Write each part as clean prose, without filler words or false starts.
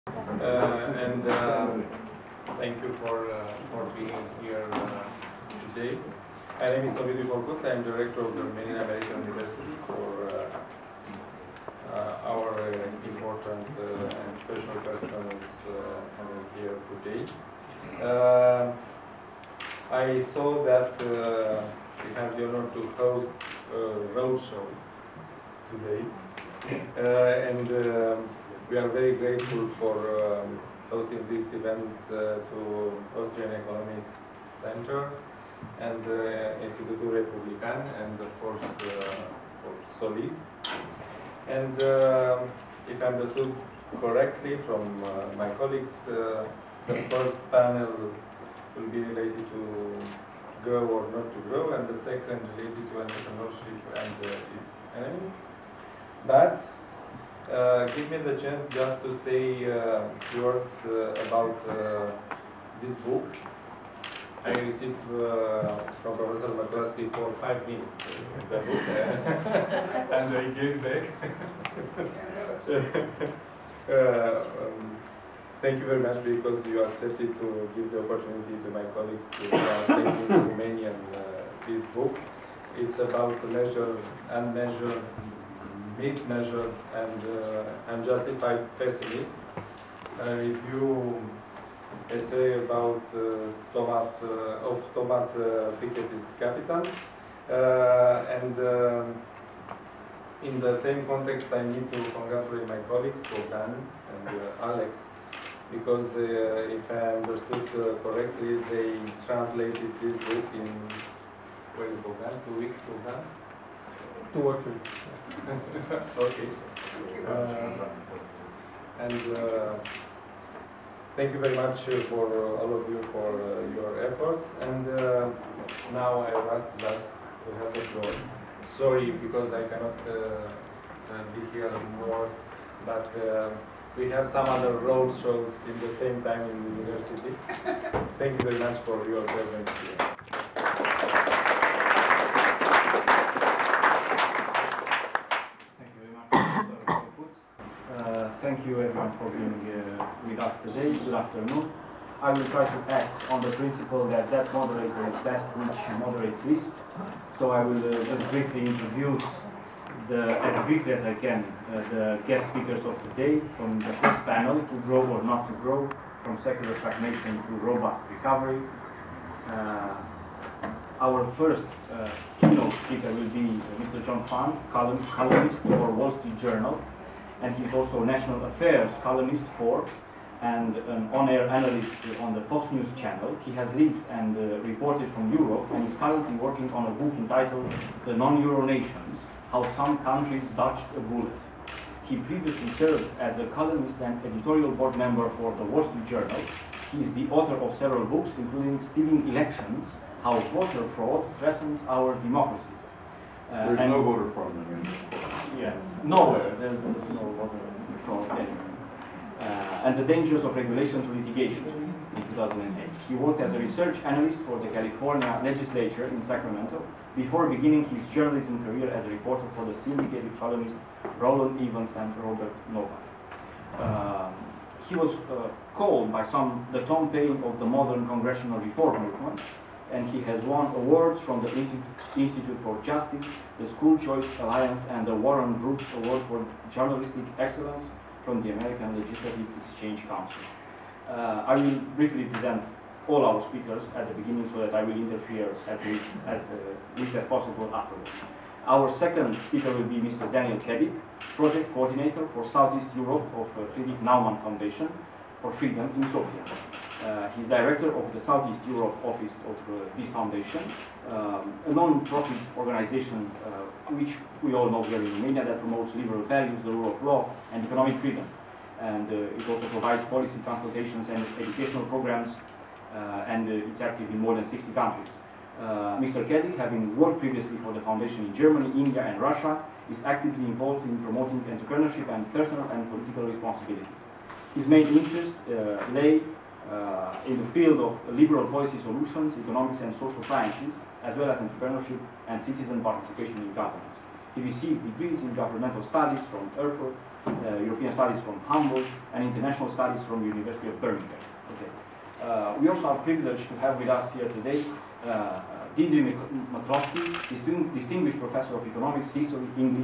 And thank you for being here today. My name is Ovidiu Volcuț. I am director of the Romanian American University for our important and special persons here today. I saw that we have the honor to host a roadshow today, and we are very grateful for hosting this event to Austrian Economics Center and Institutul Republican, and of course for Solid. And if I understood correctly from my colleagues, the first panel will be related to grow or not to grow, and the second related to entrepreneurship and its enemies. But give me the chance just to say words about this book. I received from Professor McCluskey for 5 minutes the book, and I gave back. Thank you very much because you accepted to give the opportunity to my colleagues to translate into Romanian this book. It's about measure, unmeasured, mismeasured, and unjustified pessimism. A review essay about Thomas Piketty's Capital, and in the same context I need to congratulate my colleagues Bogdan and Alex, because if I understood correctly, they translated this book in, where is Bogdan? 2 weeks, Bogdan? 2 or 3. Yes. Okay. Thank you very much for all of you for your efforts. And now I ask just to have the floor. Sorry because I cannot be here more, but we have some other road shows in the same time in the university. Thank you very much for your presence here. Thank you everyone for being with us today. Good afternoon. I will try to act on the principle that moderator is best which moderates least. So I will just briefly introduce, as briefly as I can, the guest speakers of today. From the first panel, to grow or not to grow, from secular stagnation to robust recovery. Our first keynote speaker will be Mr. John Fund, columnist for Wall Street Journal, and he's also National Affairs columnist for and an on-air analyst on the Fox News channel. He has lived and reported from Europe and is currently working on a book entitled The Non-Euro Nations, How Some Countries Dodged a Bullet. He previously served as a columnist and editorial board member for the Wall Street Journal. He is the author of several books, including Stealing Elections, How Voter Fraud Threatens Our Democracies. There's no voter fraud in Romania. Yes, nowhere. There's no voter fraud anywhere. And the dangers of regulation to litigation in 2008. He worked as a research analyst for the California legislature in Sacramento before beginning his journalism career as a reporter for the syndicated columnists Roland Evans and Robert Novak. He was called by some the Tom Paine of the modern congressional reform movement, and he has won awards from the Institute for Justice, the School Choice Alliance, and the Warren Brooks Award for Journalistic Excellence from the American Legislative Exchange Council. I will briefly present all our speakers at the beginning so that I will interfere at least as possible afterwards. Our second speaker will be Mr. Daniel Kedic, Project Coordinator for Southeast Europe of Friedrich Naumann Foundation for Freedom in Sofia. He's director of the Southeast Europe office of this foundation, a non-profit organization which we all know here in Romania that promotes liberal values, the rule of law, and economic freedom. And it also provides policy consultations and educational programs, and it's active in more than 60 countries. Mr. Kedic, having worked previously for the foundation in Germany, India, and Russia, is actively involved in promoting entrepreneurship and personal and political responsibility. His main interest lay in the field of liberal policy solutions, economics and social sciences, as well as entrepreneurship and citizen participation in governance. He received degrees in governmental studies from Erfurt, European studies from Hamburg, and international studies from the University of Birmingham. Okay. We also are privileged to have with us here today Deirdre McCloskey, distinguished professor of economics, history, English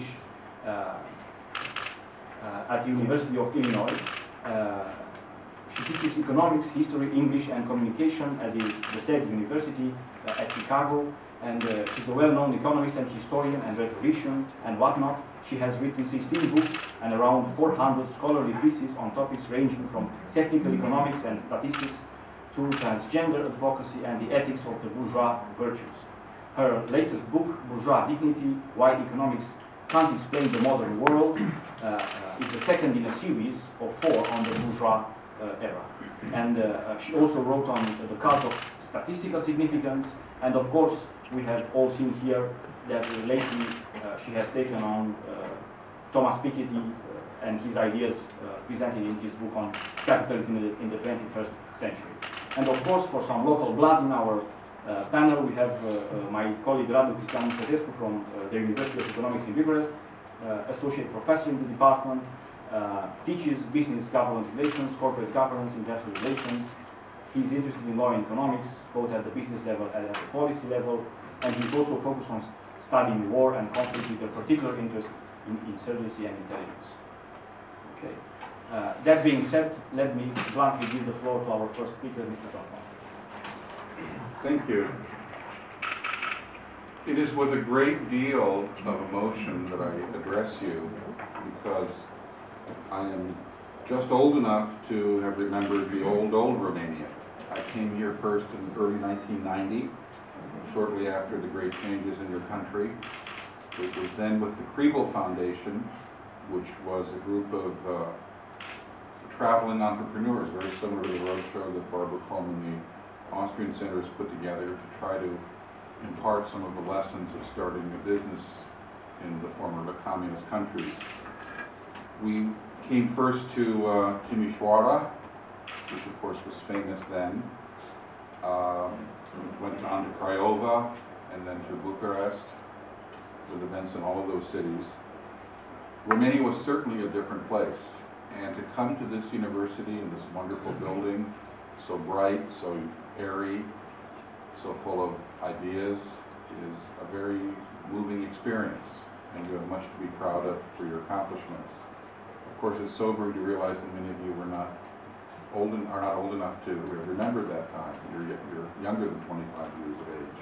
at the University of Illinois. She teaches economics, history, English, and communication at the said university at Chicago, and she's a well-known economist and historian and rhetorician and whatnot. She has written 16 books and around 400 scholarly pieces on topics ranging from technical economics and statistics to transgender advocacy and the ethics of the bourgeois virtues. Her latest book, Bourgeois Dignity, Why Economics Can't Explain the Modern World, is the second in a series of 4 on the bourgeois era. And she also wrote on the cult of statistical significance, and of course we have all seen here that lately she has taken on Thomas Piketty and his ideas presented in his book on capitalism in the 21st century. And of course, for some local blood in our panel, we have my colleague Radu Cristianu from the University of Economics in Bucharest, associate professor in the department, teaches business government relations, corporate governance, international relations. He's interested in law and economics, both at the business level and at the policy level, and he's also focused on studying war and conflict with a particular interest in insurgency and intelligence. Okay. That being said, let me bluntly give the floor to our first speaker, Mr. John. Thank you. It is with a great deal of emotion that I address you, because I am just old enough to have remembered the old Romania. I came here first in early 1990, shortly after the great changes in your country. It was then with the Kriebel Foundation, which was a group of traveling entrepreneurs, very similar to the roadshow that Barbara Coleman, the Austrian Center, has put together to try to impart some of the lessons of starting a business in the former communist countries. We came first to Timișoara, which of course was famous then. Went on to Craiova and then to Bucharest, with events in all of those cities. Romania was certainly a different place, and to come to this university in this wonderful building, so bright, so airy, so full of ideas, is a very moving experience, and you have much to be proud of for your accomplishments. Of course, it's sobering to realize that many of you are not old enough to remember that time. You're younger than 25 years of age.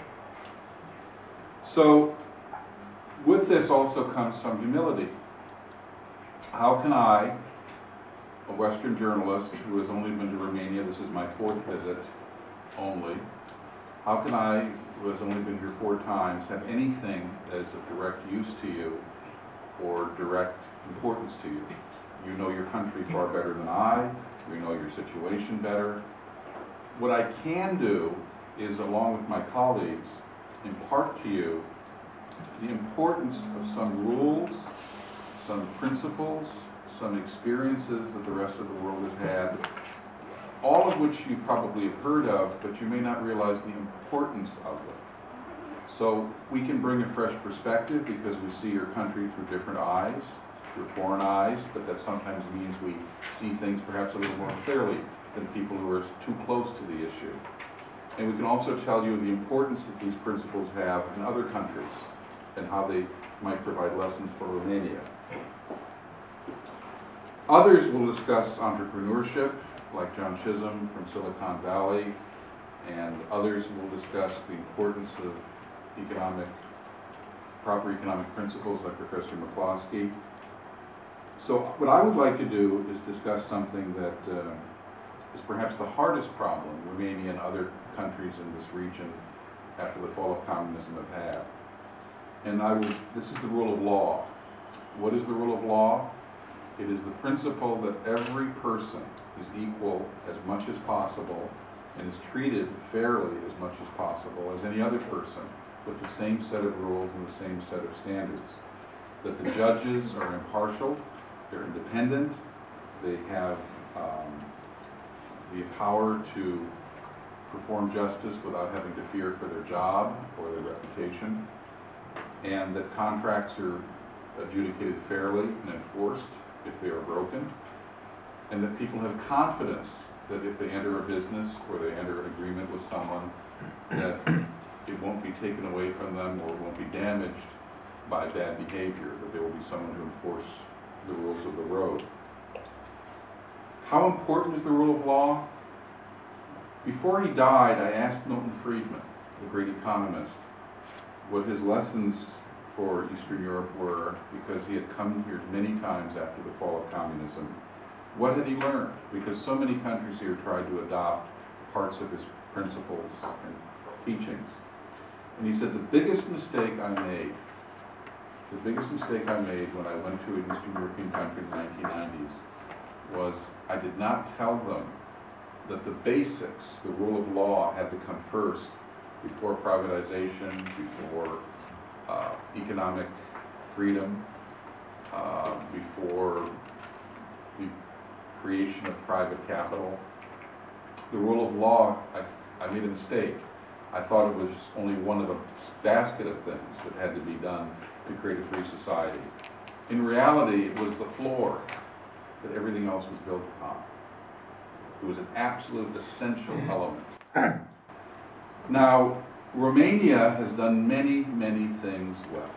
So, with this also comes some humility. How can I, a Western journalist who has only been to Romania, this is my 4th visit only, how can I, who has only been here 4 times, have anything that is of direct use to you or direct importance to you? You know your country far better than I. You know your situation better. What I can do is, along with my colleagues, impart to you the importance of some rules, some principles, some experiences that the rest of the world has had, all of which you probably have heard of, but you may not realize the importance of them. So we can bring a fresh perspective because we see your country through different eyes, through foreign eyes, but that sometimes means we see things perhaps a little more clearly than people who are too close to the issue. And we can also tell you the importance that these principles have in other countries and how they might provide lessons for Romania. Others will discuss entrepreneurship, like John Chisholm from Silicon Valley, and others will discuss the importance of proper economic principles, like Professor McCloskey. So what I would like to do is discuss something that is perhaps the hardest problem Romania and other countries in this region after the fall of communism have had. And this is the rule of law. What is the rule of law? It is the principle that every person is equal as much as possible and is treated fairly as much as possible as any other person, with the same set of rules and the same set of standards. That the judges are impartial, they're independent, they have the power to perform justice without having to fear for their job or their reputation, and that contracts are adjudicated fairly and enforced if they are broken, and that people have confidence that if they enter a business or they enter an agreement with someone, that it won't be taken away from them or won't be damaged by bad behavior, that there will be someone to enforce the rules of the road. How important is the rule of law? Before he died, I asked Milton Friedman, the great economist, what his lessons for Eastern Europe were, because he had come here many times after the fall of communism. What had he learned? Because so many countries here tried to adopt parts of his principles and teachings. And he said, the biggest mistake I made when I went to an Eastern European country in the 1990s was I did not tell them that the basics, the rule of law, had to come first before privatization, before economic freedom, before the creation of private capital. The rule of law, I made a mistake. I thought it was only one of a basket of things that had to be done to create a free society. In reality, it was the floor that everything else was built upon. It was an absolute essential element. Now, Romania has done many, many things well.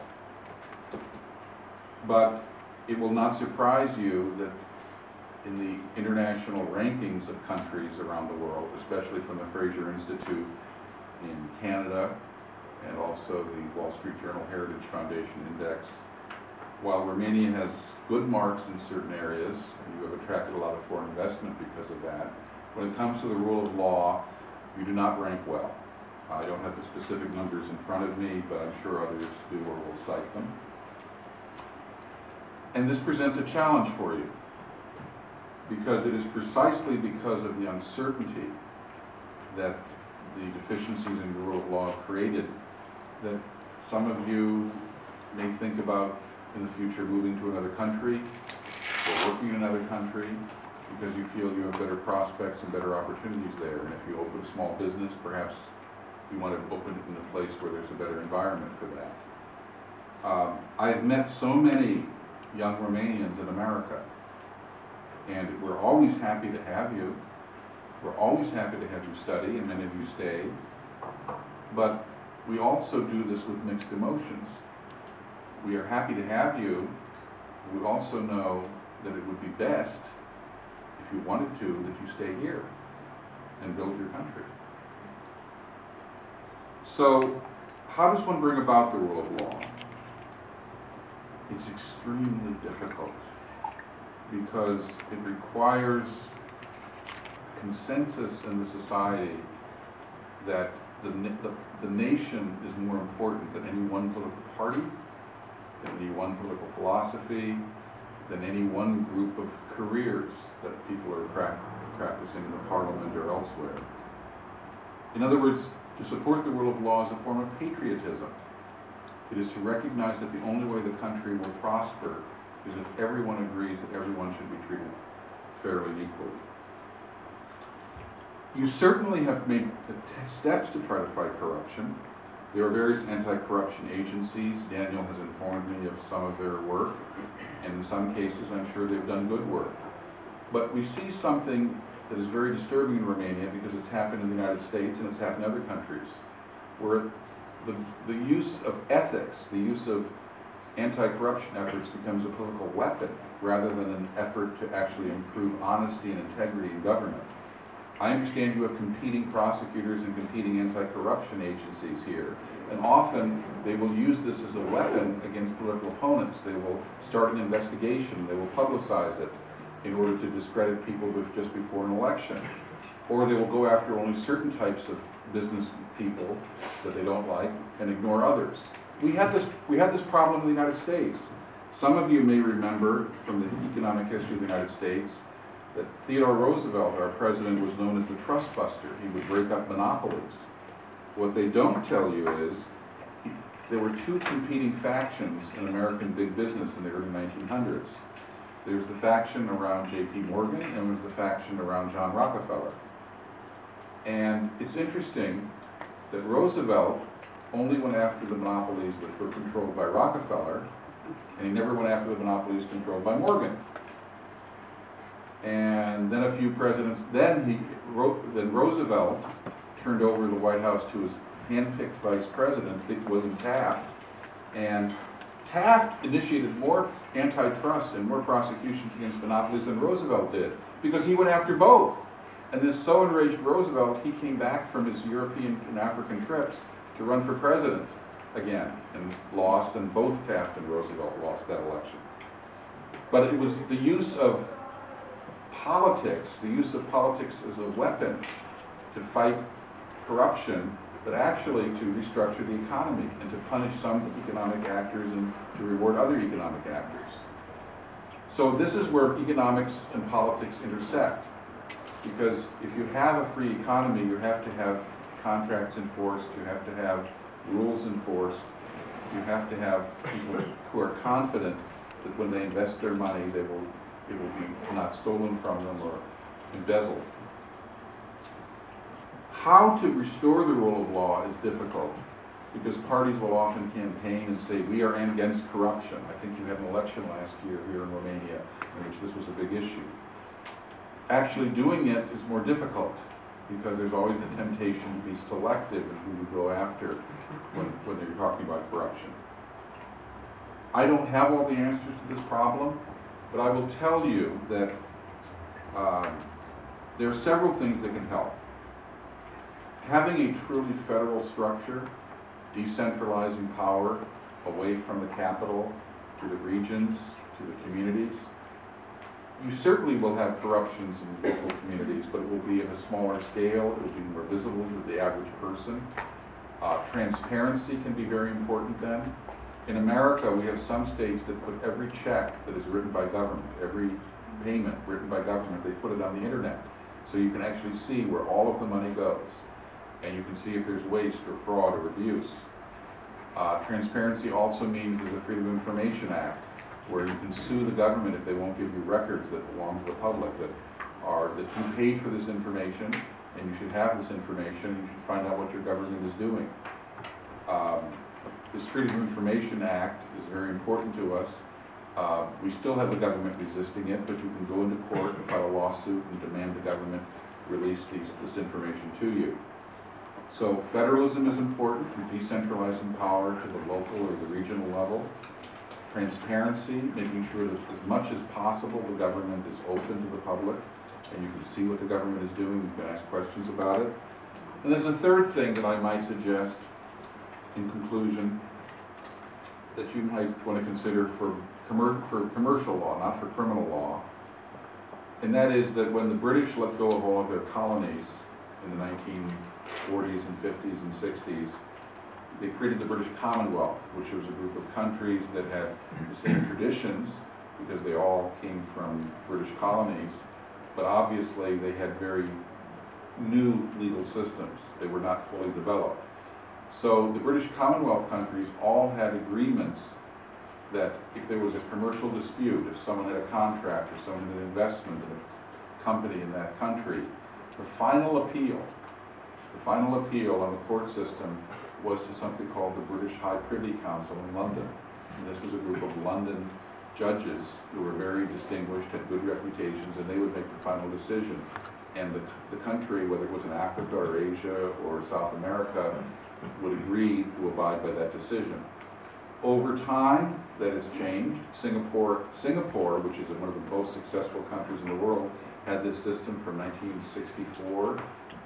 But it will not surprise you that in the international rankings of countries around the world, especially from the Fraser Institute in Canada and also the Wall Street Journal Heritage Foundation Index, while Romania has good marks in certain areas, and you have attracted a lot of foreign investment because of that, when it comes to the rule of law, you do not rank well. I don't have the specific numbers in front of me, but I'm sure others do or will cite them. And this presents a challenge for you, because it is precisely because of the uncertainty that the deficiencies in the rule of law created that some of you may think about in the future moving to another country or working in another country because you feel you have better prospects and better opportunities there. And if you open a small business, perhaps you want to open it in a place where there's a better environment for that. I've met so many young Romanians in America, and we're always happy to have you. We're always happy to have you study, and many of you stay. But we also do this with mixed emotions. We are happy to have you. We also know that it would be best, if you wanted to, that you stay here and build your country. So, how does one bring about the rule of law? It's extremely difficult because it requires consensus in the society that the nation is more important than any one political party, than any one political philosophy, than any one group of careers that people are practicing in the parliament or elsewhere. In other words, to support the rule of law is a form of patriotism. It is to recognize that the only way the country will prosper is if everyone agrees that everyone should be treated fairly and equally. You certainly have made steps to try to fight corruption. There are various anti-corruption agencies. Daniel has informed me of some of their work, and in some cases I'm sure they've done good work. But we see something that is very disturbing in Romania because it's happened in the United States and it's happened in other countries, where the use of ethics, the use of anti-corruption efforts becomes a political weapon rather than an effort to actually improve honesty and integrity in government. I understand you have competing prosecutors and competing anti-corruption agencies here, and often they will use this as a weapon against political opponents. They will start an investigation, they will publicize it in order to discredit people just before an election. Or they will go after only certain types of business people that they don't like and ignore others. We had this problem in the United States. Some of you may remember from the economic history of the United States that Theodore Roosevelt, our president, was known as the trust buster. He would break up monopolies. What they don't tell you is there were two competing factions in American big business in the early 1900s. There was the faction around J.P. Morgan and there was the faction around John Rockefeller. And it's interesting that Roosevelt only went after the monopolies that were controlled by Rockefeller And he never went after the monopolies controlled by Morgan. And then a few presidents, then Roosevelt turned over the White House to his hand-picked vice president, William Taft. And Taft initiated more antitrust and more prosecutions against monopolies than Roosevelt did, because he went after both. And this so enraged Roosevelt, he came back from his European and African trips to run for president again, and lost, and both Taft and Roosevelt lost that election. But it was the use of politics as a weapon to fight corruption, but actually to restructure the economy and to punish some economic actors and to reward other economic actors. So this is where economics and politics intersect. Because if you have a free economy, you have to have contracts enforced, you have to have rules enforced, you have to have people who are confident that when they invest their money, it will be not stolen from them or embezzled. How to restore the rule of law is difficult, because parties will often campaign and say, we are against corruption. I think you had an election last year here in Romania in which this was a big issue. Actually doing it is more difficult, because there's always the temptation to be selective in who you go after when you're talking about corruption. I don't have all the answers to this problem, but I will tell you that there are several things that can help. Having a truly federal structure, decentralizing power away from the capital to the regions, to the communities. You certainly will have corruptions in local communities, but it will be of a smaller scale, it will be more visible to the average person. Transparency can be very important then. In America, we have some states that put every check that is written by government, every payment written by government, they put it on the internet. So you can actually see where all of the money goes. And you can see if there's waste or fraud or abuse. Transparency also means there's a Freedom of Information Act, where you can sue the government if they won't give you records that belong to the public, that you paid for this information, and you should have this information, you should find out what your government is doing. This Freedom of Information Act is very important to us. We still have the government resisting it, but you can go into court and file a lawsuit and demand the government release this information to you. So federalism is important, decentralizing power to the local or the regional level. Transparency, making sure that as much as possible the government is open to the public and you can see what the government is doing, you can ask questions about it. And there's a third thing that I might suggest in conclusion that you might want to consider for commercial law, not for criminal law. And that is that when the British let go of all of their colonies in the 1940s and 50s and 60s, they created the British Commonwealth, which was a group of countries that had the same traditions because they all came from British colonies, but obviously they had very new legal systems. They were not fully developed. So the British Commonwealth countries all had agreements that if there was a commercial dispute, if someone had a contract or someone had an investment in a company in that country, the final appeal on the court system was to something called the British High Privy Council in London. And this was a group of London judges who were very distinguished, had good reputations, and they would make the final decision. And the country, whether it was in Africa or Asia or South America, would agree to abide by that decision. Over time, that has changed. Singapore, which is one of the most successful countries in the world, had this system from 1959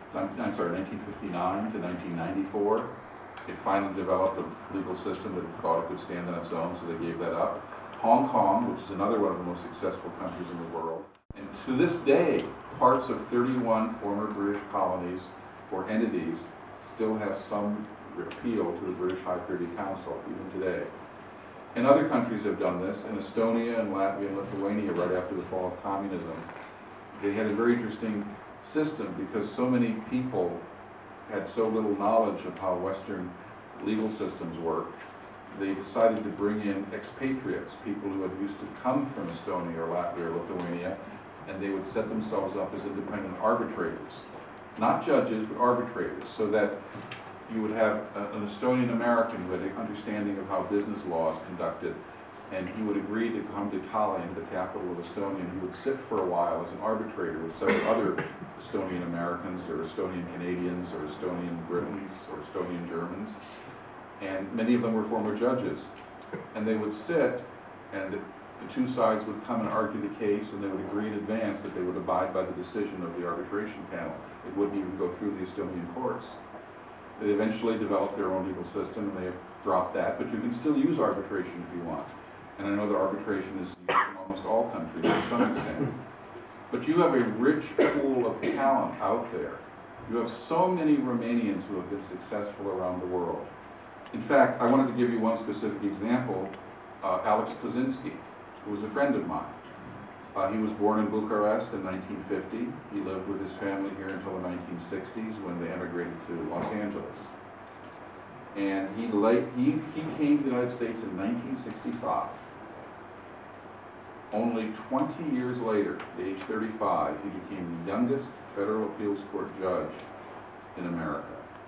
to 1994. It finally developed a legal system that it thought it could stand on its own, so they gave that up. Hong Kong, which is another one of the most successful countries in the world. And to this day, parts of 31 former British colonies or entities still have some appeal to the British High Privy Council, even today. And other countries have done this. In Estonia and Latvia and Lithuania, right after the fall of communism, they had a very interesting system because so many people had so little knowledge of how Western legal systems work. They decided to bring in expatriates, people who had used to come from Estonia or Latvia or Lithuania, and they would set themselves up as independent arbitrators. Not judges, but arbitrators, so that you would have an Estonian American who had an understanding of how business law is conducted, and he would agree to come to Tallinn, the capital of Estonia, and he would sit for a while as an arbitrator with several other Estonian Americans, or Estonian Canadians, or Estonian Britons, or Estonian Germans, and many of them were former judges. And they would sit, and the two sides would come and argue the case, and they would agree in advance that they would abide by the decision of the arbitration panel. It wouldn't even go through the Estonian courts. They eventually developed their own legal system, and they have dropped that, but you can still use arbitration if you want. And I know that arbitration is used in almost all countries to some extent. But you have a rich pool of talent out there. You have so many Romanians who have been successful around the world. In fact, I wanted to give you one specific example, Alex Kozinski, who was a friend of mine. He was born in Bucharest in 1950. He lived with his family here until the 1960s when they emigrated to Los Angeles. And he came to the United States in 1965. Only 20 years later, at age 35, he became the youngest federal appeals court judge in America.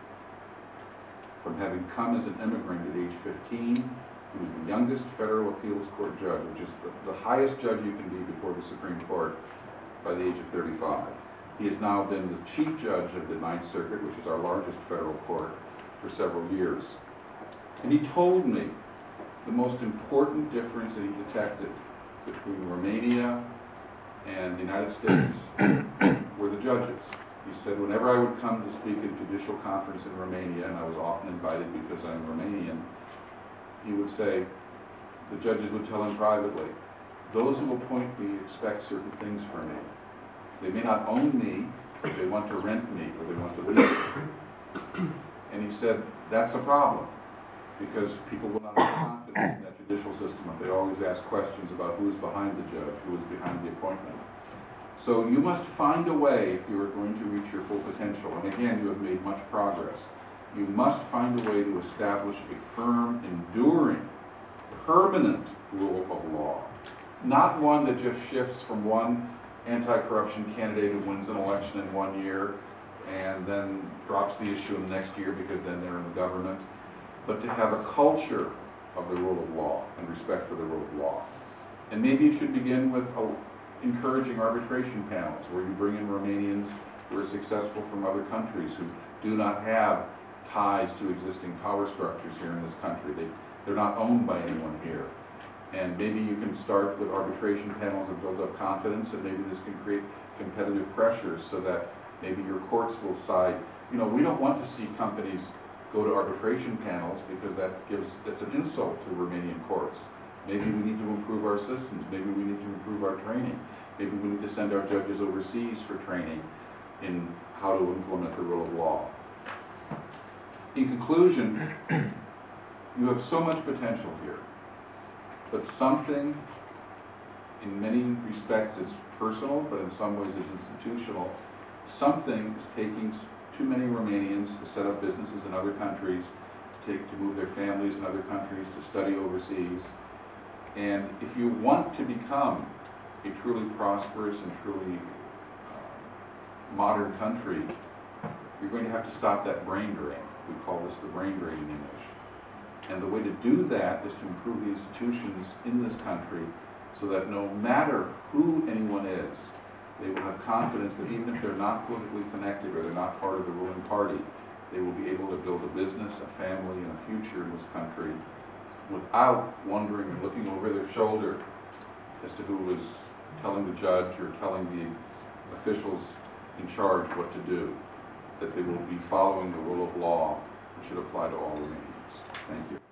From having come as an immigrant at age 15, he was the youngest federal appeals court judge, which is the highest judge you can be before the Supreme Court by the age of 35. He has now been the chief judge of the Ninth Circuit, which is our largest federal court, for several years. And he told me the most important difference that he detected between Romania and the United States were the judges. He said whenever I would come to speak at a judicial conference in Romania, and I was often invited because I'm Romanian, he would say, the judges would tell him privately, those who appoint me expect certain things from me. They may not own me, but they want to rent me, or they want to lease me. And he said, that's a problem, because people will not have confidence in that judicial system if they always ask questions about who's behind the judge, who is behind the appointment. So you must find a way, if you are going to reach your full potential, and again, you have made much progress, you must find a way to establish a firm, enduring, permanent rule of law. Not one that just shifts from one anti-corruption candidate who wins an election in 1 year and then drops the issue in the next year because then they're in the government, but to have a culture of the rule of law and respect for the rule of law. And maybe it should begin with encouraging arbitration panels where you bring in Romanians who are successful from other countries who do not have ties to existing power structures here in this country. They're not owned by anyone here. And maybe you can start with arbitration panels and build up confidence, and maybe this can create competitive pressures so that maybe your courts will side. You know, we don't want to see companies go to arbitration panels because that's an insult to Romanian courts. Maybe we need to improve our systems. Maybe we need to improve our training. Maybe we need to send our judges overseas for training in how to implement the rule of law. In conclusion, you have so much potential here, but something, in many respects, it's personal, but in some ways it's institutional. Something is taking too many Romanians to set up businesses in other countries, to move their families in other countries, to study overseas. And if you want to become a truly prosperous and truly modern country, you're going to have to stop that brain drain. We call this the brain drain in English. And the way to do that is to improve the institutions in this country so that no matter who anyone is, they will have confidence that even if they're not politically connected or they're not part of the ruling party, they will be able to build a business, a family, and a future in this country without wondering and looking over their shoulder as to who is telling the judge or telling the officials in charge what to do. That they will be following the rule of law, which should apply to all Romanians. Thank you.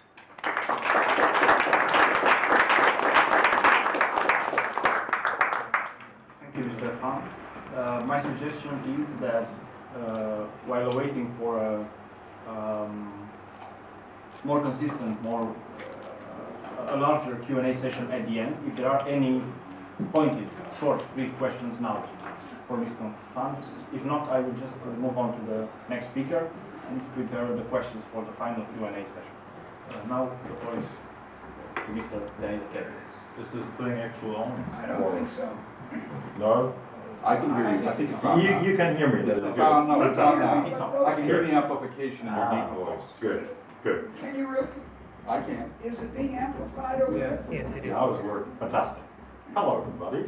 Thank you, Mr. Khan. My suggestion is that while awaiting for a more consistent, a larger Q&A session at the end, if there are any pointed, short, brief questions now for Mr. Khan. If not, I will just move on to the next speaker and prepare the questions for the final Q&A session. Now the floor is to Mr. Daniel Kevin. Is this thing actually on? I don't think so. No? I can hear you. I think it's on. You can hear me. It's That's on. good. No, it's on It's now. on. I can hear the amplification in your deep voice. Good, good. Can you really? I can. Is it being amplified over there? Yes, it is. Now it's working. Fantastic. Hello, everybody.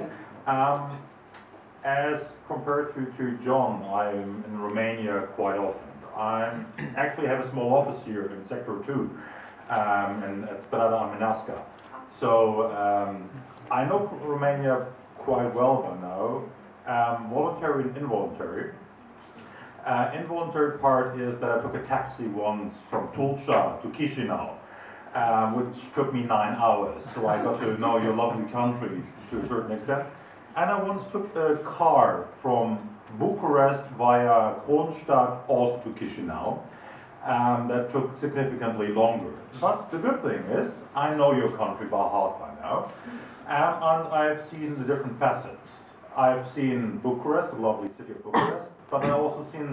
As compared to John, I'm in Romania quite often. I actually have a small office here in Sector 2, and at Strada Amenasca. So I know Romania quite well by now, voluntary and involuntary. Involuntary part is that I took a taxi once from Tulcea to Chisinau, which took me 9 hours, so I got to know your lovely country to a certain extent. And I once took a car from Bucharest via Kronstadt also to Chisinau. That took significantly longer. But the good thing is, I know your country by heart by now, and I've seen the different facets. I've seen Bucharest, the lovely city of Bucharest, but I've also seen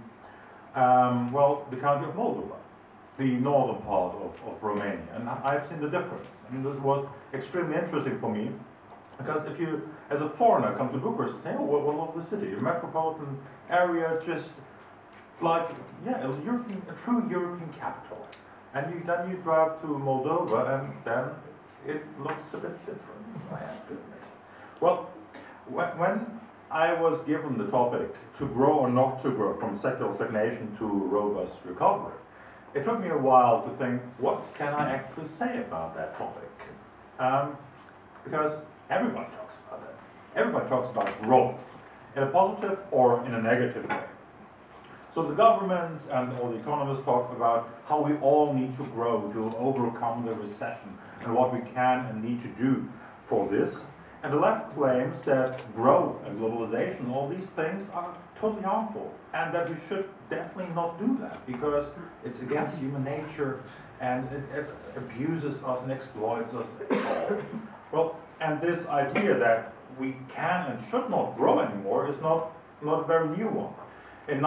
the county of Moldova, the northern part of Romania, and I've seen the difference. And this was extremely interesting for me, because if you, as a foreigner, come to Bucharest and say, oh, what a lovely city, a metropolitan area, just like, yeah, a true European capital. And then you drive to Moldova, and then it looks a bit different, I have to admit. Well, when I was given the topic to grow or not to grow from sectoral stagnation to robust recovery, it took me a while to think, what can I actually say about that topic? Because everyone talks about it. Everyone talks about growth, in a positive or in a negative way. So the governments and all the economists talk about how we all need to grow to overcome the recession and what we can and need to do for this. And the left claims that growth and globalization, all these things are totally harmful, and that we should definitely not do that because it's against human nature and it abuses us and exploits us all. Well, and this idea that we can and should not grow anymore is not a very new one. In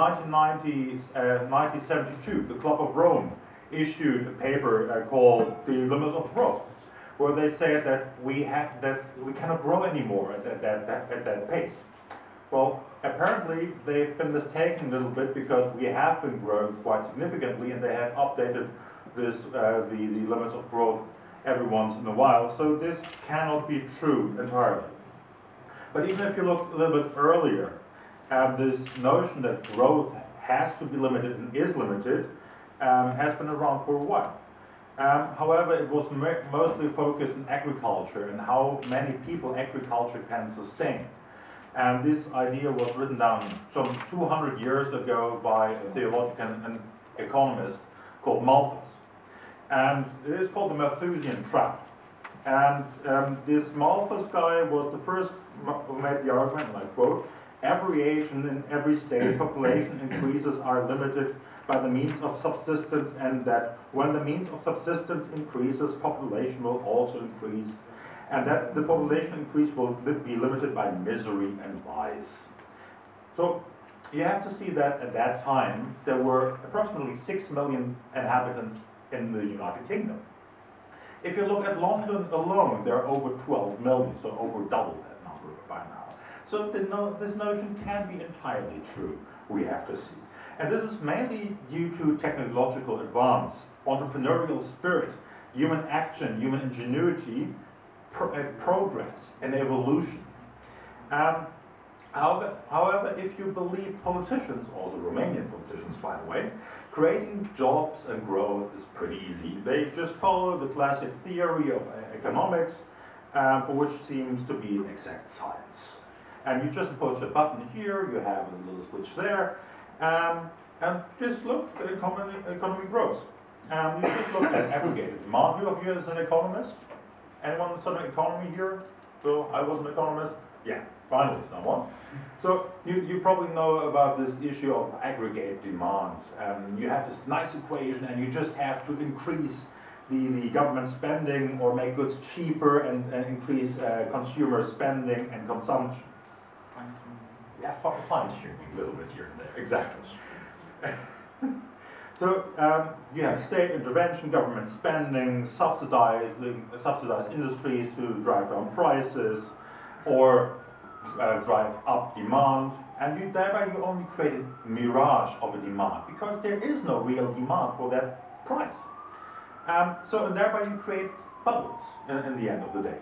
1972, the Club of Rome issued a paper called The Limit of Growth, where they said that we cannot grow anymore at that pace. Well, apparently they've been mistaken a little bit because we have been growing quite significantly, and they have updated this the limits of growth every once in a while. So this cannot be true entirely. But even if you look a little bit earlier, this notion that growth has to be limited and is limited has been around for a while. However, it was mostly focused on agriculture and how many people agriculture can sustain. And this idea was written down some 200 years ago by a theologian and economist called Malthus. And it is called the Malthusian trap. And this Malthus guy was the first who made the argument, and I quote, "Every age and in every state, population increases are limited by the means of subsistence, and that when the means of subsistence increases, population will also increase, and that the population increase will be limited by misery and vice." So you have to see that at that time there were approximately 6 million inhabitants in the United Kingdom. If you look at London alone, there are over 12 million, so over double that number by now. So this notion can be entirely true, we have to see. And this is mainly due to technological advance, entrepreneurial spirit, human action, human ingenuity, progress, and evolution. However, if you believe politicians, also Romanian politicians by the way, creating jobs and growth is pretty easy. They just follow the classic theory of economics, for which seems to be exact science. And you just push a button here, you have a little switch there, and just look, the economy grows. You just look at aggregated demand. You of you as an economist? Anyone studying economy here? So I was an economist? Yeah, finally someone. So you probably know about this issue of aggregate demand. You have this nice equation and you just have to increase the government spending or make goods cheaper and increase consumer spending and consumption. Yeah, fine-tuning a little bit here and there, exactly. So you have state intervention, government spending, subsidized industries to drive down prices or drive up demand, and thereby you only create a mirage of a demand because there is no real demand for that price. And thereby you create bubbles in the end of the day.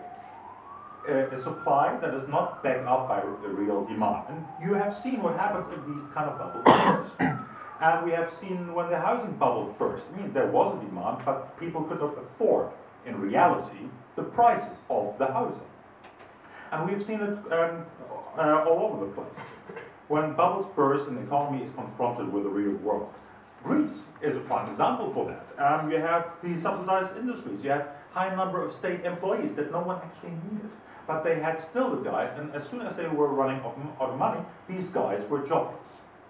A supply that is not backed up by a real demand. And you have seen what happens if these kind of bubbles burst. And we have seen when the housing bubble burst. I mean, there was a demand, but people could not afford, in reality, the prices of the housing. And we've seen it all over the place. When bubbles burst and the economy is confronted with the real world. Greece is a prime example for that. You have the subsidized industries. You have high number of state employees that no one actually needed. But they had still the guys, and as soon as they were running out of money, these guys were jobless.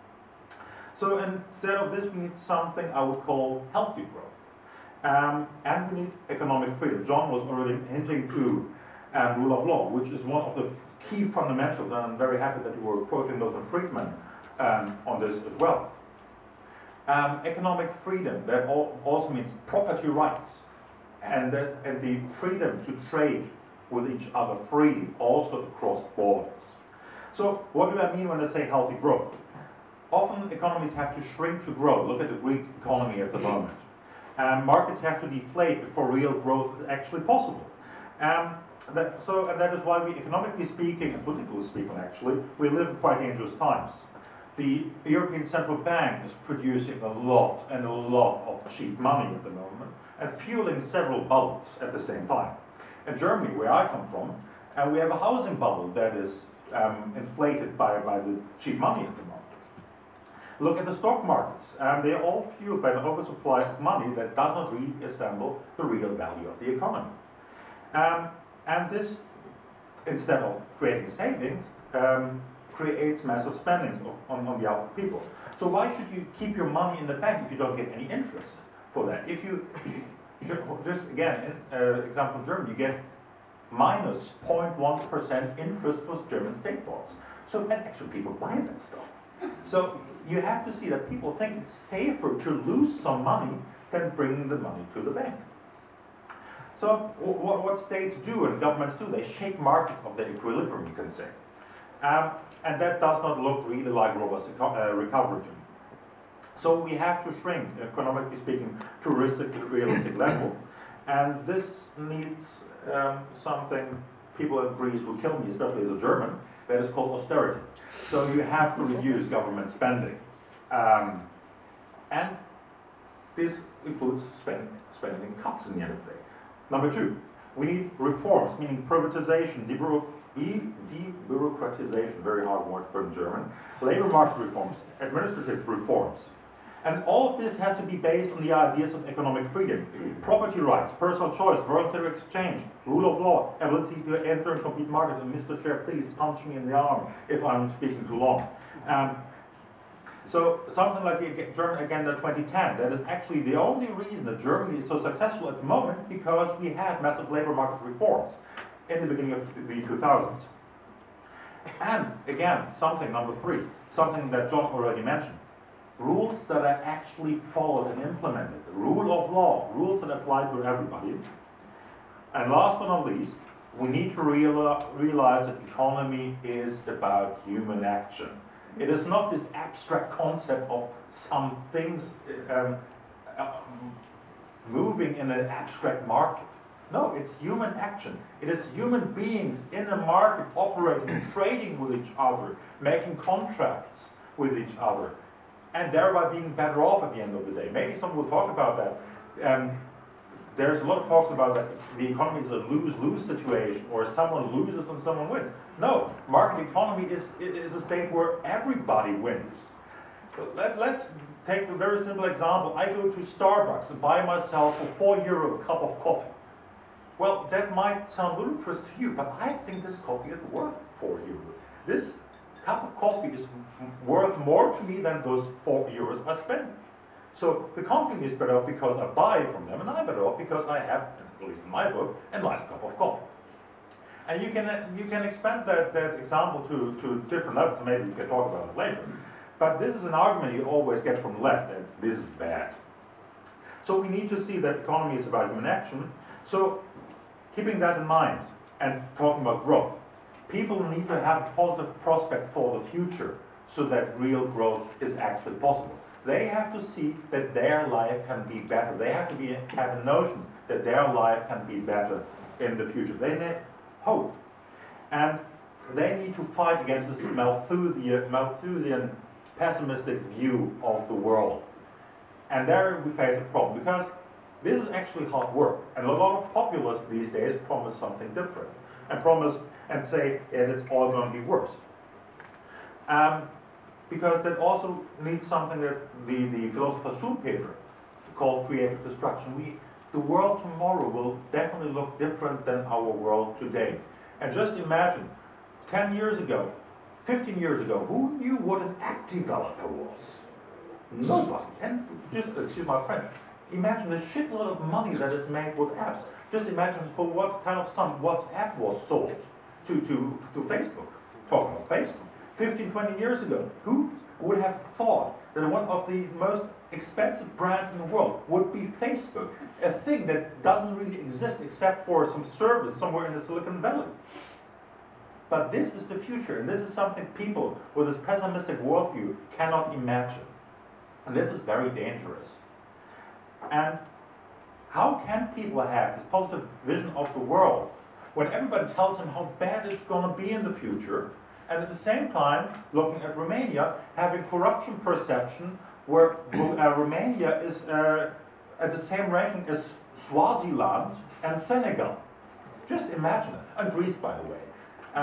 So instead of this, we need something I would call healthy growth. And we need economic freedom. John was already hinting to rule of law, which is one of the key fundamentals, and I'm very happy that you were quoting Milton Friedman on this as well. Economic freedom, that also means property rights, and the freedom to trade with each other freely, also across borders. So what do I mean when I say healthy growth? Often economies have to shrink to grow. Look at the Greek economy at the moment. Markets have to deflate before real growth is actually possible. That is why we, economically speaking and politically speaking actually, we live in quite dangerous times. The European Central Bank is producing a lot of cheap money at the moment and fueling several bubbles at the same time. In Germany, where I come from, we have a housing bubble that is inflated by the cheap money at the moment. Look at the stock markets. They are all fueled by an oversupply of money that does not reassemble the real value of the economy. And this, instead of creating savings, creates massive spendings on behalf of people. So why should you keep your money in the bank if you don't get any interest for that? If you, just again, example from Germany, you get minus 0.1% interest for German state bonds. So and actually people buy that stuff. So you have to see that people think it's safer to lose some money than bring the money to the bank. So what states do and governments do, they shake markets of their equilibrium, you can say. And that does not look really like robust recovery. So we have to shrink, economically speaking, to a realistic level. And this needs something people in Greece would kill me, especially as a German, that is called austerity. So you have to reduce government spending. And this includes spending cuts in the end of the day. Number two, we need reforms, meaning privatization, debureaucratization, very hard word for in German, labor market reforms, administrative reforms. And all of this has to be based on the ideas of economic freedom, property rights, personal choice, voluntary exchange, rule of law, ability to enter and compete markets. And Mr. Chair, please punch me in the arm if I'm speaking too long. So something like the German Agenda 2010, that is actually the only reason that Germany is so successful at the moment, because we had massive labor market reforms in the beginning of the 2000s. And again, something, number three, something that John already mentioned, rules that are actually followed and implemented, rule of law, rules that apply to everybody. And last but not least, we need to realize that economy is about human action. It is not this abstract concept of some things moving in an abstract market. No, it's human action. It is human beings in a market operating, trading with each other, making contracts with each other, and thereby being better off at the end of the day. Maybe someone will talk about that. There's a lot of talks about that the economy is a lose-lose situation, or someone loses and someone wins. No, market economy is a state where everybody wins. Let's take a very simple example. I go to Starbucks and buy myself for €4 a cup of coffee. Well, that might sound ludicrous to you, but I think this coffee is worth €4. This cup of coffee is worth more to me than those €4 I spend. So the company is better off because I buy from them, and I'm better off because I have, at least in my book, a nice cup of coffee. And you can expand that example to different levels. Maybe we can talk about it later. But this is an argument you always get from the left, that this is bad. So we need to see that economy is about human action. So keeping that in mind and talking about growth, people need to have a positive prospect for the future so that real growth is actually possible. They have to see that their life can be better. They have to have a notion that their life can be better in the future. They need hope. And they need to fight against this Malthusian pessimistic view of the world. And there we face a problem, because this is actually hard work. And a lot of populists these days promise something different. And promise and say, and it's all going to be worse. Because that also needs something that the philosopher Schumpeter called creative destruction. The world tomorrow will definitely look different than our world today. And just imagine, 10 years ago, 15 years ago, who knew what an app developer was? Nobody. And just, excuse my French, imagine the shitload of money that is made with apps. Just imagine for what kind of sum WhatsApp was sold to Facebook. Talking about Facebook. 15, 20 years ago, who would have thought that one of the most expensive brands in the world would be Facebook? A thing that doesn't really exist except for some service somewhere in the Silicon Valley. But this is the future, and this is something people with this pessimistic worldview cannot imagine. And this is very dangerous. And how can people have this positive vision of the world when everybody tells them how bad it's going to be in the future, and at the same time, looking at Romania, having corruption perception where Romania is at the same ranking as Swaziland and Senegal. Just imagine it. And Greece, by the way.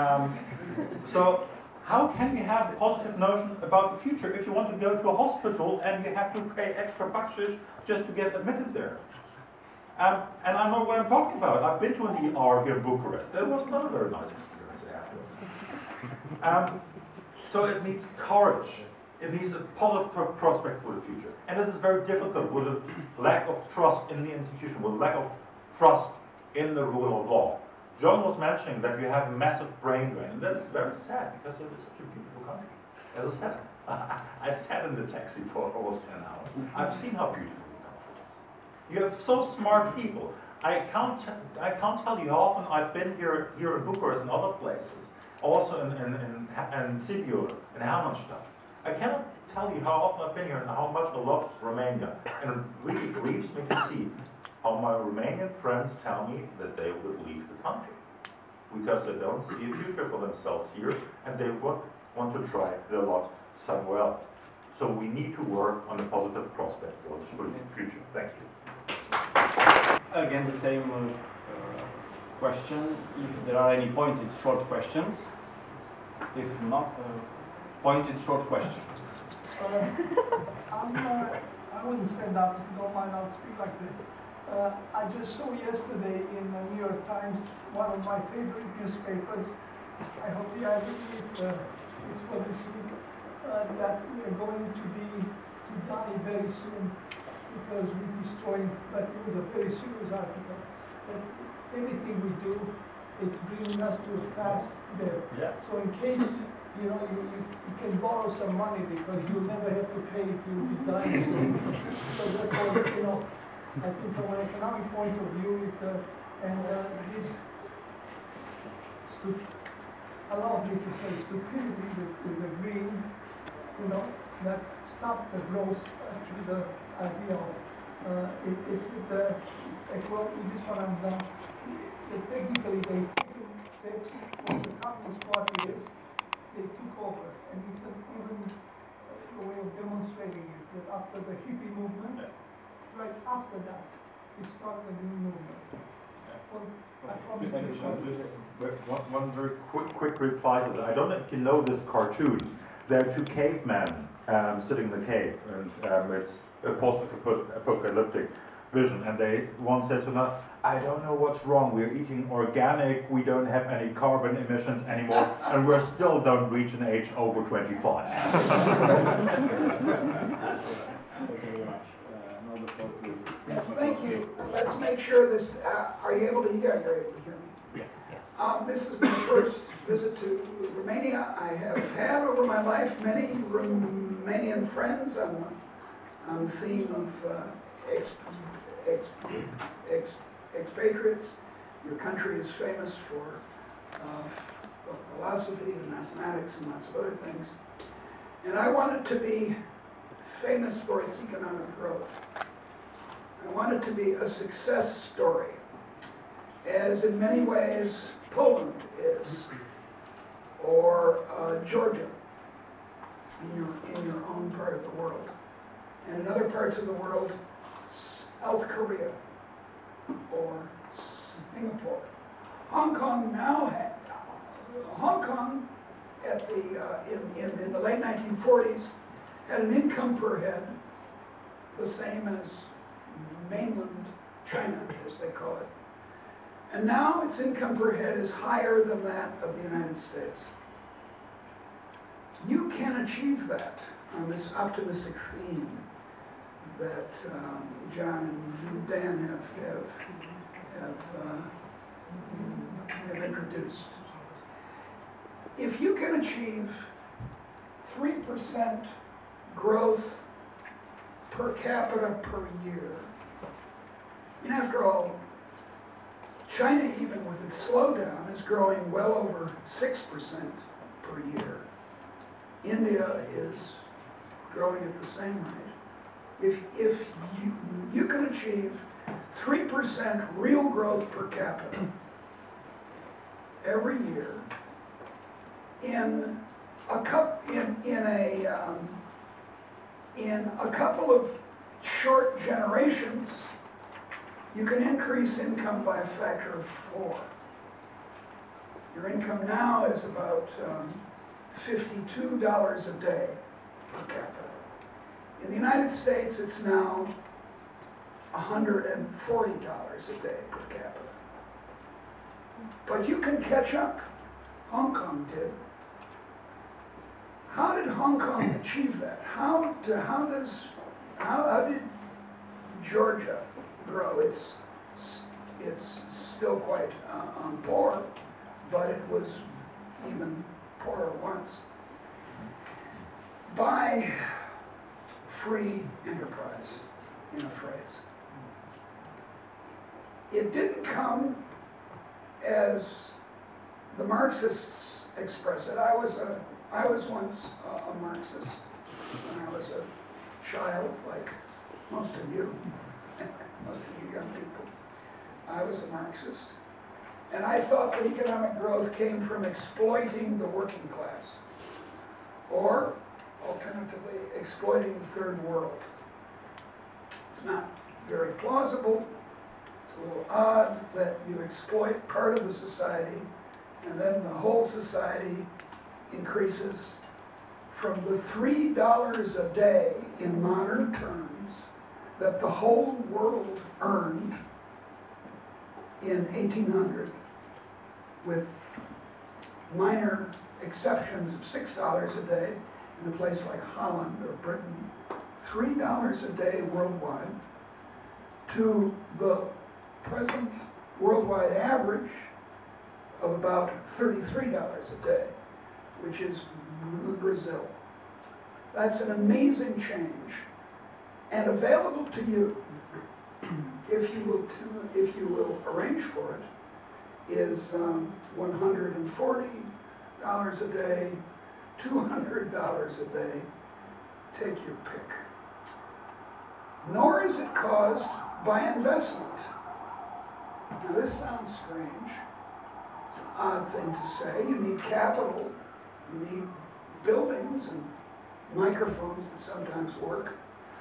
So how can you have a positive notion about the future if you want to go to a hospital and you have to pay extra bakshish just to get admitted there? And I know what I'm talking about. I've been to an ER here in Bucharest. It was not a very nice experience afterwards. So it needs courage. It needs a positive prospect for the future. And this is very difficult with a lack of trust in the institution, with a lack of trust in the rule of law. John was mentioning that you have a massive brain drain, and that is very sad because it is such a beautiful country. As I said, I sat in the taxi for almost 10 hours. I've seen how beautiful the country is. You have so smart people. I can't tell you how often I've been here in Bucharest and other places, also in Sibiu, in Hermannstadt. I cannot tell you how often I've been here and how much I love Romania. And it really grieves me to see how my Romanian friends tell me that they would leave the country because they don't see a future for themselves here and they want to try their luck somewhere else. So we need to work on a positive prospect for the future. Thank you. Again, the same question. If there are any pointed short questions. If not, pointed short questions. I wouldn't stand up. If you don't mind, I'll speak like this. I just saw yesterday in the New York Times, one of my favorite newspapers. I hope the I believe it's what you see, that we are going to die very soon because we're destroying. But it was a very serious article. That everything we do, it's bringing us to a fast death. Yeah. So in case you can borrow some money because you'll never have to pay if you'll be dying soon. So therefore, I think from an economic point of view, this allow me to say stupidity with the green, that stopped the growth. Actually, the idea of it's the this one I'm done. Technically, they taken steps. What the Communist Party is, they took over, and it's even a way of demonstrating it. That after the hippie movement. Right after that, it started a new movement. Well, I promise to One very quick reply to that. I don't know if you know this cartoon. There are two cavemen sitting in the cave, and it's a post-apocalyptic vision. And one says to another, "I don't know what's wrong. We're eating organic. We don't have any carbon emissions anymore, and we still don't reach an age over 25." Thank you very much. Yes, thank you. Let's make sure this, are you able to hear? You're able to hear me? Yes. This is my first visit to Romania. I have had over my life many Romanian friends. I'm on the theme of expatriates. Your country is famous for philosophy and mathematics and lots of other things. And I wanted to be famous for its economic growth. I want it to be a success story, as in many ways Poland is, or Georgia in your own part of the world. And in other parts of the world, South Korea or Singapore. Hong Kong at the in the late 1940s had an income per head the same as mainland China, as they call it. And now its income per head is higher than that of the United States. You can achieve that on this optimistic theme that John and Dan have introduced. If you can achieve 3% growth per capita per year, and after all, China, even with its slowdown, is growing well over 6% per year. India is growing at the same rate. If you can achieve 3% real growth per capita every year in a couple of short generations, you can increase income by a factor of 4. Your income now is about $52 a day per capita. In the United States, it's now $140 a day per capita. But you can catch up. Hong Kong did. How did Hong Kong achieve that? How did Georgia grow? It's still quite poor, but it was even poorer once. By free enterprise, in a phrase. It didn't come as the Marxists express it. I was once a Marxist when I was a child, like most of you young people. I was a Marxist. And I thought that economic growth came from exploiting the working class, or alternatively, exploiting the third world. It's not very plausible. It's a little odd that you exploit part of the society and then the whole society increases from the $3 a day in modern terms that the whole world earned in 1800, with minor exceptions of $6 a day in a place like Holland or Britain, $3 a day worldwide, to the present worldwide average of about $33 a day, which is Brazil. That's an amazing change, and available to you, if you will arrange for it, is $140 a day, $200 a day, take your pick. Nor is it caused by investment. Now this sounds strange. It's an odd thing to say. You need capital, you need buildings and microphones that sometimes work,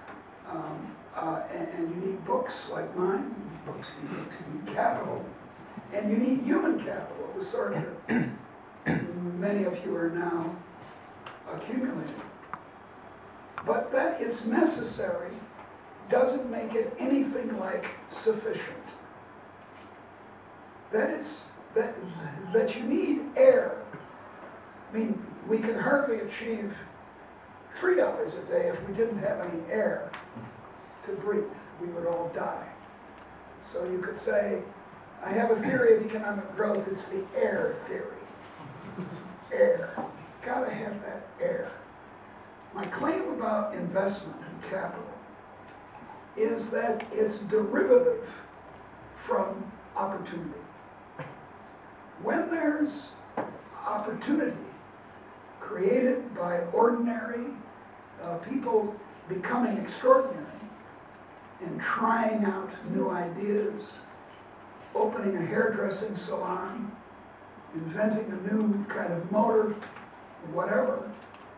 and you need books like mine, you need capital, and you need human capital, the sort that many of you are now accumulating. But that it's necessary doesn't make it anything like sufficient. That you need air. I mean, we can hardly achieve $3 a day if we didn't have any air to breathe. We would all die. So you could say, I have a theory of economic growth, it's the air theory. Air. Gotta have that air. My claim about investment and capital is that it's derivative from opportunity. When there's opportunity created by ordinary people becoming extraordinary and trying out new ideas, opening a hairdressing salon, inventing a new kind of motor, whatever,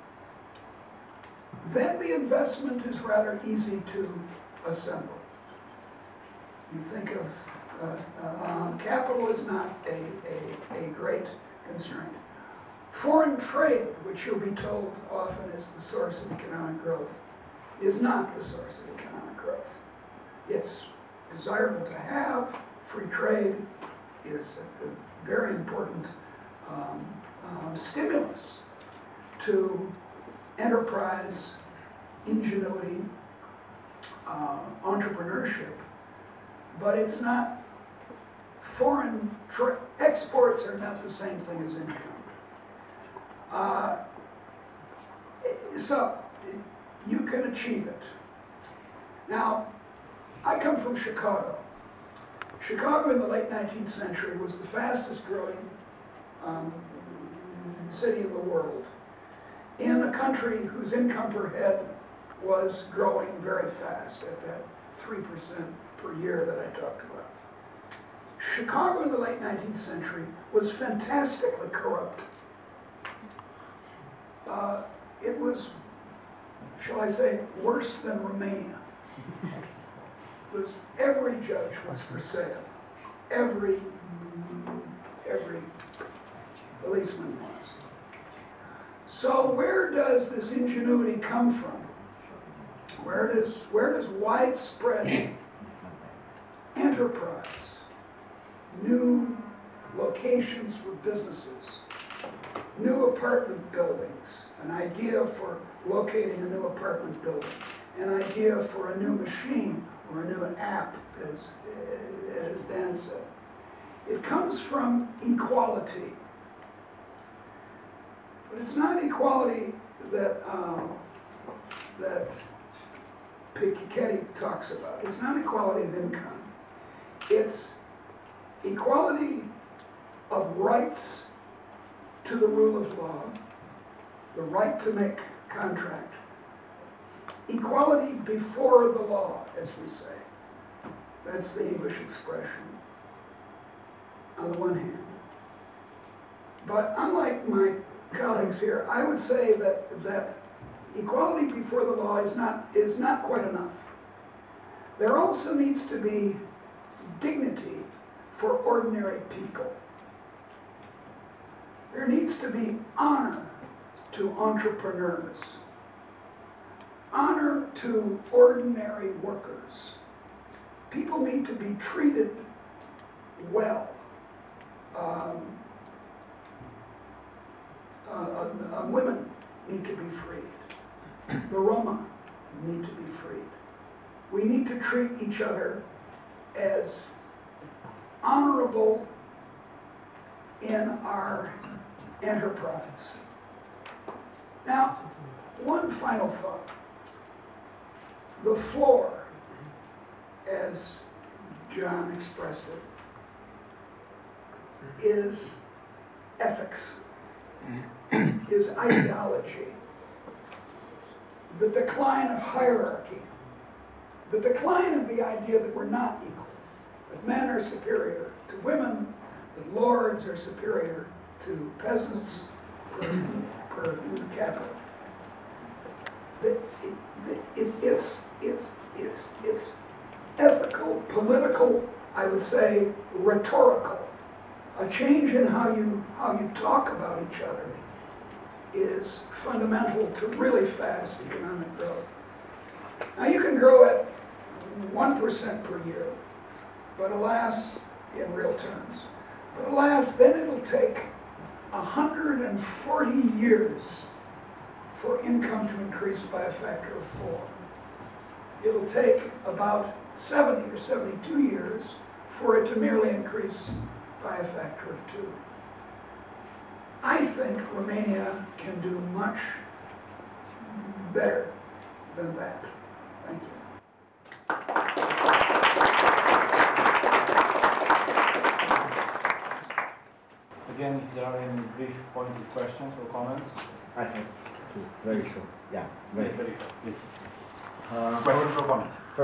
then the investment is rather easy to assemble. You think of capital is not a great constraint. Foreign trade, which you'll be told often is the source of economic growth, is not the source of economic growth. It's desirable to have. Free trade is a very important stimulus to enterprise, ingenuity, entrepreneurship, but it's not foreign exports are not the same thing as income. So you can achieve it. Now, I come from Chicago. Chicago in the late 19th century was the fastest growing city in the world, in a country whose income per head was growing very fast at that 3% per year that I talked about. Chicago in the late 19th century was fantastically corrupt. It was, shall I say, worse than Romania. Every judge was for sale. Every policeman was. So where does this ingenuity come from? Where does widespread enterprise, new locations for businesses, new apartment buildings, an idea for locating a new apartment building, an idea for a new machine or a new app, as Dan said. It comes from equality. But it's not equality that Piketty talks about. It's not equality of income. It's equality of rights to the rule of law, the right to make contract, equality before the law, as we say. That's the English expression, on the one hand. But unlike my colleagues here, I would say that equality before the law is not quite enough. There also needs to be dignity for ordinary people. There needs to be honor to entrepreneurs, honor to ordinary workers. People need to be treated well. Women need to be freed. The Roma need to be freed. We need to treat each other as honorable in our enterprise. Now, one final thought. The floor, as John expressed it, is ethics, is ideology, the decline of hierarchy, the decline of the idea that we're not equal, that men are superior to women, that lords are superior to peasants per capita. It's ethical, political, I would say rhetorical. A change in how you talk about each other is fundamental to really fast economic growth. Now you can grow at 1% per year, but alas, in real terms, but alas, then it'll take 140 years for income to increase by a factor of 4. It'll take about 70 or 72 years for it to merely increase by a factor of 2. I think Romania can do much better than that. Thank you. Again, if there are any brief pointed questions or comments. I have two, very short. Yeah, very short. Very short, please.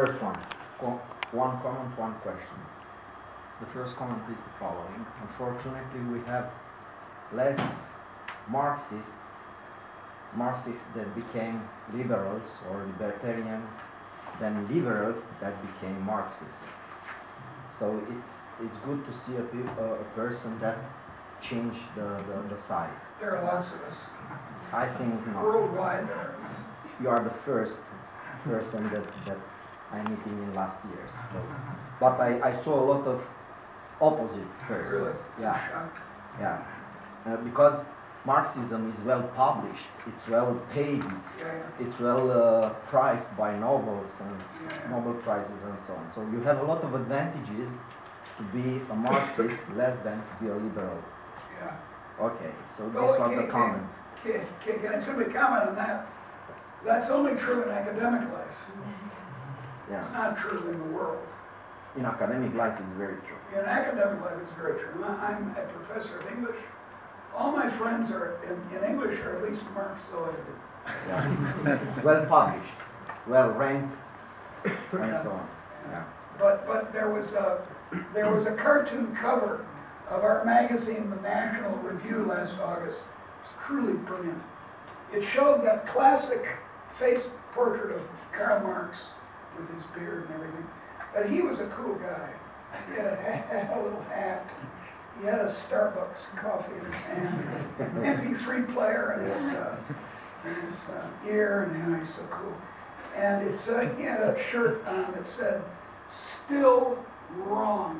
first one. One comment, one question. The first comment is the following. Unfortunately, we have less Marxists that became liberals or libertarians than liberals that became Marxists. So it's good to see a person that changed the sides. There are lots of us. I think not. Worldwide, there are. You are the first person that I'm meeting in last years. So, but I saw a lot of opposite persons. Really? Yeah, Shocked. yeah. Because Marxism is well published, it's well paid, it's well priced by Nobels and Nobel Prizes and so on. So you have a lot of advantages to be a Marxist less than to be a liberal. Yeah. Okay, so this was the comment. Can I simply comment on that? That's only true in academic life. Yeah. It's not true in the world. In academic life, it's very true. In academic life, it's very true. I'm a professor of English. All my friends are in English are at least Marxoid. Yeah. Well published, well ranked, and so on. Yeah. But there was a cartoon cover of our magazine, the National Review, last August. It was truly brilliant. It showed that classic face portrait of Karl Marx with his beard and everything. But he was a cool guy. He had a little hat. He had a Starbucks coffee in his hand, MP3 player in his ear, and he's so cool. And he had a shirt on that said, "Still wrong."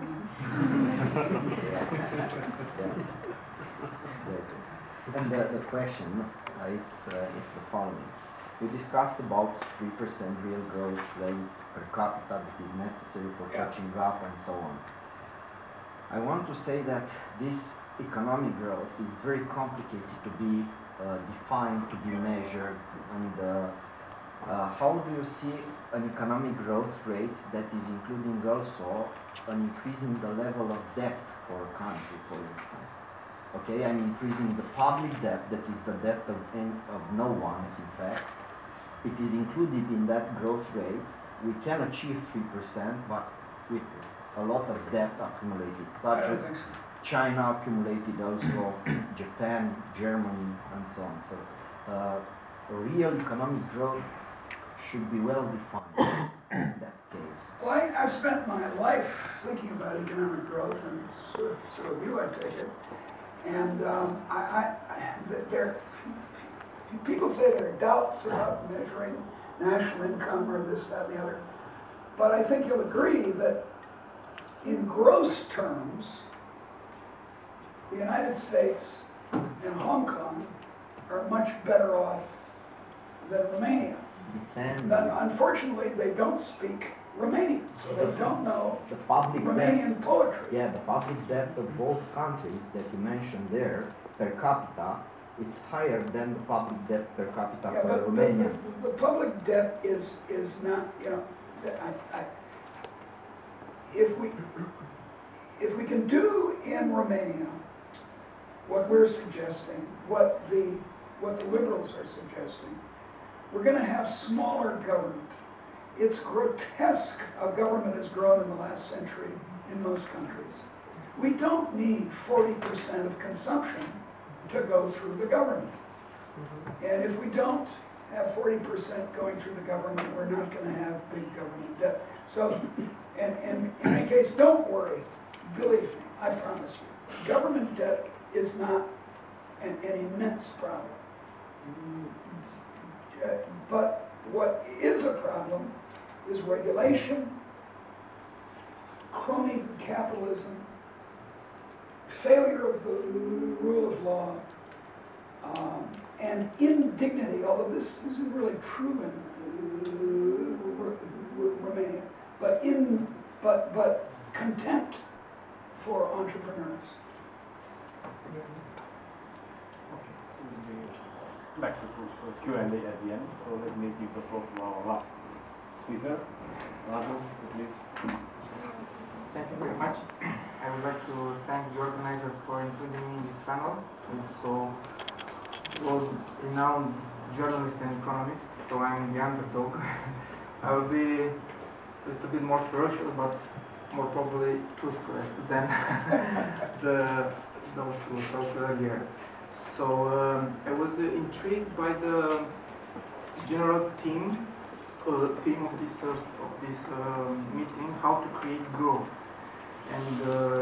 And the question, it's the following. We discussed about 3% real growth rate per capita that is necessary for catching up and so on. I want to say that this economic growth is very complicated to be defined, to be measured, and how do you see an economic growth rate that is including also an increasing the level of debt for a country, for instance? Okay, I'm increasing the public debt, that is the debt of no one's, in fact. It is included in that growth rate. We can achieve 3%, but with a lot of debt accumulated, such as China accumulated, also Japan, Germany, and so on. So real economic growth should be well defined in that case. Well, I've spent my life thinking about economic growth, and so have you, I take it. And people say there are doubts about measuring national income or this, that, and the other. But I think you'll agree that in gross terms, the United States and Hong Kong are much better off than Romania. Unfortunately, they don't speak Romanian, so they don't know the public Romanian debt, poetry. Yeah, the public debt of both countries that you mentioned there, per capita, it's higher than the public debt per capita for Romania. The public debt is not, if we can do in Romania what we're suggesting, what the liberals are suggesting, we're going to have smaller government. It's grotesque how government has grown in the last century in most countries. We don't need 40% of consumption to go through the government. And if we don't have 40% going through the government, we're not going to have big government debt. So, and in any case, don't worry. Believe me, I promise you. Government debt is not an immense problem. But what is a problem is regulation, crony capitalism, failure of the rule of law, and indignity, although this isn't really true in Romania, but contempt for entrepreneurs. Back to Q&A at the end, so let me give the floor to our last speaker. Radu, please. Thank you very much. I would like to thank the organizers for including me in this panel. I'm also world-renowned journalist and economist, so I'm the underdog. I will be a little bit more ferocious, but more probably toothless than those who talked earlier. So I was intrigued by the general theme of this meeting, how to create growth. And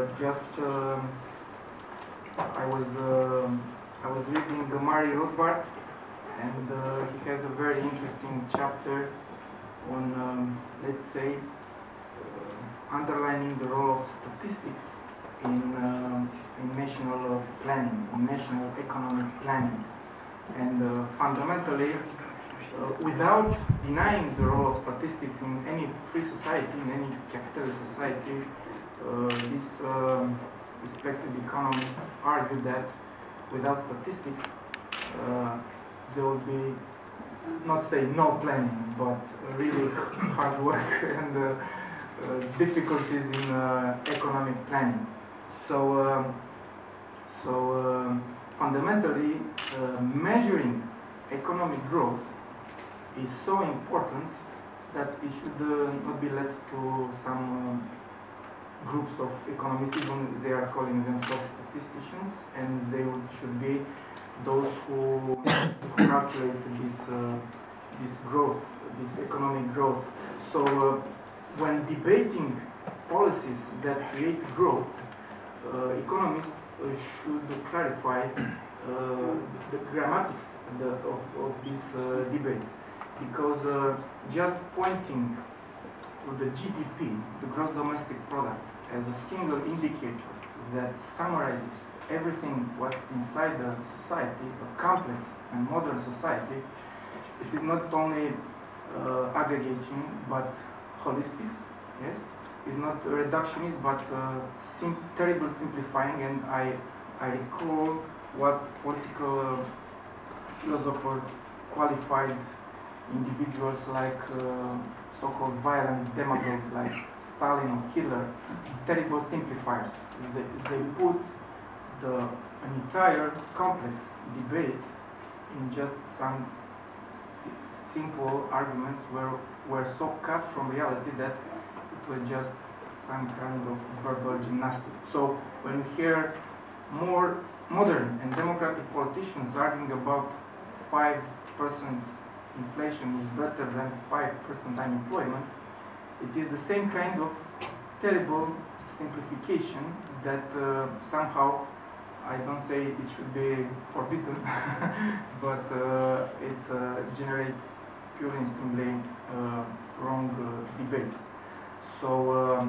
I was reading Murray Rothbard, and he has a very interesting chapter on, let's say, underlining the role of statistics in national planning, in national economic planning. And fundamentally, without denying the role of statistics in any free society, in any capitalist society, these respected economists argue that without statistics, there would be, not say no planning, but really hard work and difficulties in economic planning. So, fundamentally, measuring economic growth is so important that it should not be left to some groups of economists, even they are calling themselves statisticians, and they should be those who calculate this growth, this economic growth. So when debating policies that create growth, economists should clarify the grammatics of this debate, because just pointing to the GDP, the gross domestic product, as a single indicator that summarizes everything what's inside the society, a complex and modern society, it is not only aggregation but holistic, yes? It's not reductionist but terrible simplifying. And I recall what political philosophers qualified individuals like so-called violent demagogues like Stalin or Hitler, terrible simplifiers. They put an entire complex debate in just some simple arguments were so cut from reality that it was just some kind of verbal gymnastics. So when we hear more modern and democratic politicians arguing about 5% inflation is better than 5% unemployment, it is the same kind of terrible simplification that somehow, I don't say it should be forbidden, but it generates purely and simply wrong debate. So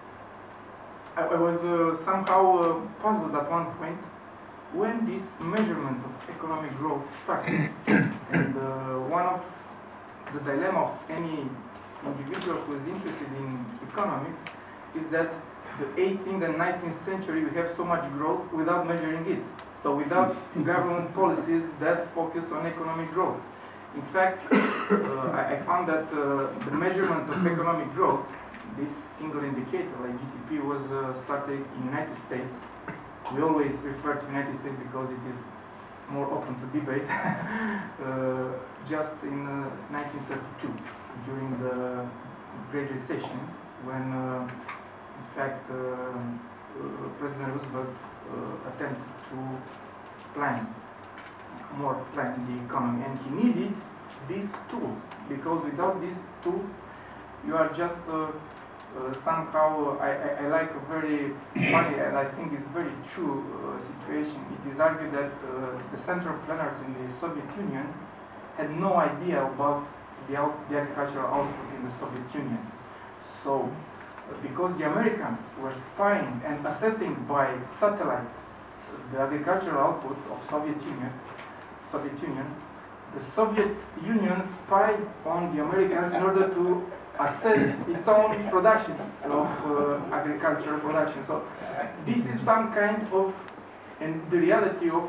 I was somehow puzzled at one point when this measurement of economic growth started. And one of the dilemma of any individual who is interested in economics is that the 18th and 19th century we have so much growth without measuring it. So without government policies that focus on economic growth. In fact, I found that the measurement of economic growth, this single indicator like GDP, was started in the United States. We always refer to the United States because it is more open to debate. Just in 1932, during the Great Recession, when in fact President Roosevelt attempted to plan the economy, and he needed these tools, because without these tools you are just somehow, I like a very funny and I think it's very true situation. It is argued that the central planners in the Soviet Union had no idea about the agricultural output in the Soviet Union. So, because the Americans were spying and assessing by satellite the agricultural output of Soviet Union, the Soviet Union spied on the Americans in order to assess its own production of agricultural production. So this is some kind of, and the reality of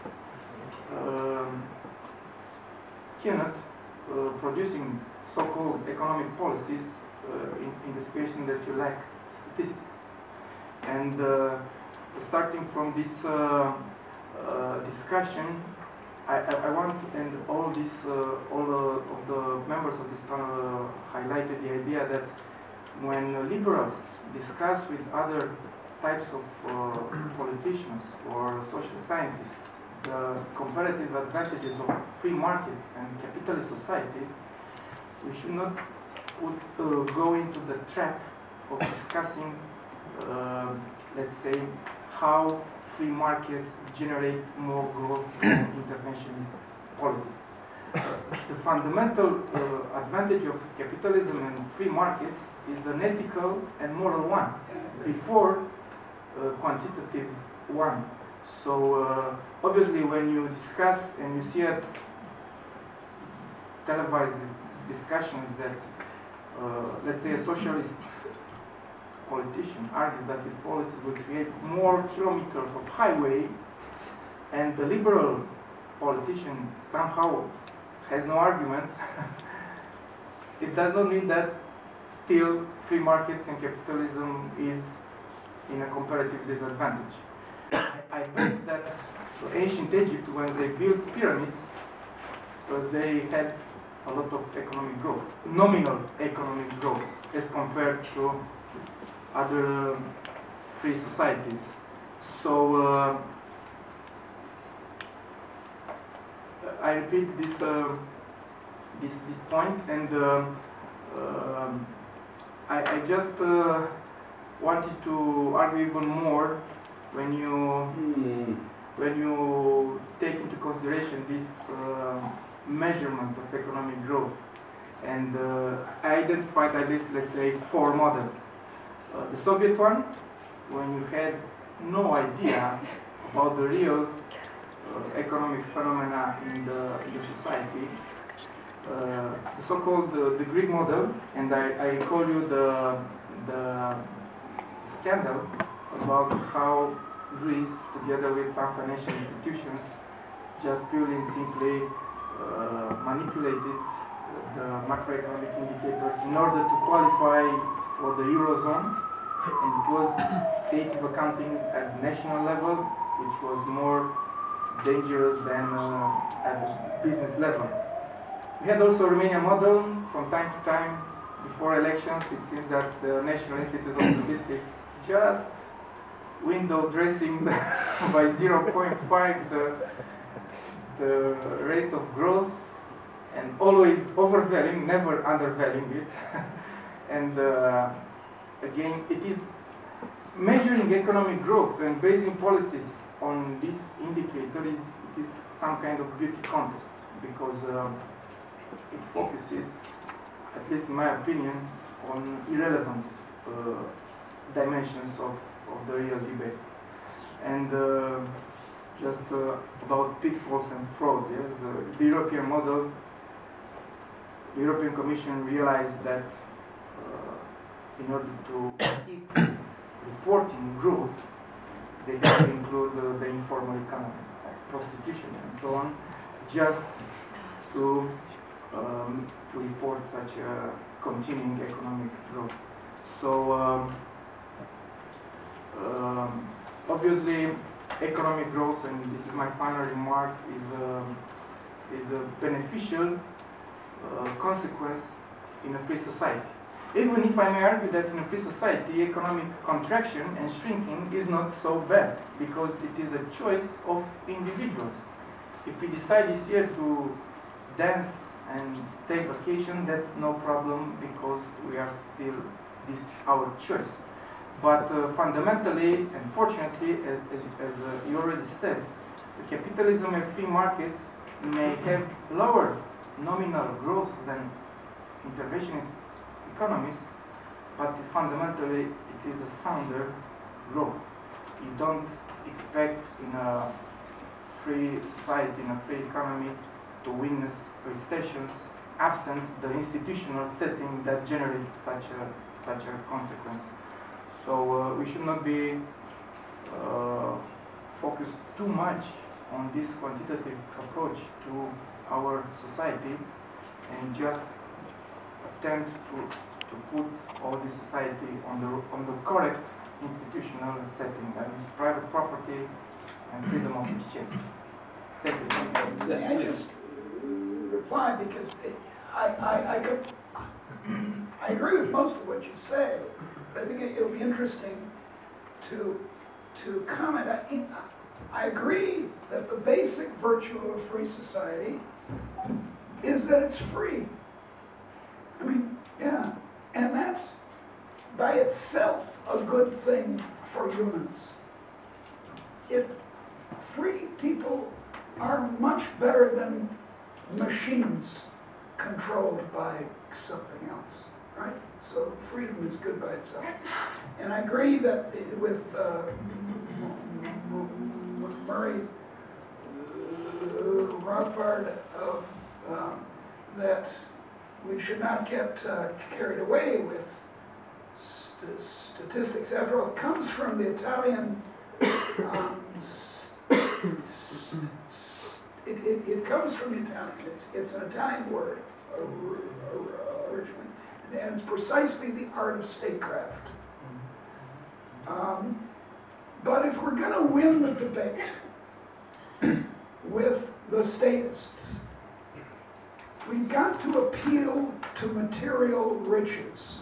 cannot producing so-called economic policies in the situation that you lack statistics. And starting from this discussion, I want, and all of the members of this panel highlighted the idea that when liberals discuss with other types of politicians or social scientists the comparative advantages of free markets and capitalist societies, we should not go into the trap of discussing, let's say, how free markets generate more growth than interventionist politics. The fundamental advantage of capitalism and free markets is an ethical and moral one, before quantitative one. So obviously when you discuss and you see at televised discussions that, let's say, a socialist politician argues that his policies will create more kilometers of highway, and the liberal politician somehow has no argument, it does not mean that still free markets and capitalism is in a comparative disadvantage. I bet that ancient Egypt, when they built pyramids, they had a lot of economic growth, nominal economic growth, as compared to other free societies. So I repeat this point, and I just wanted to argue even more when you take into consideration this measurement of economic growth. And I identified at least, let's say, 4 models. The Soviet one, when you had no idea about the real economic phenomena in the society. The so-called the Greek model, and I call you the scandal about how Greece, together with some financial institutions, just purely and simply manipulated the macroeconomic indicators in order to qualify for the Eurozone, and it was creative accounting at national level, which was more dangerous than at the business level. We had also a Romanian model. From time to time, before elections, it seems that the National Institute of Statistics just window dressing by 0.5 the rate of growth, and always overvaluing, never undervaluing it. And again, it is measuring economic growth and basing policies on this indicator is some kind of beauty contest, because it focuses, at least in my opinion, on irrelevant dimensions of the real debate. And just about pitfalls and fraud, yes? The European model, the European Commission realized that in order to keep reporting growth, they have to include the informal economy, like prostitution and so on, just to report such a continuing economic growth. So obviously economic growth, and this is my final remark, is a beneficial consequence in a free society. Even if I may argue that in a free society, economic contraction and shrinking is not so bad, because it is a choice of individuals. If we decide this year to dance and take vacation, that's no problem, because we are still, this our choice. But fundamentally, and fortunately, as you already said, the capitalism and free markets may have lower nominal growth than interventionist economies, but fundamentally it is a sounder growth. You don't expect in a free society, in a free economy, to witness recessions absent the institutional setting that generates such a consequence. So we should not be focused too much on this quantitative approach to our society, and just attempt to put all the society on the correct institutional setting, that is private property and freedom of exchange. Thank you. May I just reply, because I agree with most of what you say, but I think it'll be interesting to comment. I agree that the basic virtue of a free society is that it's free. I mean, yeah, and that's by itself a good thing for humans. Free people are much better than machines controlled by something else, right? So freedom is good by itself. And I agree that with Murray Rothbard that we should not get carried away with statistics. After all, it comes from the Italian it comes from the Italian. It's an Italian word originally, and it's precisely the art of statecraft. But if we're going to win the debate with the statists, we've got to appeal to material riches.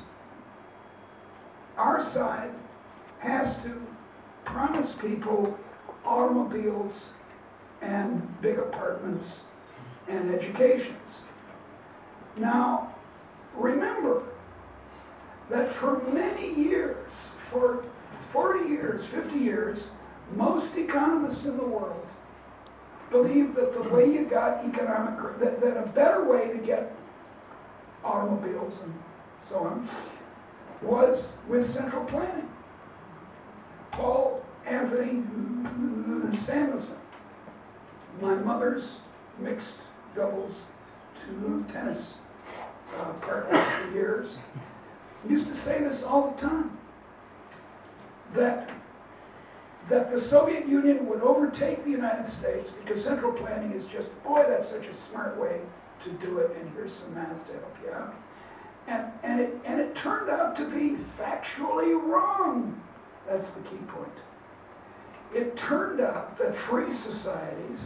Our side has to promise people automobiles and big apartments and educations. Now, remember that for many years, for 40 years, 50 years, most economists in the world believed that the way you got economic growth, that a better way to get automobiles and so on was with central planning. Paul Anthony Samuelson, my mother's mixed doubles tennis partner for years, used to say this all the time, that the Soviet Union would overtake the United States because central planning is just, boy, that's such a smart way to do it, and here's some math to help you out. And it turned out to be factually wrong. That's the key point. It turned out that free societies,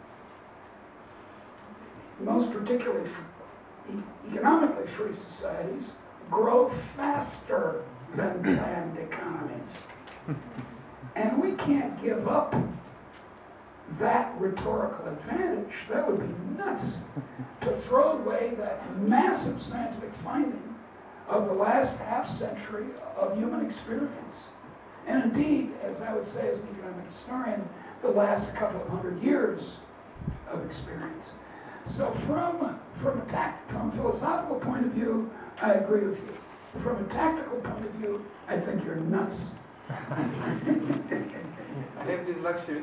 most particularly economically free societies, grow faster than planned economies. And we can't give up that rhetorical advantage. That would be nuts to throw away that massive scientific finding of the last half century of human experience. And indeed, as I would say as an economic historian, the last couple of 100 years of experience. So from a philosophical point of view, I agree with you. From a tactical point of view, I think you're nuts. I have this luxury.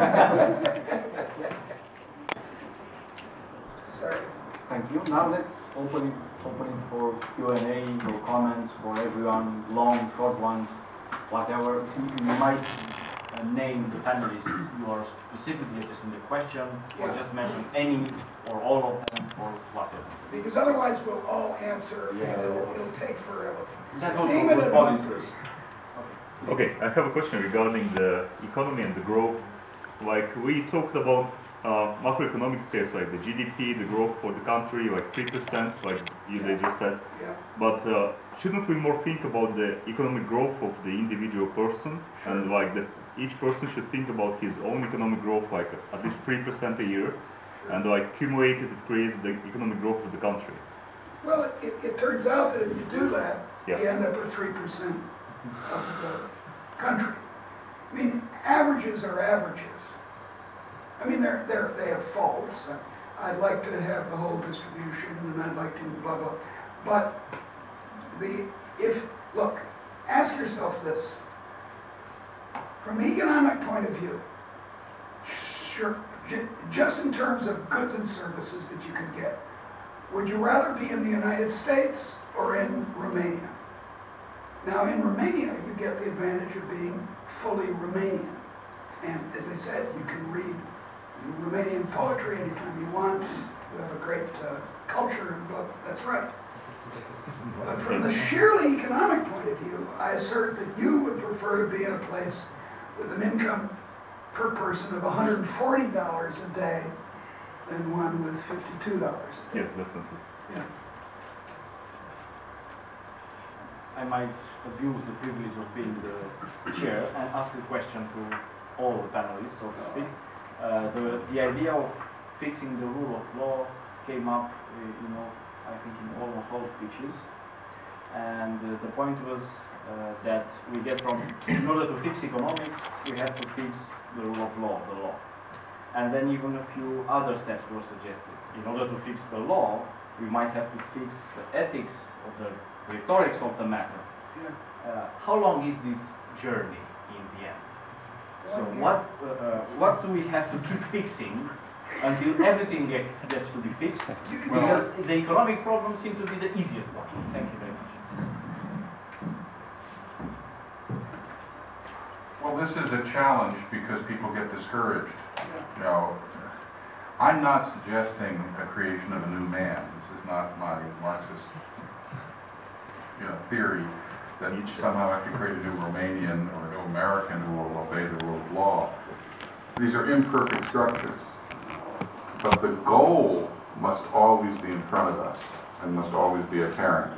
Sorry. Thank you. Now let's open it for Q&As or comments for everyone, long, short ones, whatever. You might name the panelists you are specifically addressing the question, or just mention any or all of them, or whatever. Because otherwise we'll all answer, and it'll take forever. That's also Name it good and policy. answers. Okay, I have a question regarding the economy and the growth. Like we talked about macroeconomic scales, like the GDP, the growth for the country, like 3%, like they just said. Yeah. But shouldn't we more think about the economic growth of the individual person, and like each person should think about his own economic growth, like at least 3% a year, and like cumulated it creates the economic growth of the country. Well, it turns out that if you do that, Yeah. you end up with 3% of the country. I mean, averages are averages. I mean, they have faults. I'd like to have the whole distribution, and I'd like to blah blah. But look, ask yourself this: from the economic point of view, sure, just in terms of goods and services that you can get, would you rather be in the United States or in Romania? Now, in Romania, you get the advantage of being fully Romanian. And as I said, you can read Romanian poetry anytime you want. You have a great culture, but that's right. But from the sheerly economic point of view, I assert that you would prefer to be in a place with an income per person of $140 a day than one with $52 a day. Yes, definitely. Yeah. I might abuse the privilege of being the chair and ask a question to all the panelists, so to speak. The idea of fixing the rule of law came up, I think in almost all speeches. And the point was that we get from, in order to fix economics, we have to fix the rule of law, the law. And then even a few other steps were suggested. In order to fix the law, we might have to fix the ethics of the rhetorics of the matter. How long is this journey in the end? So what do we have to keep fixing until everything gets to be fixed? Because the economic problems seem to be the easiest one. Thank you very much. Well, this is a challenge because people get discouraged. You know, I'm not suggesting a creation of a new man. This is not my Marxist, theory that you somehow have to create a new Romanian or a new American who will obey the rule of law. These are imperfect structures, but the goal must always be in front of us and must always be apparent.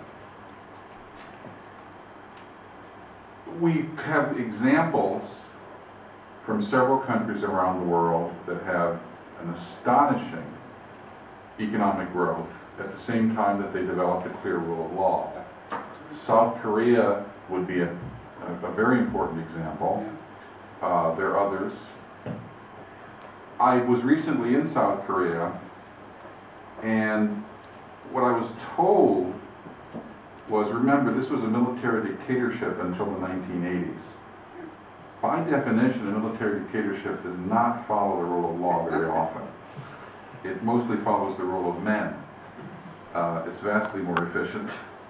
We have examples from several countries around the world that have an astonishing economic growth at the same time that they developed a clear rule of law. South Korea would be a very important example. There are others. I was recently in South Korea, and what I was told was, remember, this was a military dictatorship until the 1980s. By definition, a military dictatorship does not follow the rule of law very often. It mostly follows the rule of men. It's vastly more efficient.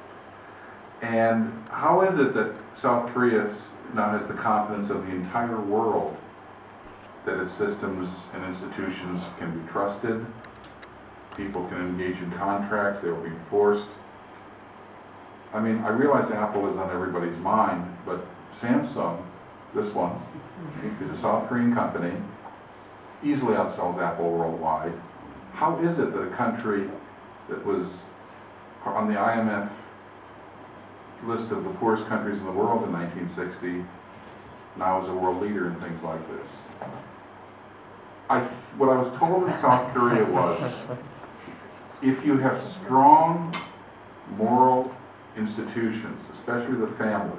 And how is it that South Korea now has the confidence of the entire world that its systems and institutions can be trusted, people can engage in contracts, they will be enforced? I mean, I realize Apple is on everybody's mind, but Samsung, this one, is a South Korean company, easily outsells Apple worldwide. How is it that a country that was on the IMF list of the poorest countries in the world in 1960 now is a world leader in things like this? What I was told in South Korea was, if you have strong moral institutions, especially the family,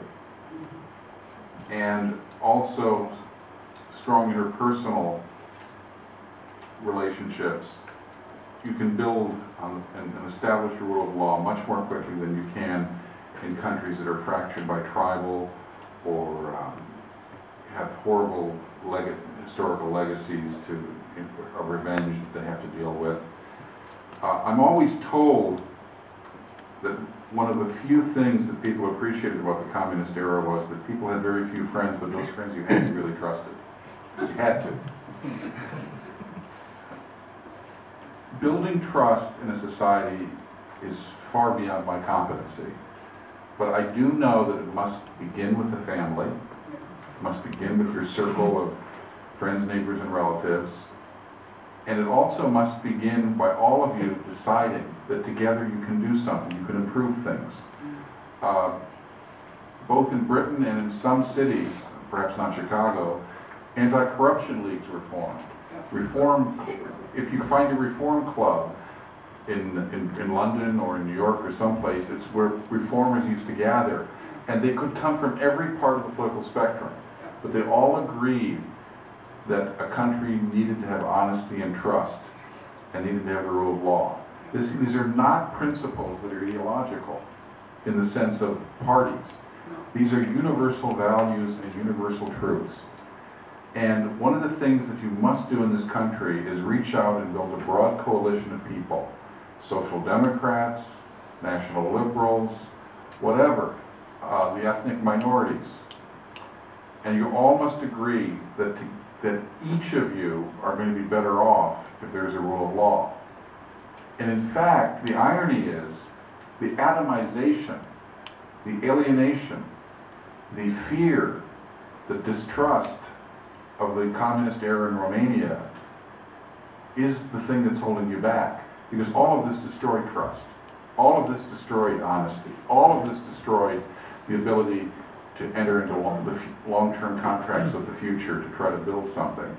and also strong interpersonal relationships, you can build and establish a rule of law much more quickly than you can in countries that are fractured by tribal or have horrible historical legacies of revenge that they have to deal with. I'm always told that one of the few things that people appreciated about the communist era was that people had very few friends, but those friends you had to really trusted. You had to. Building trust in a society is far beyond my competency, but I do know that it must begin with the family, it must begin with your circle of friends, neighbors, and relatives, and it also must begin by all of you deciding that together you can do something, you can improve things. Both in Britain and in some cities, perhaps not Chicago, anti-corruption leagues were formed. If you find a reform club in London or in New York or someplace, it's where reformers used to gather. And they could come from every part of the political spectrum, but they all agreed that a country needed to have honesty and trust and needed to have the rule of law. These are not principles that are ideological in the sense of parties. These are universal values and universal truths. And one of the things that you must do in this country is reach out and build a broad coalition of people, social democrats, national liberals, whatever, the ethnic minorities. And you all must agree that each of you are going to be better off if there's a rule of law. And in fact, the irony is the atomization, the alienation, the fear, the distrust of the communist era in Romania is the thing that's holding you back. Because all of this destroyed trust. All of this destroyed honesty. All of this destroyed the ability to enter into long-term contracts with the future to try to build something.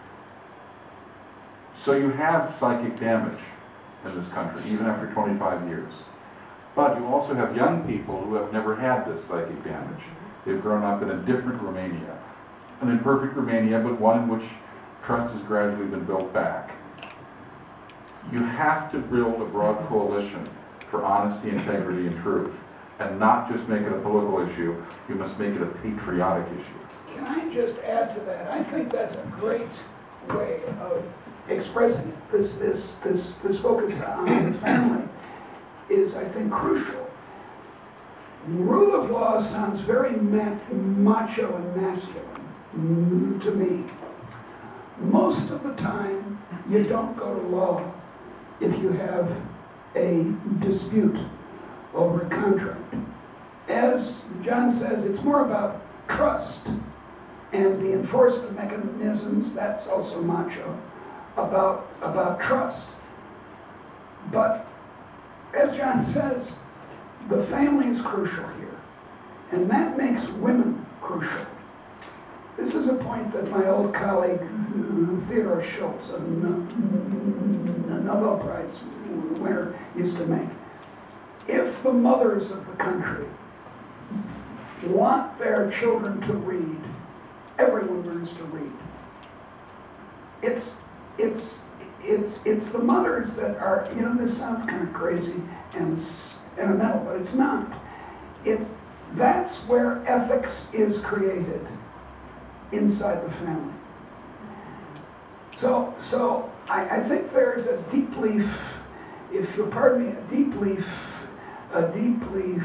So you have psychic damage in this country, even after 25 years. But you also have young people who have never had this psychic damage. They've grown up in a different Romania, an imperfect Romania, but one in which trust has gradually been built back. You have to build a broad coalition for honesty, integrity, and truth, and not just make it a political issue. You must make it a patriotic issue. Can I just add to that? I think that's a great way of expressing it. This focus on the family is, I think, crucial. Rule of law sounds very macho and masculine to me. Most of the time, you don't go to law if you have a dispute over a contract. As John says, it's more about trust and the enforcement mechanisms, that's also macho, about trust. But as John says, the family is crucial here, and that makes women crucial. This is a point that my old colleague Theodore Schultz, a Nobel Prize winner, used to make. If the mothers of the country want their children to read, everyone learns to read. It's the mothers that are, you know, this sounds kind of crazy and sentimental, but it's not. That's where ethics is created, inside the family. So I think there's a deeply, if you'll pardon me, a deeply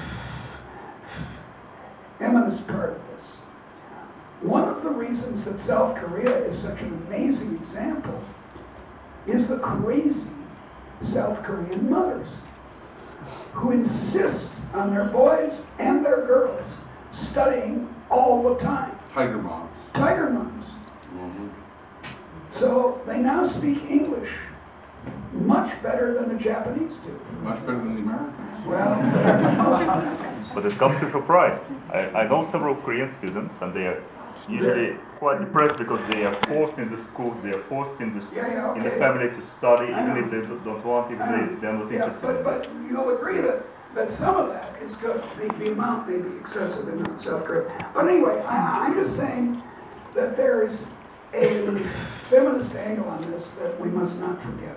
feminist part of this. One of the reasons that South Korea is such an amazing example is the crazy South Korean mothers who insist on their boys and their girls studying all the time. Tiger moms. Tiger moms. Mm-hmm. So they now speak English much better than the Japanese do. Much better than the Americans. Well, But it comes with a price. I know several Korean students, and they are usually quite depressed because they are forced in the schools, they are forced in the family to study, even if they don't want, even if they're not interested in but this. you'll agree that some of that is good. The amount may be excessive in South Korea. But anyway, I'm just saying that there is a feminist angle on this that we must not forget.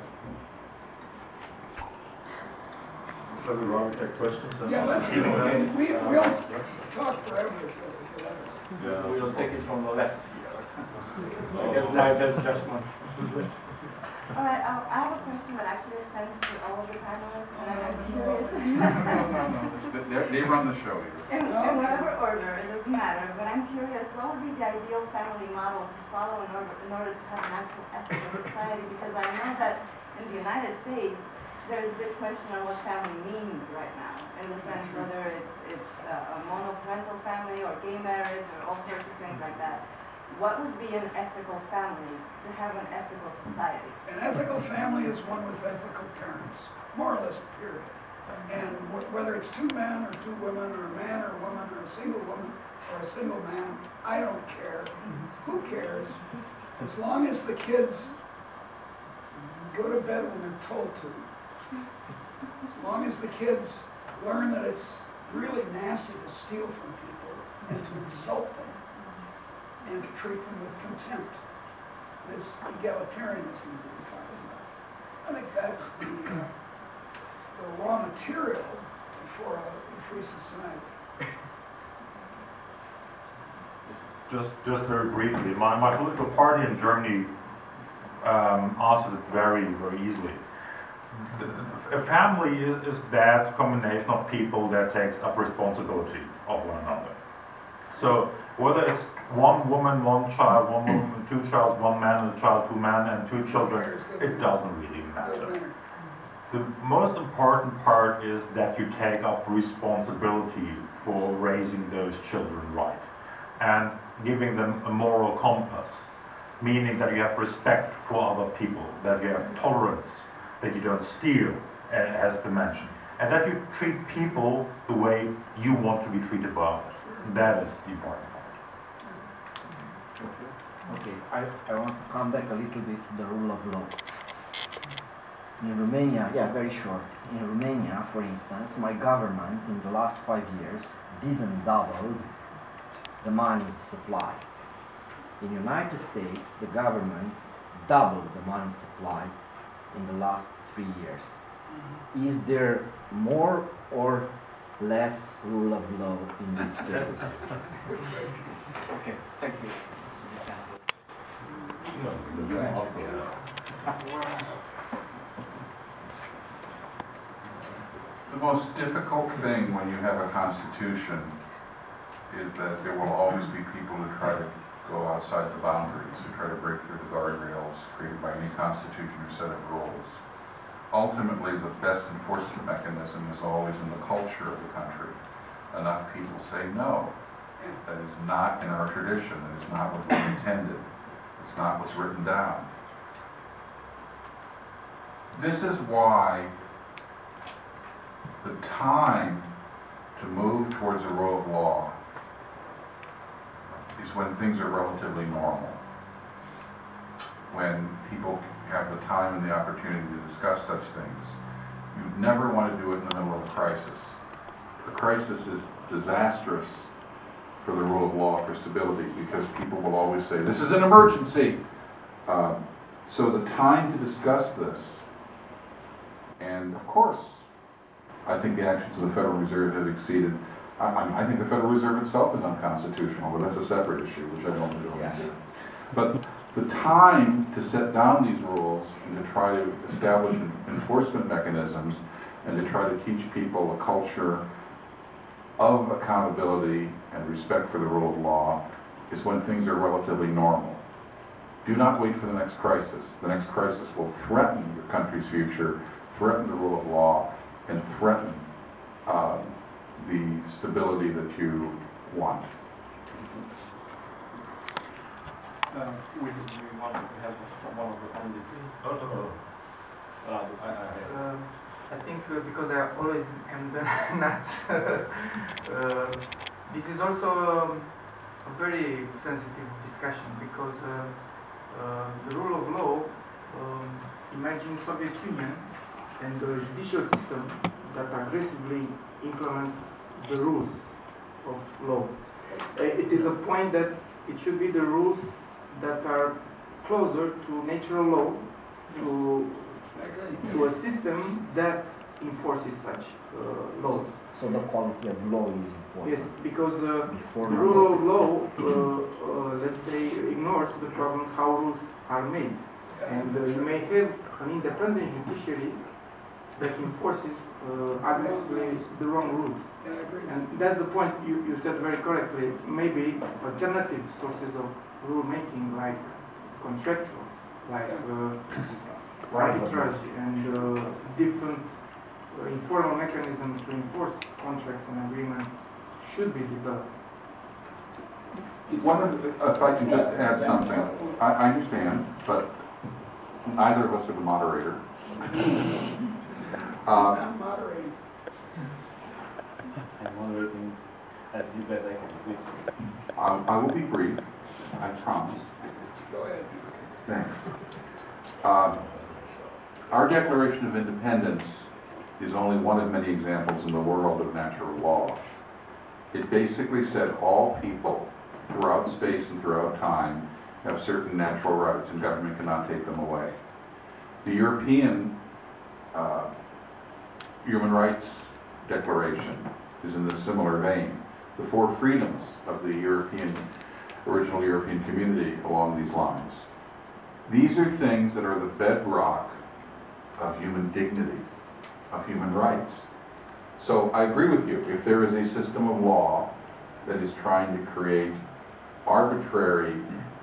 Shall we run take questions? Yeah, let's do it. We'll talk forever. Yeah. We'll take it from the left here. I guess now there's judgment. All right, I have a question that actually extends to all of the panelists, and I'm curious. No. They run the show here. In whatever order, it doesn't matter, but I'm curious, what would be the ideal family model to follow in order to have an actual ethical society? Because I know that in the United States, there's a big question on what family means right now, in the sense whether it's a monoparental family or gay marriage or all sorts of things like that. What would be an ethical family to have an ethical society? An ethical family is one with ethical parents, more or less, period. And whether it's two men or two women, or a man or a woman, or a single woman or a single man, I don't care. Who cares? As long as the kids go to bed when they're told to. As long as the kids learn that it's really nasty to steal from people and to insult them and to treat them with contempt. This egalitarianism that we're talking about. I think that's the raw material for a free society. Just very briefly, my political party in Germany answered it very, very easily. A family is that combination of people that takes up responsibility of one another. So whether it's one woman, one child, one woman, two children, one man and a child, two men and two children, it doesn't really matter. The most important part is that you take up responsibility for raising those children right and giving them a moral compass, meaning that you have respect for other people, that you have tolerance, that you don't steal, has been mentioned, and that you treat people the way you want to be treated by others. That is the important part. Okay, I want to come back a little bit to the rule of law. In Romania, yeah, very short. In Romania, for instance, my government in the last 5 years didn't double the money supply. In the United States, the government doubled the money supply in the last 3 years. Is there more or less rule of law in this case? Okay, thank you. The most difficult thing when you have a constitution is that there will always be people who try to go outside the boundaries, who try to break through the guardrails created by any constitution or set of rules. Ultimately, the best enforcement mechanism is always in the culture of the country. Enough people say no. That is not in our tradition. That is not what we intended. It's not what's written down. This is why the time to move towards a rule of law is when things are relatively normal. When people have the time and the opportunity to discuss such things. You never want to do it in the middle of a crisis. The crisis is disastrous for the rule of law, for stability, because people will always say, this is an emergency. So the time to discuss this, and of course, I think the actions of the Federal Reserve have exceeded. I think the Federal Reserve itself is unconstitutional, but that's a separate issue, which I don't go into. But the time to set down these rules and to try to establish enforcement mechanisms and to try to teach people a culture of accountability and respect for the rule of law is when things are relatively normal. Do not wait for the next crisis. The next crisis will threaten your country's future, threaten the rule of law, and threaten the stability that you want. We want to have one of the panelists. I think because I always am not. This is also a very sensitive discussion because the rule of law, imagine Soviet Union and the judicial system that aggressively implements the rules of law. It is a point that it should be the rules that are closer to natural law, to a system that enforces such laws. So the quality of law is important. Yes, because the rule of law, let's say, ignores the problems how rules are made. And you may have an independent judiciary that enforces aggressively the wrong rules. And that's the point you said very correctly. Maybe alternative sources of rule making, like contractuals, like arbitrage and different informal mechanisms to enforce contracts and agreements should be developed. One of the, if I can just add something, I understand, but neither of us are the moderator. I'm moderating. I'm moderating as you guys I can, please. I will be brief, I promise. Go ahead. Thanks. Our Declaration of Independence is only one of many examples in the world of natural law. It basically said all people throughout space and throughout time have certain natural rights and government cannot take them away. The European Human Rights Declaration is in this similar vein. The four freedoms of the original European community along these lines. These are things that are the bedrock of human dignity, of human rights. So I agree with you. If there is a system of law that is trying to create arbitrary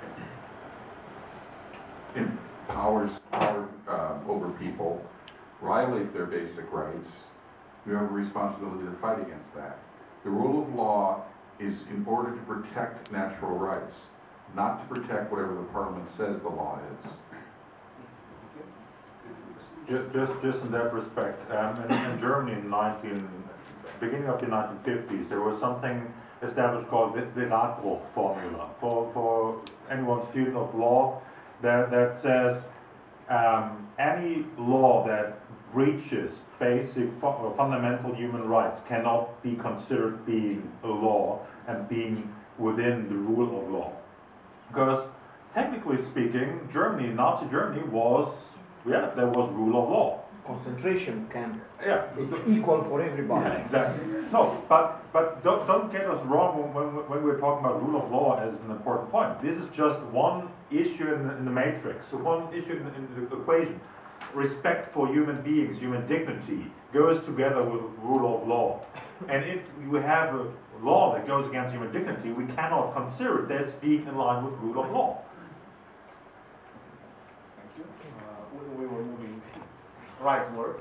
powers over people, violate their basic rights, you have a responsibility to fight against that. The rule of law is in order to protect natural rights, not to protect whatever the parliament says the law is. Just in that respect, in Germany beginning of the 1950s, there was something established called the Radbruch formula. For anyone student of law, that says any law that breaches basic fundamental human rights cannot be considered being a law and being within the rule of law. Because technically speaking, Germany, Nazi Germany was, yeah, there was rule of law. Concentration camp. Yeah. It's equal for everybody. Yeah, exactly. No, but don't get us wrong when we're talking about rule of law as an important point. This is just one issue in the matrix, one issue in the equation. Respect for human beings, human dignity, goes together with rule of law. And if you have a law that goes against human dignity, we cannot consider it as being in line with rule of law. Thank you. We were moving rightwards.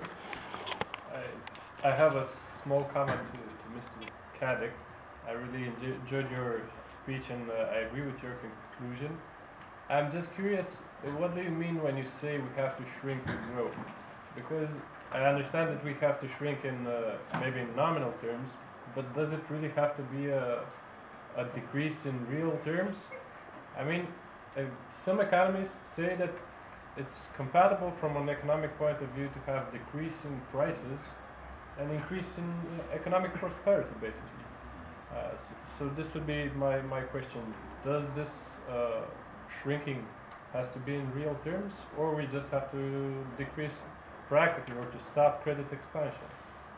I have a small comment to Mr. Caddick. I really enjoyed your speech and I agree with your conclusion. I'm just curious, what do you mean when you say we have to shrink to grow? Because I understand that we have to shrink in maybe in nominal terms, but does it really have to be a decrease in real terms? I mean, some economists say that it's compatible from an economic point of view to have decrease in prices and increase in economic prosperity, basically. So this would be my question. Does this shrinking has to be in real terms, or we just have to decrease practically or to stop credit expansion?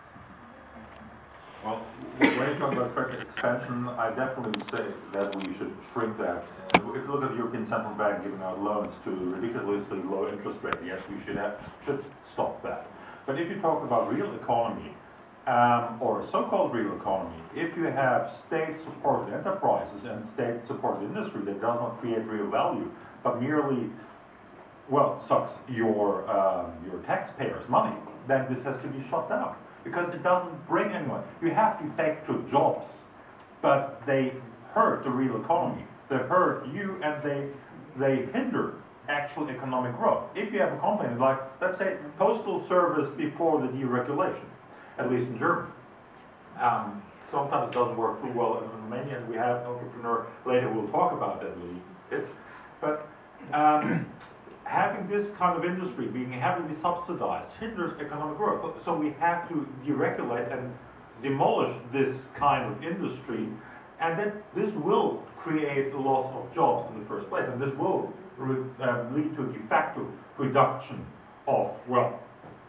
Well, when you talk about credit expansion, I definitely say that we should shrink that. If you look at the European Central Bank giving out loans to ridiculously low interest rate, yes, we should stop that. But if you talk about real economy, or so-called real economy, if you have state-supported enterprises and state-supported industry that does not create real value, but merely, well, sucks your taxpayers' money, then this has to be shut down. Because it doesn't bring anyone. You have to take to jobs, but they hurt the real economy. They hurt you, and they hinder actual economic growth. If you have a company like, let's say, postal service before the deregulation, at least in Germany, sometimes it doesn't work too well in Romania, and we have an entrepreneur later who will talk about that a little bit. But having this kind of industry being heavily subsidized hinders economic growth. So we have to deregulate and demolish this kind of industry, and then this will create a loss of jobs in the first place, and this will lead to a de facto reduction of, well,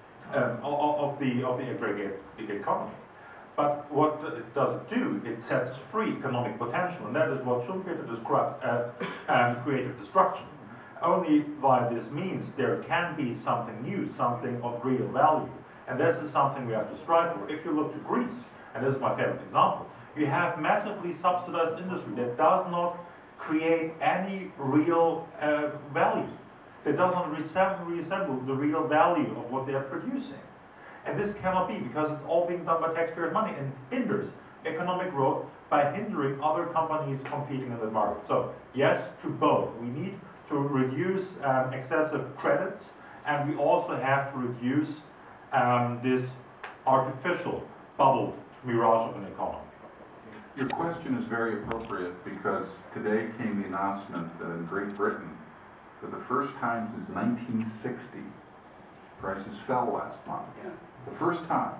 of the aggregate economy. But what it does do, it sets free economic potential, and that is what Schumpeter describes as creative destruction. Only by this means there can be something new, something of real value. And this is something we have to strive for. If you look to Greece, and this is my favorite example, you have massively subsidized industry that does not create any real value. That does not resemble the real value of what they are producing. And this cannot be, because it's all being done by taxpayers' money and hinders economic growth by hindering other companies competing in the market. So yes to both. We need to reduce excessive credits, and we also have to reduce this artificial bubble mirage of an economy. Your question is very appropriate, because today came the announcement that in Great Britain, for the first time since 1960, prices fell last month. Yeah. The first time.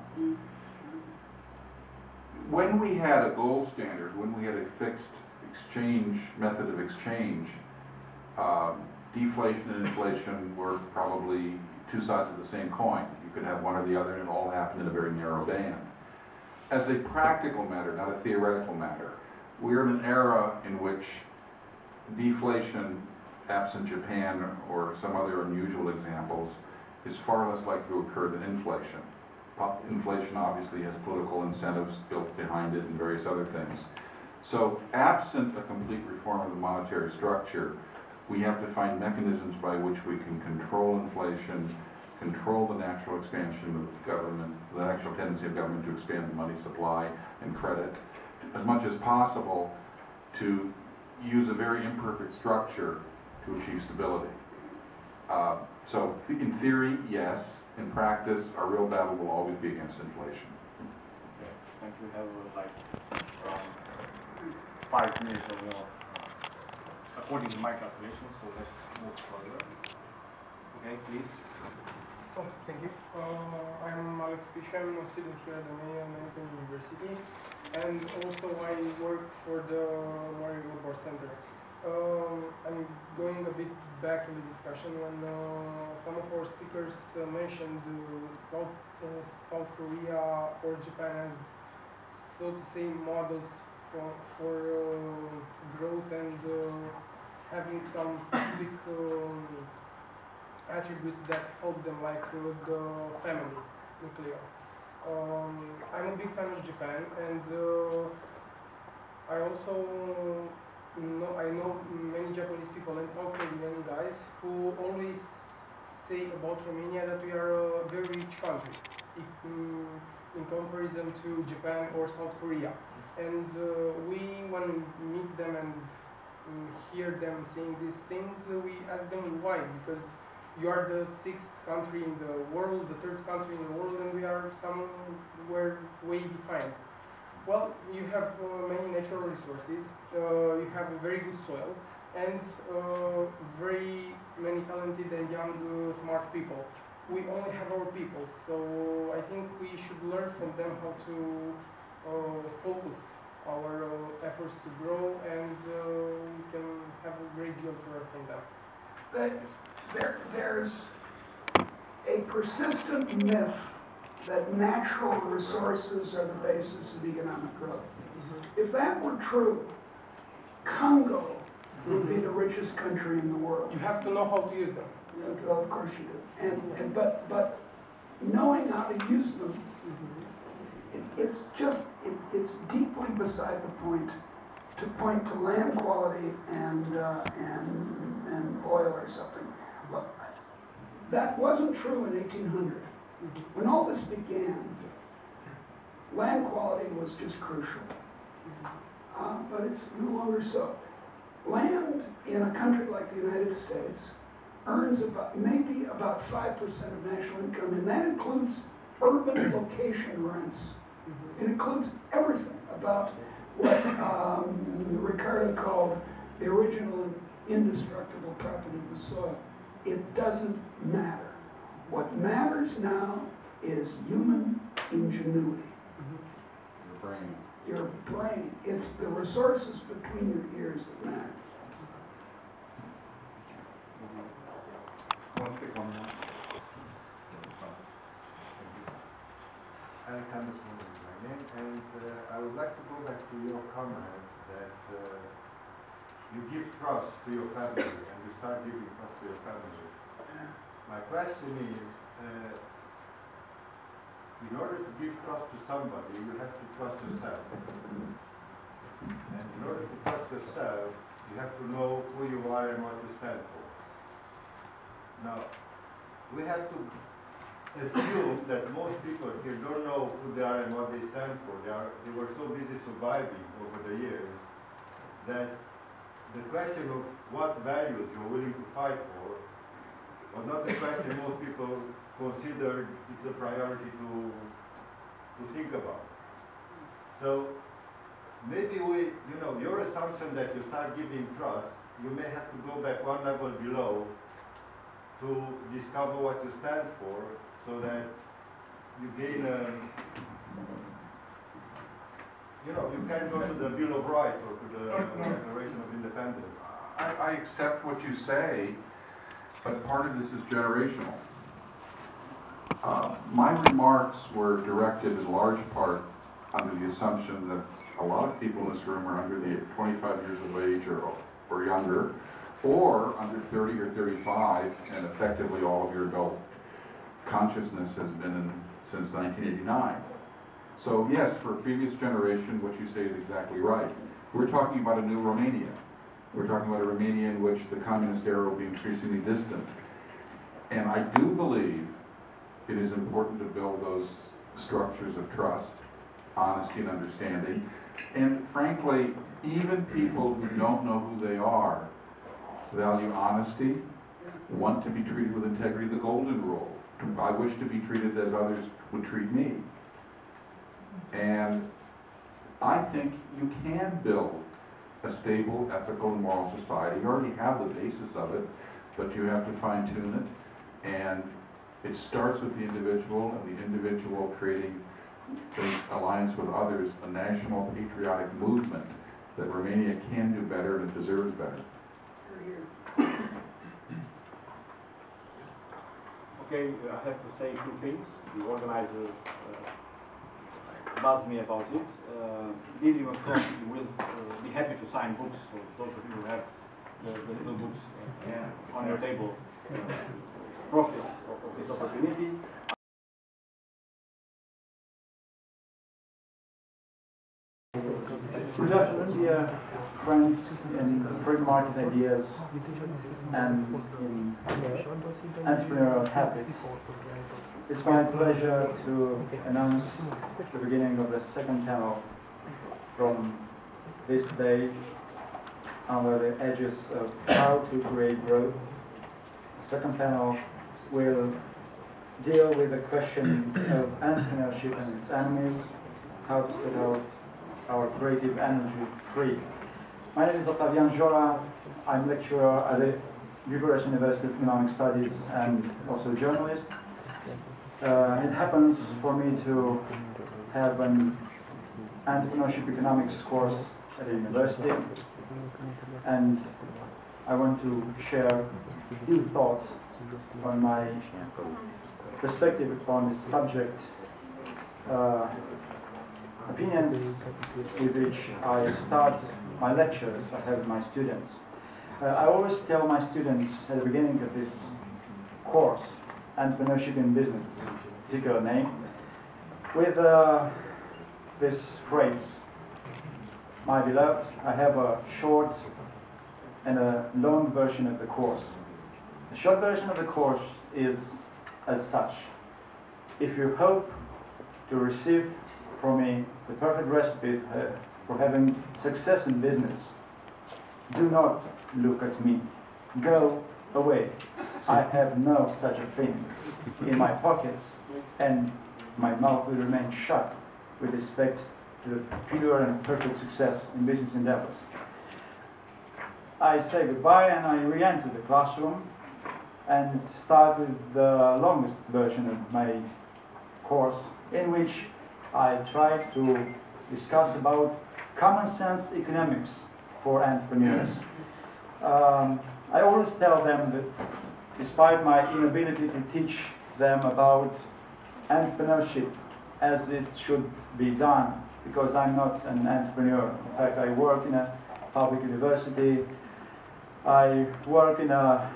When we had a gold standard, when we had a fixed exchange, method of exchange, deflation and inflation were probably two sides of the same coin. You could have one or the other, and it all happened in a very narrow band. As a practical matter, not a theoretical matter, we're in an era in which deflation, absent Japan or some other unusual examples, is far less likely to occur than inflation. Inflation obviously has political incentives built behind it and various other things. So absent a complete reform of the monetary structure, we have to find mechanisms by which we can control inflation, control the natural expansion of government, the natural tendency of government to expand the money supply and credit, as much as possible to use a very imperfect structure to achieve stability. So in theory, yes. in practice, our real battle will always be against inflation. Okay, thank you. We have like around 5 minutes or more, according to my calculations, so let's move further. Okay, please. Oh, thank you. I'm Alex Pisha. I'm a student here at the Mayo American University, and also I work for the Mario Global Center. I'm going a bit back in the discussion when some of our speakers mentioned South Korea or Japan as, so to say, models for growth and having some specific attributes that help them, like the family nuclear. I'm a big fan of Japan, and I also know many Japanese people and South Korean guys who always say about Romania that we are a very rich country in comparison to Japan or South Korea. And when we meet them and hear them saying these things, we ask them why, because you are the 6th country in the world, the 3rd country in the world, and we are somewhere way behind. Well, you have many natural resources, you have a very good soil, and very many talented and young, smart people. We only have our people, so I think we should learn from them how to focus our efforts to grow, and we can have a great deal to learn from them. There's a persistent myth that natural resources are the basis of economic growth. If that were true, Congo would be the richest country in the world. You have to know how to use them. Well, of course you do. But knowing how to use them, it's deeply beside the point to point to land quality and oil or something. Look, that wasn't true in 1800. When all this began, land quality was just crucial. But it's no longer so. Land in a country like the United States earns maybe about 5% of national income, and that includes urban location rents. It includes everything about what Ricardo called the original and indestructible property of the soil. It doesn't matter. What matters now is human ingenuity. Your brain. Your brain. It's the resources between your ears that matter. Alexander Smolin is my name, and I would like to go back to your comment that you give trust to your family and you start giving trust to your family. My question is, in order to give trust to somebody, you have to trust yourself. And in order to trust yourself, you have to know who you are and what you stand for. Now, we have to assume that most people here don't know who they are and what they stand for. They were so busy surviving over the years that the question of what values you're willing to fight for was not the question most people considered it's a priority to think about. So maybe your assumption that you start giving trust, you may have to go back one level below to discover what you stand for, so that you gain you can go to the Bill of Rights or to the Declaration of Independence. I accept what you say, but part of this is generational. My remarks were directed in large part under the assumption that a lot of people in this room are under the 25 years of age or younger, or under 30 or 35, and effectively all of your adult consciousness has been since 1989. So yes, for a previous generation, what you say is exactly right. We're talking about a new Romania. We're talking about a Romania in which the communist era will be increasingly distant. And I do believe it is important to build those structures of trust, honesty, and understanding. And frankly, even people who don't know who they are value honesty, want to be treated with integrity, the golden rule. I wish to be treated as others would treat me. And I think you can build a stable, ethical, and moral society. You already have the basis of it, but you have to fine-tune it. And it starts with the individual, and the individual creating in alliance with others, a national patriotic movement that Romania can do better and it deserves better. Okay, I have to say two things. The organizers buzzed me about it. Dimitri Moskovsky will be happy to sign books, so those of you who have the little books on your table, profit of this opportunity. Good afternoon, dear friends in free market ideas and in entrepreneurial habits. It's my pleasure to announce the beginning of the second panel from this day under the edges of how to create growth. The second panel will deal with the question of entrepreneurship and its enemies, how to set out our creative energy free. My name is Octavian Jora. I'm lecturer at the Bucharest University of Economic Studies and also journalist. It happens for me to have an entrepreneurship economics course at the university, and I want to share a few thoughts on my perspective upon this subject. Opinions with which I start my lectures I have with my students. I always tell my students at the beginning of this course, Entrepreneurship in Business, particular name, with this phrase, my beloved, I have a short and a long version of the course. The short version of the course is as such. If you hope to receive from me the perfect recipe for having success in business, do not look at me. Go away. I have no such a thing in my pockets, and my mouth will remain shut with respect to the pure and perfect success in business endeavors. I say goodbye and I re-enter the classroom and start with the longest version of my course, in which I try to discuss about common sense economics for entrepreneurs. I always tell them that despite my inability to teach them about entrepreneurship as it should be done, because I'm not an entrepreneur. In fact, I work in a public university. I work in a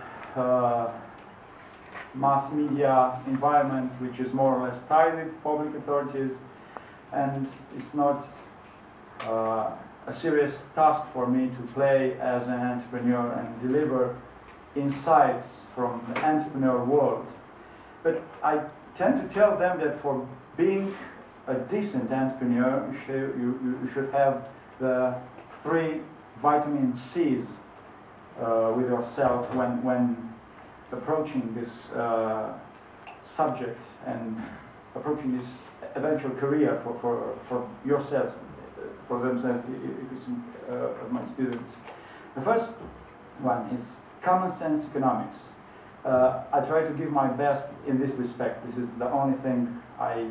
mass media environment which is more or less tied with public authorities, and it's not a serious task for me to play as an entrepreneur and deliver insights from the entrepreneur world. But I tend to tell them that for being a decent entrepreneur, you should have the 3 vitamin C's with yourself when approaching this subject and approaching this eventual career for yourselves, for themselves, of my students. The first one is common sense economics. I try to give my best in this respect. This is the only thing I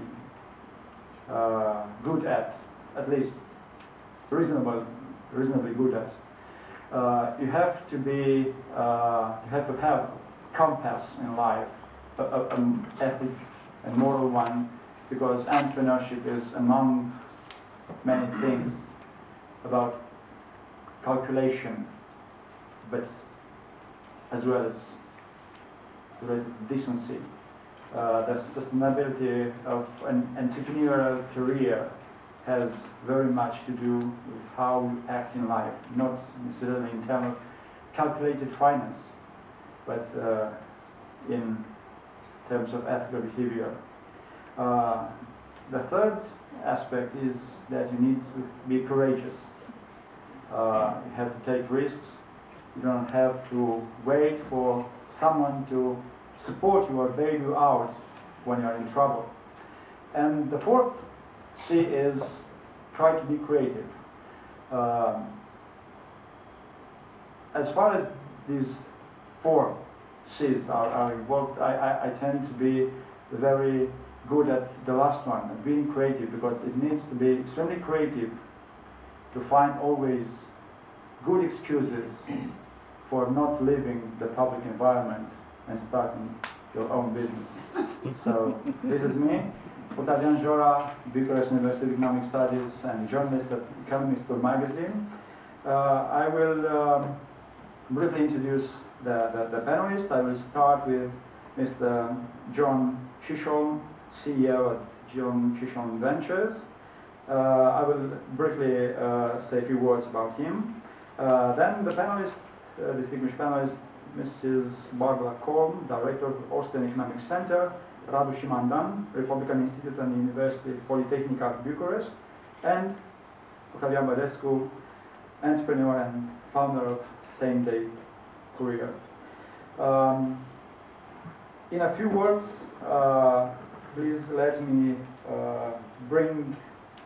good at least reasonably good at. You have to be, you have to have compass in life, an ethic and moral one, because entrepreneurship is among many things about calculation, but as well as decency. The sustainability of an entrepreneurial career has very much to do with how you act in life, not necessarily in terms of calculated finance, but in terms of ethical behavior. The third aspect is that you need to be courageous. You have to take risks. You don't have to wait for someone to support you or bail you out when you're in trouble. And the fourth C is try to be creative. As far as these four C's are involved, I tend to be very good at the last one, at being creative, because it needs to be extremely creative to find always good excuses for not leaving the public environment and starting your own business. So this is me, Octavian Jora, Bucharest University of Economic Studies and journalist at Economist Tour magazine. I will briefly introduce the panelists. I will start with Mr. John Chisholm, CEO at John Chisholm Ventures. I will briefly say a few words about him. Then the panelists, distinguished panelists, Mrs. Barbara Kolm, Director of Austrian Economic Center, Radu Shimandan, Republican Institute and University Polytechnica Bucharest, and Octavian Badescu, entrepreneur and founder of Same Day Courier. In a few words, please let me bring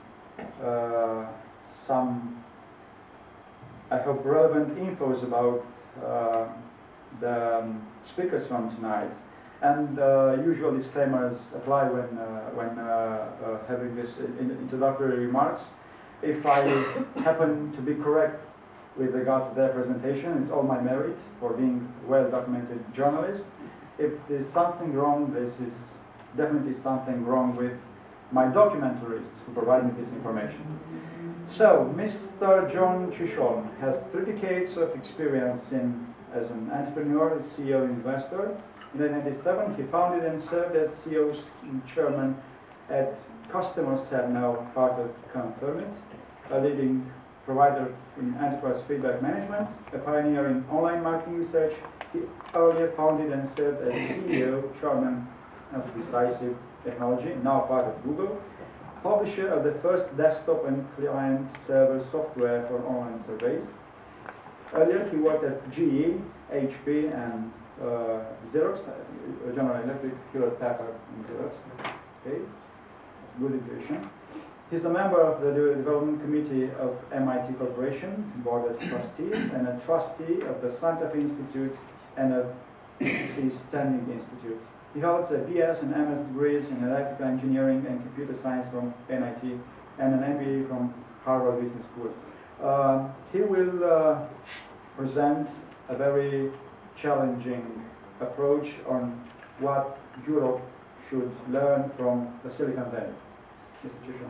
some, I hope, relevant infos about the speakers from tonight. And usual disclaimers apply when having this introductory remarks. If I happen to be correct with regard to their presentation, it's all my merit for being a well-documented journalist. If there's something wrong, this is definitely something wrong with my documentaries who provide me this information. So, Mr. John Chisholm has 3 decades of experience as an entrepreneur, CEO, investor. In 1997, he founded and served as CEO and chairman at Customer-Set, now part of Confirmit, a leading provider in enterprise feedback management, a pioneer in online marketing research. He earlier founded and served as CEO, chairman of Decisive Technology, now part of Google, publisher of the first desktop and client-server software for online surveys. Earlier, he worked at GE, HP, and Xerox, General Electric, Hewlett Packard, and Xerox. Okay, good education. He's a member of the Development Committee of MIT Corporation, Board of Trustees, and a trustee of the Santa Fe Institute and of C. Standing Institute. He holds a BS and MS degrees in electrical engineering and computer science from MIT and an MBA from Harvard Business School. He will present a very challenging approach on what Europe should learn from the Silicon Valley. Mr. Chisholm.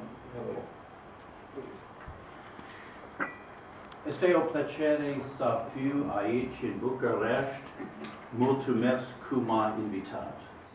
Este o plăcere să fiu aici în București. Mulțumesc că m-a invitat.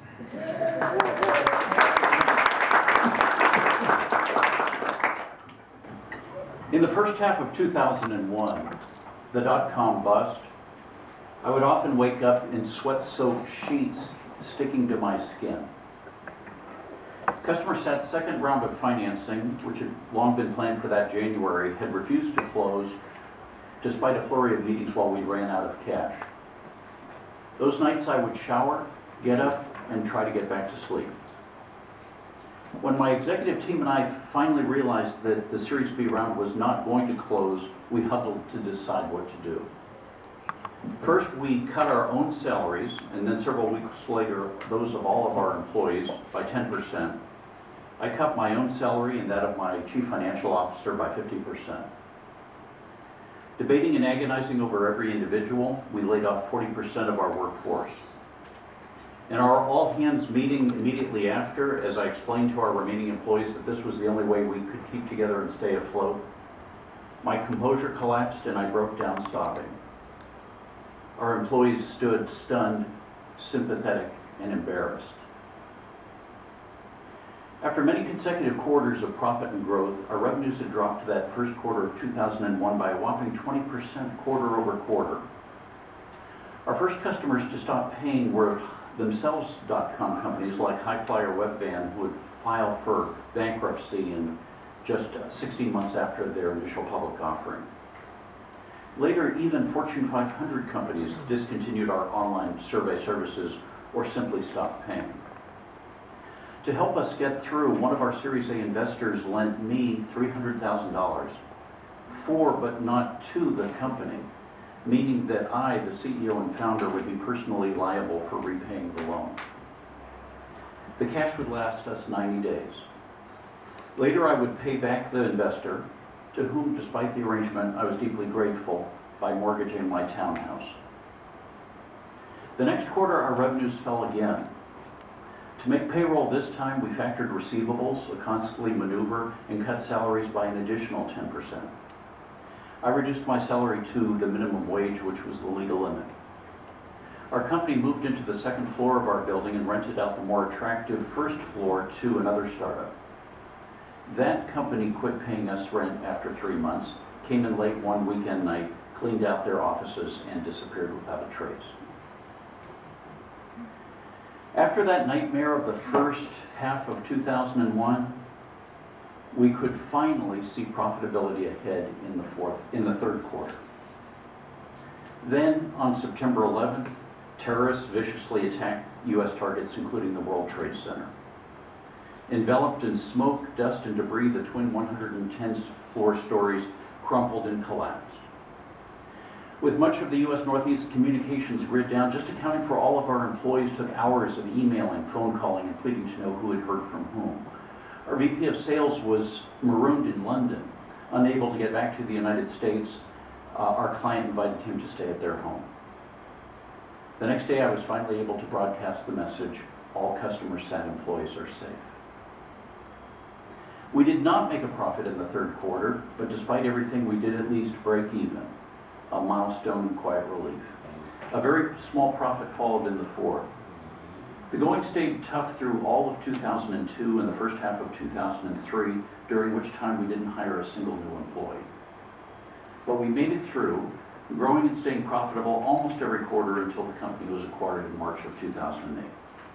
In the first half of 2001, the dot-com bust, I would often wake up in sweat-soaked sheets sticking to my skin. Customer-Set's second round of financing, which had long been planned for that January, had refused to close despite a flurry of meetings while we ran out of cash. Those nights I would shower, get up, and try to get back to sleep. When my executive team and I finally realized that the Series B round was not going to close, we huddled to decide what to do. First, we cut our own salaries, and then several weeks later, those of all of our employees by 10%. I cut my own salary and that of my chief financial officer by 50%. Debating and agonizing over every individual, we laid off 40% of our workforce. In our all-hands meeting immediately after, as I explained to our remaining employees that this was the only way we could keep together and stay afloat, my composure collapsed and I broke down sobbing. Our employees stood stunned, sympathetic, and embarrassed. After many consecutive quarters of profit and growth, our revenues had dropped to that first quarter of 2001 by a whopping 20% quarter over quarter. Our first customers to stop paying were themselves dot-com companies like Highflyer Webvan, who would file for bankruptcy in just 16 months after their initial public offering. Later, even Fortune 500 companies discontinued our online survey services or simply stop paying. To help us get through, one of our Series A investors lent me $300,000 for but not to the company, meaning that I, the CEO and founder, would be personally liable for repaying the loan. The cash would last us 90 days. Later, I would pay back the investor, to whom, despite the arrangement, I was deeply grateful, by mortgaging my townhouse. The next quarter, our revenues fell again. To make payroll this time, we factored receivables, a costly maneuver, and cut salaries by an additional 10%. I reduced my salary to the minimum wage, which was the legal limit. Our company moved into the second floor of our building and rented out the more attractive first floor to another startup. That company quit paying us rent after 3 months, came in late one weekend night, cleaned out their offices, and disappeared without a trace. After that nightmare of the first half of 2001, we could finally see profitability ahead in the third quarter. Then, on September 11th, terrorists viciously attacked U.S. targets, including the World Trade Center. Enveloped in smoke, dust, and debris, the twin 110 floor stories crumpled and collapsed. With much of the U.S. Northeast communications grid down, just accounting for all of our employees took hours of emailing, phone calling, and pleading to know who had heard from whom. Our VP of sales was marooned in London, unable to get back to the United States. Our client invited him to stay at their home. The next day, I was finally able to broadcast the message, all customers sad employees are safe. We did not make a profit in the third quarter, but despite everything, we did at least break even, a milestone and quiet relief. A very small profit followed in the fourth. The going stayed tough through all of 2002 and the first half of 2003, during which time we didn't hire a single new employee. But we made it through, growing and staying profitable almost every quarter until the company was acquired in March of 2008.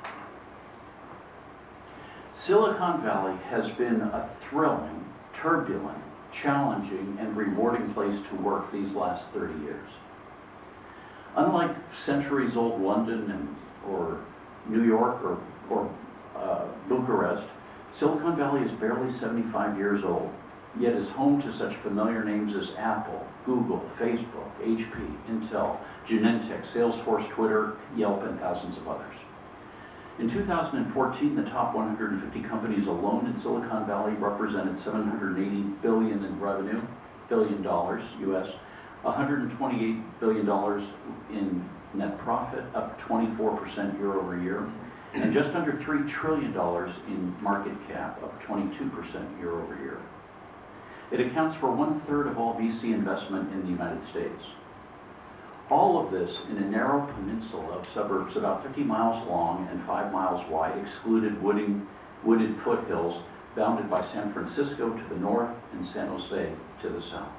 Silicon Valley has been a thrilling, turbulent, challenging, and rewarding place to work these last 30 years. Unlike centuries-old London or New York or Bucharest, Silicon Valley is barely 75 years old, yet is home to such familiar names as Apple, Google, Facebook, HP, Intel, Genentech, Salesforce, Twitter, Yelp, and thousands of others. In 2014, the top 150 companies alone in Silicon Valley represented $780 billion in revenue, US, $128 billion in net profit, up 24% year over year, and just under $3 trillion in market cap, up 22% year over year. It accounts for 1/3 of all VC investment in the United States. All of this in a narrow peninsula of suburbs about 50 miles long and 5 miles wide, excluded wooded foothills bounded by San Francisco to the north and San Jose to the south.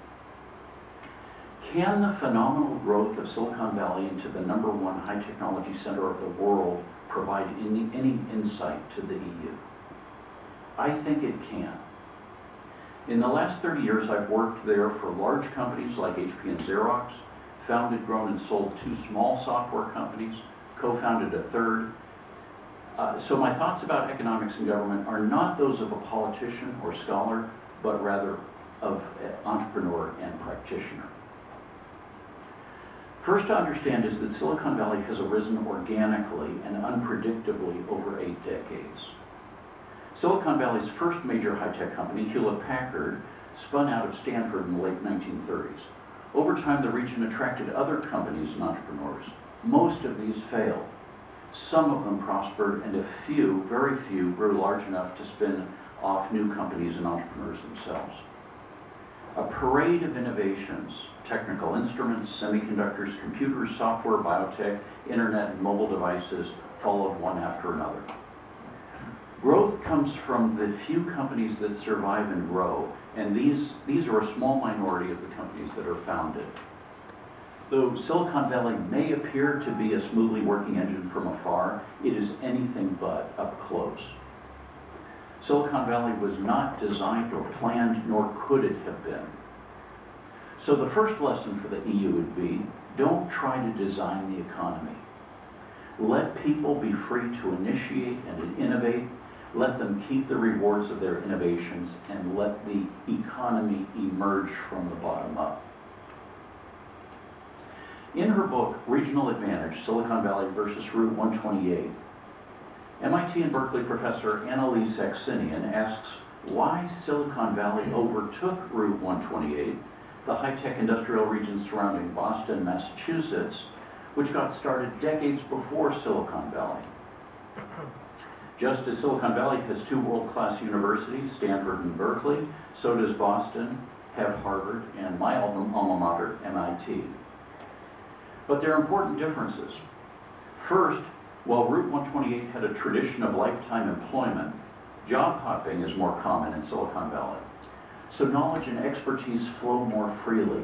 Can the phenomenal growth of Silicon Valley into the #1 high technology center of the world provide any insight to the EU? I think it can. In the last 30 years, I've worked there for large companies like HP and Xerox, founded, grown, and sold 2 small software companies, co-founded a 3rd. So my thoughts about economics and government are not those of a politician or scholar, but rather of an entrepreneur and practitioner. First to understand is that Silicon Valley has arisen organically and unpredictably over 8 decades. Silicon Valley's first major high-tech company, Hewlett-Packard, spun out of Stanford in the late 1930s. Over time, the region attracted other companies and entrepreneurs. Most of these failed. Some of them prospered, and a few, very few, grew large enough to spin off new companies and entrepreneurs themselves. A parade of innovations, technical instruments, semiconductors, computers, software, biotech, internet, and mobile devices followed one after another. Growth comes from the few companies that survive and grow, and these are a small minority of the companies that are founded. Though Silicon Valley may appear to be a smoothly working engine from afar, it is anything but up close. Silicon Valley was not designed or planned, nor could it have been. So the first lesson for the EU would be, don't try to design the economy. Let people be free to initiate and to innovate. Let them keep the rewards of their innovations, and let the economy emerge from the bottom up. In her book, Regional Advantage, Silicon Valley versus Route 128, MIT and Berkeley professor Annalise Saxenian asks why Silicon Valley overtook Route 128, the high-tech industrial region surrounding Boston, Massachusetts, which got started decades before Silicon Valley. Just as Silicon Valley has two world-class universities, Stanford and Berkeley, so does Boston have Harvard and my alma mater, MIT. But there are important differences. First, while Route 128 had a tradition of lifetime employment, job hopping is more common in Silicon Valley. So knowledge and expertise flow more freely.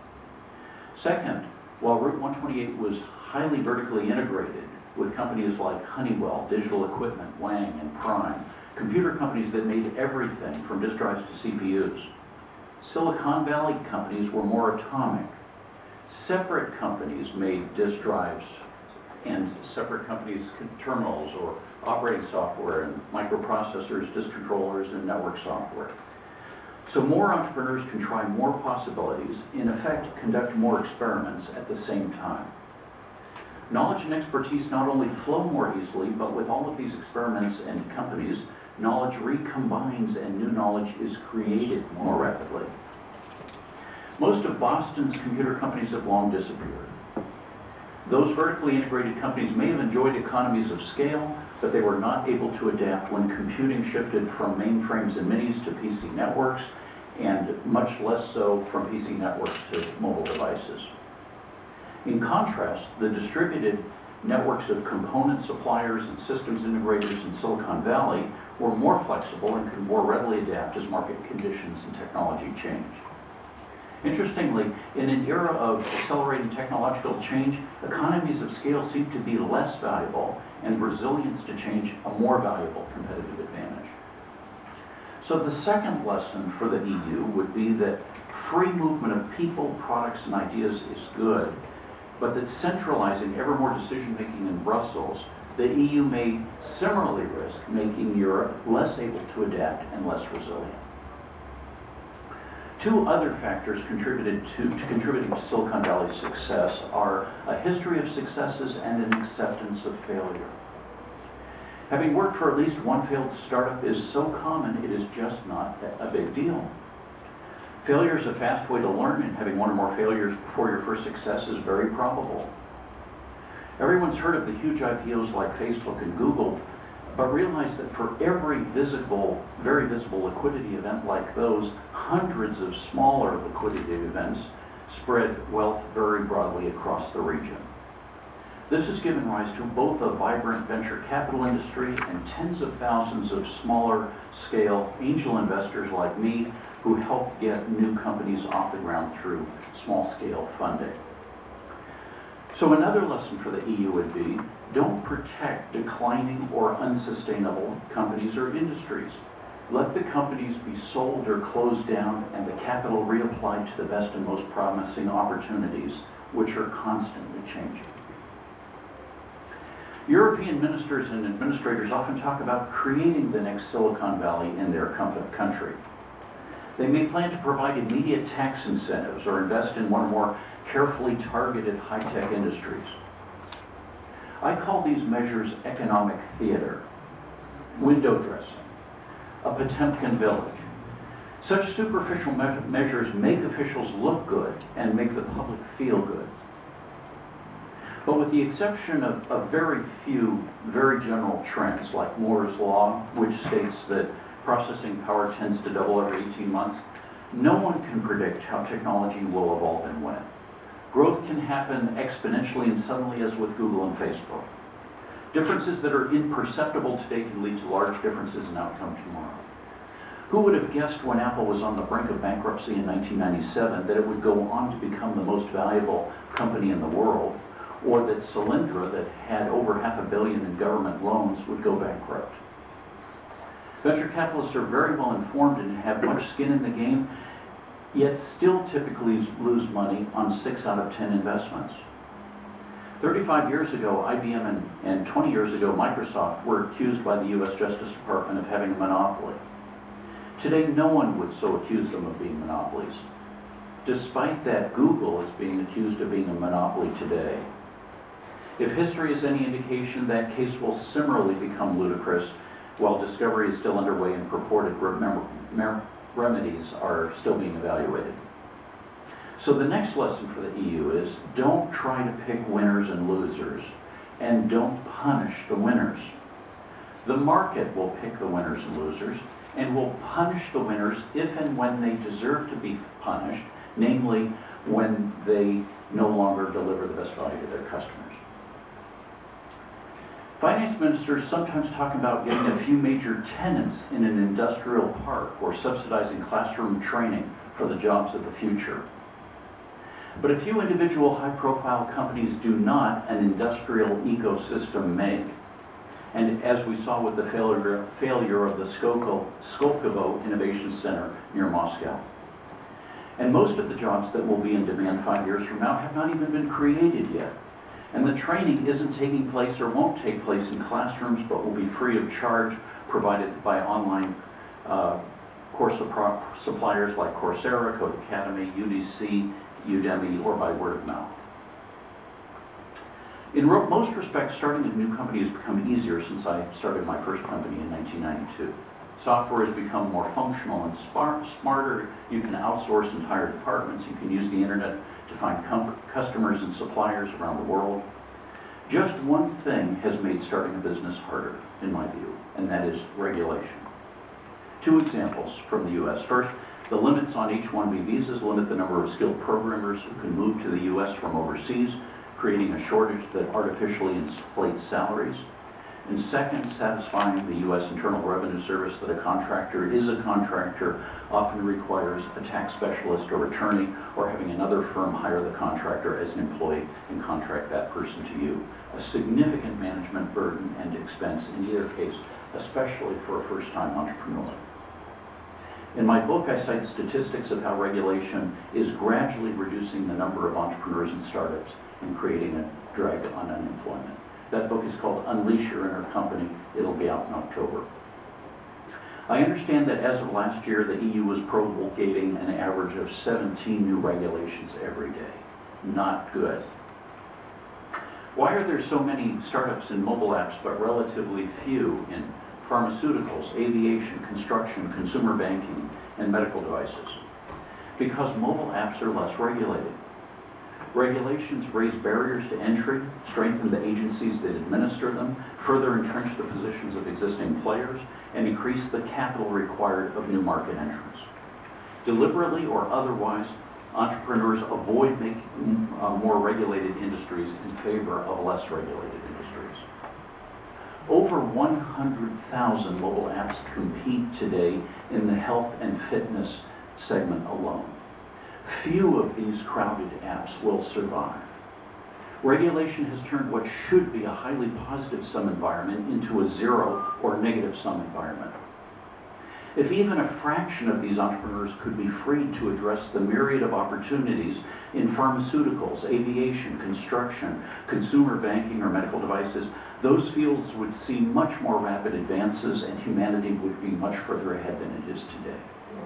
Second, while Route 128 was highly vertically integrated with companies like Honeywell, Digital Equipment, Wang, and Prime, computer companies that made everything from disk drives to CPUs, Silicon Valley companies were more atomic. Separate companies made disk drives, and separate companies terminals or operating software and microprocessors, disk controllers, and network software. So more entrepreneurs can try more possibilities, in effect conduct more experiments at the same time. Knowledge and expertise not only flow more easily, but with all of these experiments and companies, knowledge recombines and new knowledge is created more rapidly. Most of Boston's computer companies have long disappeared. Those vertically integrated companies may have enjoyed economies of scale, but they were not able to adapt when computing shifted from mainframes and minis to PC networks, and much less so from PC networks to mobile devices. In contrast, the distributed networks of component suppliers and systems integrators in Silicon Valley were more flexible and could more readily adapt as market conditions and technology changed. Interestingly, in an era of accelerating technological change, economies of scale seem to be less valuable and resilience to change a more valuable competitive advantage. So the second lesson for the EU would be that free movement of people, products, and ideas is good, but that centralizing ever more decision-making in Brussels, the EU may similarly risk making Europe less able to adapt and less resilient. Two other factors contributing to Silicon Valley's success are a history of successes and an acceptance of failure. Having worked for at least one failed startup is so common, it is just not a big deal. Failure is a fast way to learn, and having one or more failures before your first success is very probable. Everyone's heard of the huge IPOs like Facebook and Google, but realize that for every very visible liquidity event like those, hundreds of smaller liquidity events spread wealth very broadly across the region. This has given rise to both a vibrant venture capital industry and tens of thousands of smaller scale angel investors like me who help get new companies off the ground through small scale funding. So another lesson for the EU would be, don't protect declining or unsustainable companies or industries. Let the companies be sold or closed down and the capital reapplied to the best and most promising opportunities, which are constantly changing. European ministers and administrators often talk about creating the next Silicon Valley in their country. They may plan to provide immediate tax incentives or invest in one or more carefully targeted high-tech industries. I call these measures economic theater, window dressing, a Potemkin village. Such superficial measures make officials look good and make the public feel good. But with the exception of very few very general trends like Moore's Law, which states that processing power tends to double every 18 months, no one can predict how technology will evolve and when. Growth can happen exponentially and suddenly, as with Google and Facebook. Differences that are imperceptible today can lead to large differences in outcome tomorrow. Who would have guessed when Apple was on the brink of bankruptcy in 1997 that it would go on to become the most valuable company in the world, or that Solyndra, that had over $500 million in government loans, would go bankrupt? Venture capitalists are very well informed and have much skin in the game, yet still typically lose money on 6 out of 10 investments. 35 years ago, IBM and 20 years ago, Microsoft were accused by the US Justice Department of having a monopoly. Today, no one would so accuse them of being monopolies. Despite that, Google is being accused of being a monopoly today. If history is any indication, that case will similarly become ludicrous while discovery is still underway and purported remedies are still being evaluated. So the next lesson for the EU is don't try to pick winners and losers, and don't punish the winners. The market will pick the winners and losers, and will punish the winners if and when they deserve to be punished, namely when they no longer deliver the best value to their customers. Finance ministers sometimes talk about getting a few major tenants in an industrial park or subsidizing classroom training for the jobs of the future. But a few individual high-profile companies do not an industrial ecosystem make. And as we saw with the failure of the Skolkovo Innovation Center near Moscow. And most of the jobs that will be in demand 5 years from now have not even been created yet. And the training isn't taking place or won't take place in classrooms, but will be free of charge, provided by online course suppliers like Coursera, Codecademy, UDC, Udemy, or by word of mouth. In most respects, starting a new company has become easier since I started my first company in 1992. Software has become more functional and smarter. You can outsource entire departments. You can use the internet to find customers and suppliers around the world. Just one thing has made starting a business harder, in my view, and that is regulation. Two examples from the US. First, the limits on H-1B visas limit the number of skilled programmers who can move to the US from overseas, creating a shortage that artificially inflates salaries. And second, satisfying the US Internal Revenue Service that a contractor is a contractor often requires a tax specialist or attorney, or having another firm hire the contractor as an employee and contract that person to you. A significant management burden and expense in either case, especially for a first-time entrepreneur. In my book, I cite statistics of how regulation is gradually reducing the number of entrepreneurs and startups and creating a drag on unemployment. That book is called Unleash Your Inner Company. It'll be out in October. I understand that as of last year, the EU was promulgating an average of 17 new regulations every day. Not good. Why are there so many startups in mobile apps but relatively few in pharmaceuticals, aviation, construction, consumer banking, and medical devices? Because mobile apps are less regulated. Regulations raise barriers to entry, strengthen the agencies that administer them, further entrench the positions of existing players, and increase the capital required of new market entrants. Deliberately or otherwise, entrepreneurs avoid making more regulated industries in favor of less regulated industries. Over 100,000 mobile apps compete today in the health and fitness segment alone. Few of these crowded apps will survive. Regulation has turned what should be a highly positive sum environment into a zero or negative sum environment. If even a fraction of these entrepreneurs could be freed to address the myriad of opportunities in pharmaceuticals, aviation, construction, consumer banking, or medical devices, those fields would see much more rapid advances and humanity would be much further ahead than it is today.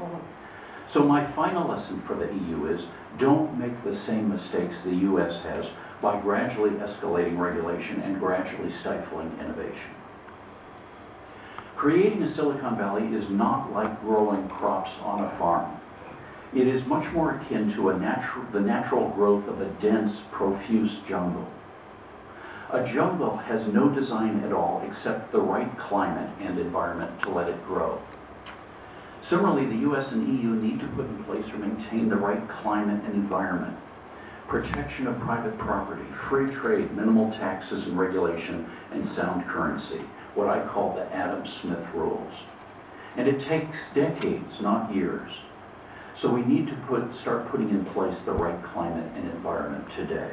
So my final lesson for the EU is, don't make the same mistakes the US has by gradually escalating regulation and gradually stifling innovation. Creating a Silicon Valley is not like growing crops on a farm. It is much more akin to the natural growth of a dense, profuse jungle. A jungle has no design at all except the right climate and environment to let it grow. Similarly, the US and EU need to put in place or maintain the right climate and environment. Protection of private property, free trade, minimal taxes and regulation, and sound currency, what I call the Adam Smith rules. And it takes decades, not years. So we need to start putting in place the right climate and environment today.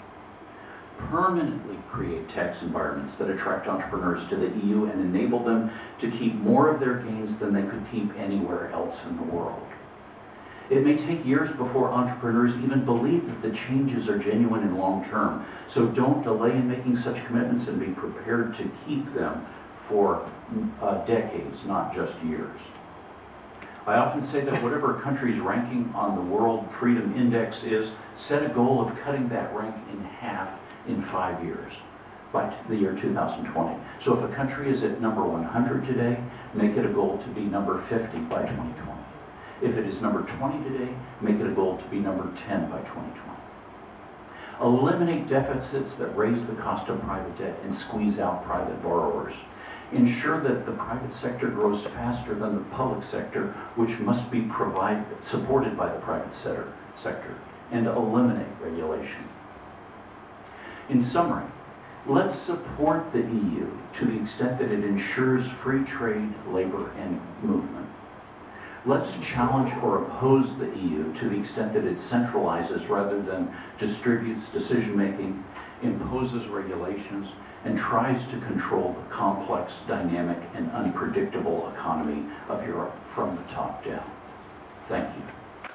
Permanently create tax environments that attract entrepreneurs to the EU and enable them to keep more of their gains than they could keep anywhere else in the world. It may take years before entrepreneurs even believe that the changes are genuine and long-term. So don't delay in making such commitments and be prepared to keep them for decades, not just years. I often say that whatever a country's ranking on the World Freedom Index is, set a goal of cutting that rank in half in 5 years, by the year 2020. So if a country is at number 100 today, make it a goal to be number 50 by 2020. If it is number 20 today, make it a goal to be number 10 by 2020. Eliminate deficits that raise the cost of private debt and squeeze out private borrowers. Ensure that the private sector grows faster than the public sector, which must be supported by the private sector, and eliminate regulation. In summary, let's support the EU to the extent that it ensures free trade, labor, and movement. Let's challenge or oppose the EU to the extent that it centralizes rather than distributes decision-making, imposes regulations, and tries to control the complex, dynamic, and unpredictable economy of Europe from the top down. Thank you.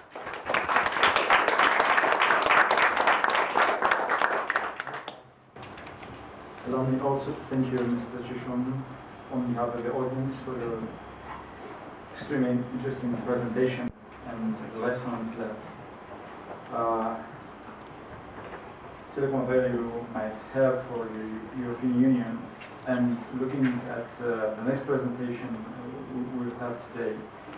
Allow me also to thank you, Mr. Cishon, on behalf of the audience for the extremely interesting presentation and the lessons that Silicon Valley might have for the European Union. And looking at the next presentation we will have today,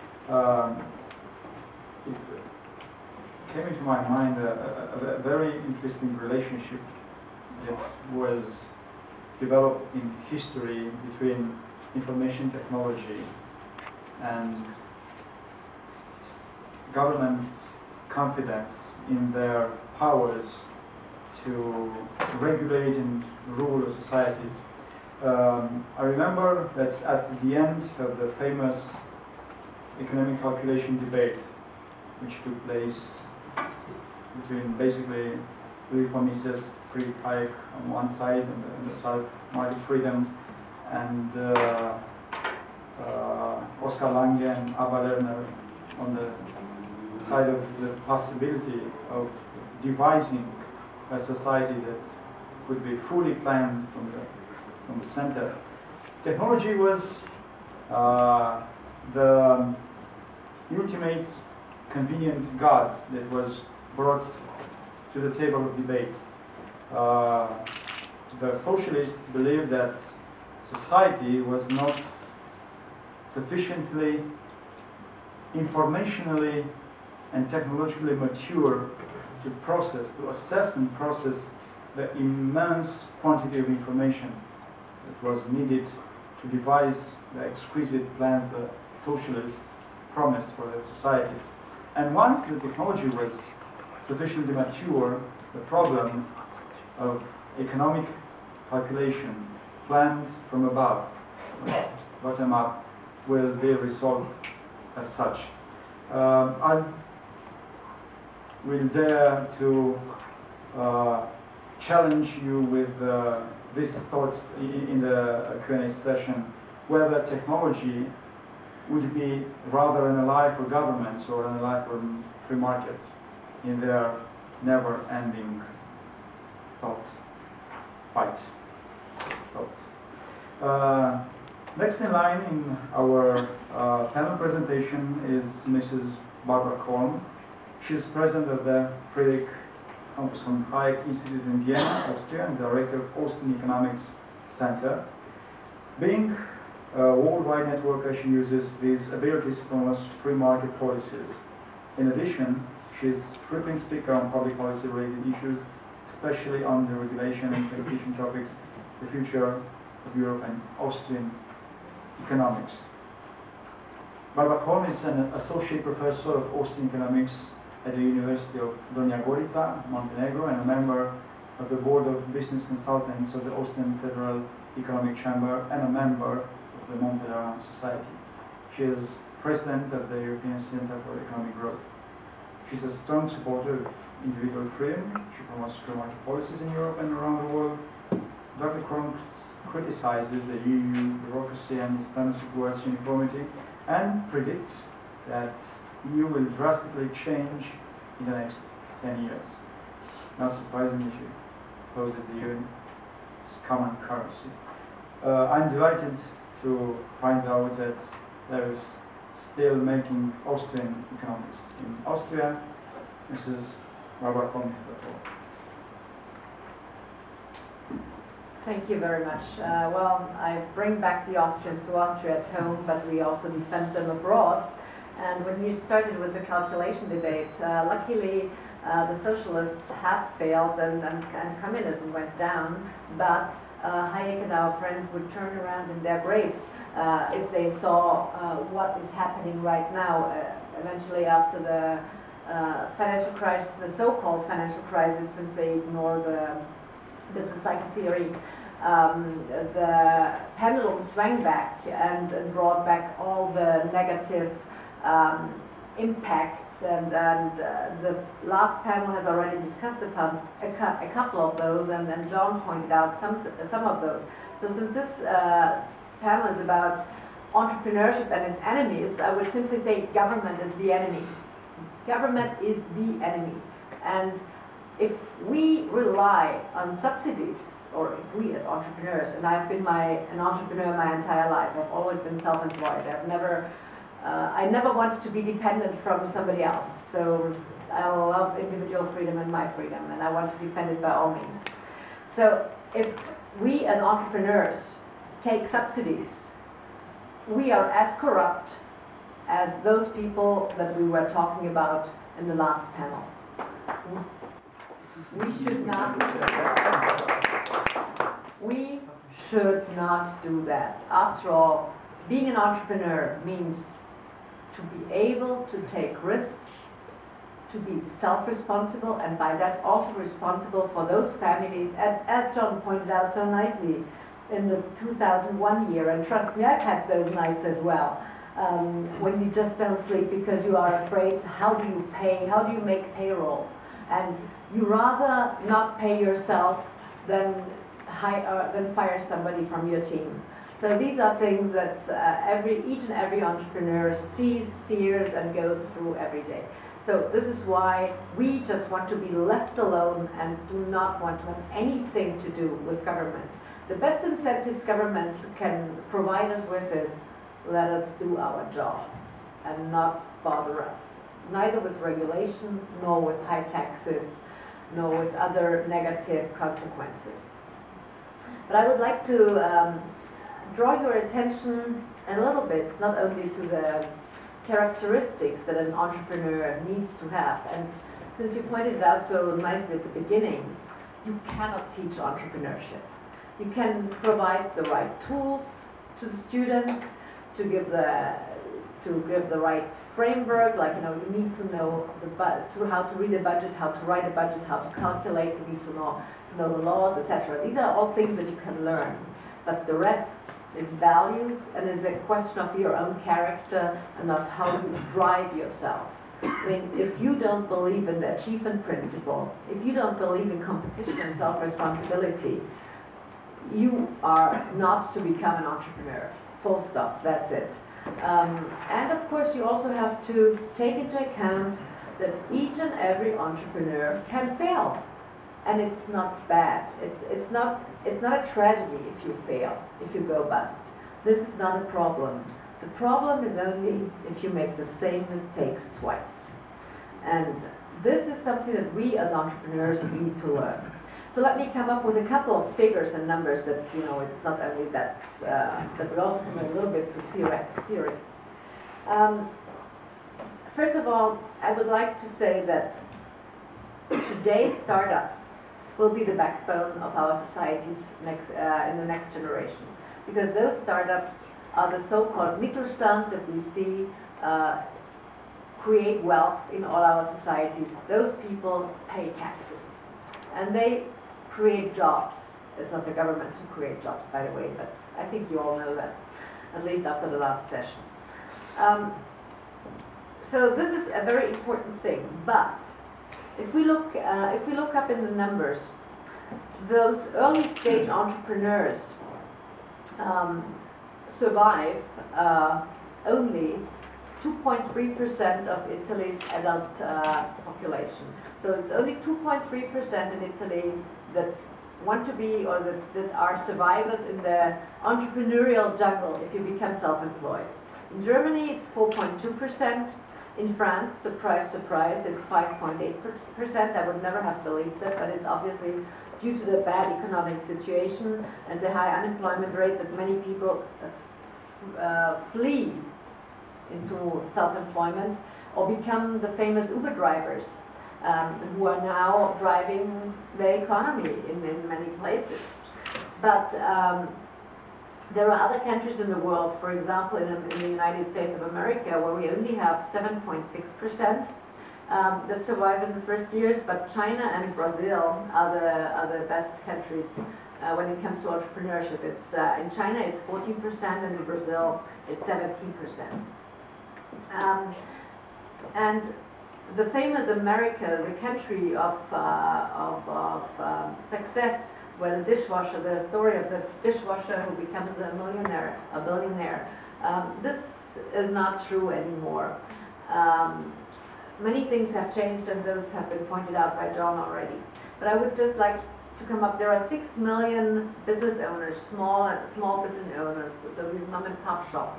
it came into my mind a very interesting relationship that was developed in history between information technology and government's confidence in their powers to regulate and rule the societies. I remember that at the end of the famous economic calculation debate, which took place between basically Louis von Mises' free Hayek on one side and the side of market freedom, and Oscar Lange and Abba Lerner on the side of the possibility of devising a society that could be fully planned from the center. Technology was the ultimate convenient God that was brought to the table of debate. The socialists believed that society was not sufficiently informationally and technologically mature to assess and process the immense quantity of information that was needed to devise the exquisite plans the socialists promised for their societies. And once the technology was sufficiently mature, the problem of economic calculation planned from above, bottom up, will be resolved as such. I will dare to challenge you with this thought in the Q&A session, whether technology would be rather an ally for governments or an ally for free markets in their never-ending thoughts. Next in line in our panel presentation is Mrs. Barbara Kolm. She is president of the Friedrich von Hayek Institute in Vienna, Austria, and director of Austrian Economics Center. Being a worldwide networker, she uses these abilities to promote free market policies. In addition, she is frequent speaker on public policy related issues, especially on the regulation and competition topics, the future of Europe and Austrian economics. Barbara Kolm is an associate professor of Austrian economics at the University of Donja Gorica, Montenegro, and a member of the Board of Business Consultants of the Austrian Federal Economic Chamber and a member of the Montpellier Society. She is president of the European Center for Economic Growth. She's a strong supporter of individual freedom. She promotes free market policies in Europe and around the world. Dr. Kolm criticizes the EU bureaucracy and its tendency towards uniformity and predicts that EU will drastically change in the next 10 years. Not surprisingly, she opposes the EU's common currency. I'm delighted to find out that there is still making Austrian economics in Austria. Mrs. Rabakom. Thank you very much. Well, I bring back the Austrians to Austria at home, but we also defend them abroad. And when you started with the calculation debate, luckily the socialists have failed and communism went down, but Hayek and our friends would turn around in their graves if they saw what is happening right now. Eventually, after the financial crisis, the so-called financial crisis, since they ignore the business cycle theory, the pendulum swung back and brought back all the negative impacts, and the last panel has already discussed upon a couple of those, and John pointed out some of those. So since this panel is about entrepreneurship and its enemies, I would simply say government is the enemy. Government is the enemy. And if we rely on subsidies, or if we as entrepreneurs, and I've been an entrepreneur my entire life, I've always been self-employed, I never wanted to be dependent from somebody else. So I love individual freedom and my freedom, and I want to defend it by all means. So if we as entrepreneurs take subsidies, we are as corrupt as those people that we were talking about in the last panel. We should not do that. After all, being an entrepreneur means to be able to take risks, to be self-responsible, and by that also responsible for those families, and as John pointed out so nicely in the 2001 year, and trust me, I've had those nights as well, when you just don't sleep because you are afraid, how do you pay, how do you make payroll? And you rather not pay yourself than fire somebody from your team. So these are things that each and every entrepreneur sees, fears, and goes through every day. So this is why we just want to be left alone and do not want to have anything to do with government. The best incentives government can provide us with is let us do our job and not bother us, neither with regulation, nor with high taxes, nor with other negative consequences. But I would like to draw your attention a little bit, not only to the characteristics that an entrepreneur needs to have. And since you pointed it out so nicely at the beginning, you cannot teach entrepreneurship. You can provide the right tools to the students to give the right framework, like, you need to know how to read a budget, how to write a budget, how to calculate, you need to know the laws, etc. These are all things that you can learn. But the rest is values and is a question of your own character and of how you drive yourself. I mean, if you don't believe in the achievement principle, if you don't believe in competition and self-responsibility, you are not to become an entrepreneur. Full stop, that's it. And of course, you also have to take into account that each and every entrepreneur can fail. And it's not bad. It's not a tragedy if you fail, if you go bust. This is not a problem. The problem is only if you make the same mistakes twice. And this is something that we as entrepreneurs need to learn. So let me come up with a couple of figures and numbers that, it's not only that, that we also come a little bit to theory. First of all, I would like to say that today's startups will be the backbone of our societies in the next generation. Because those startups are the so-called Mittelstand that we see create wealth in all our societies. Those people pay taxes. And they create jobs. It's not the government who create jobs, by the way, but I think you all know that, at least after the last session. So this is a very important thing, but if we look up in the numbers, those early stage entrepreneurs survive only 2.3% of Italy's adult population. So it's only 2.3% in Italy that want to be or that are survivors in the entrepreneurial jungle if you become self-employed. In Germany, it's 4.2%. In France, surprise, surprise, it's 5.8%. I would never have believed that, but it's obviously due to the bad economic situation and the high unemployment rate that many people flee into self-employment or become the famous Uber drivers who are now driving the economy in many places. But there are other countries in the world, for example, in the United States of America, where we only have 7.6% that survive in the first years, but China and Brazil are the best countries when it comes to entrepreneurship. It's in China it's 14%, and in Brazil it's 17%. And the famous America, the country of success, where the dishwasher, the story of the dishwasher who becomes a millionaire, a billionaire, this is not true anymore. Many things have changed, and those have been pointed out by John already. But I would just like to come up. There are 6 million business owners, small business owners, so these mom and pop shops,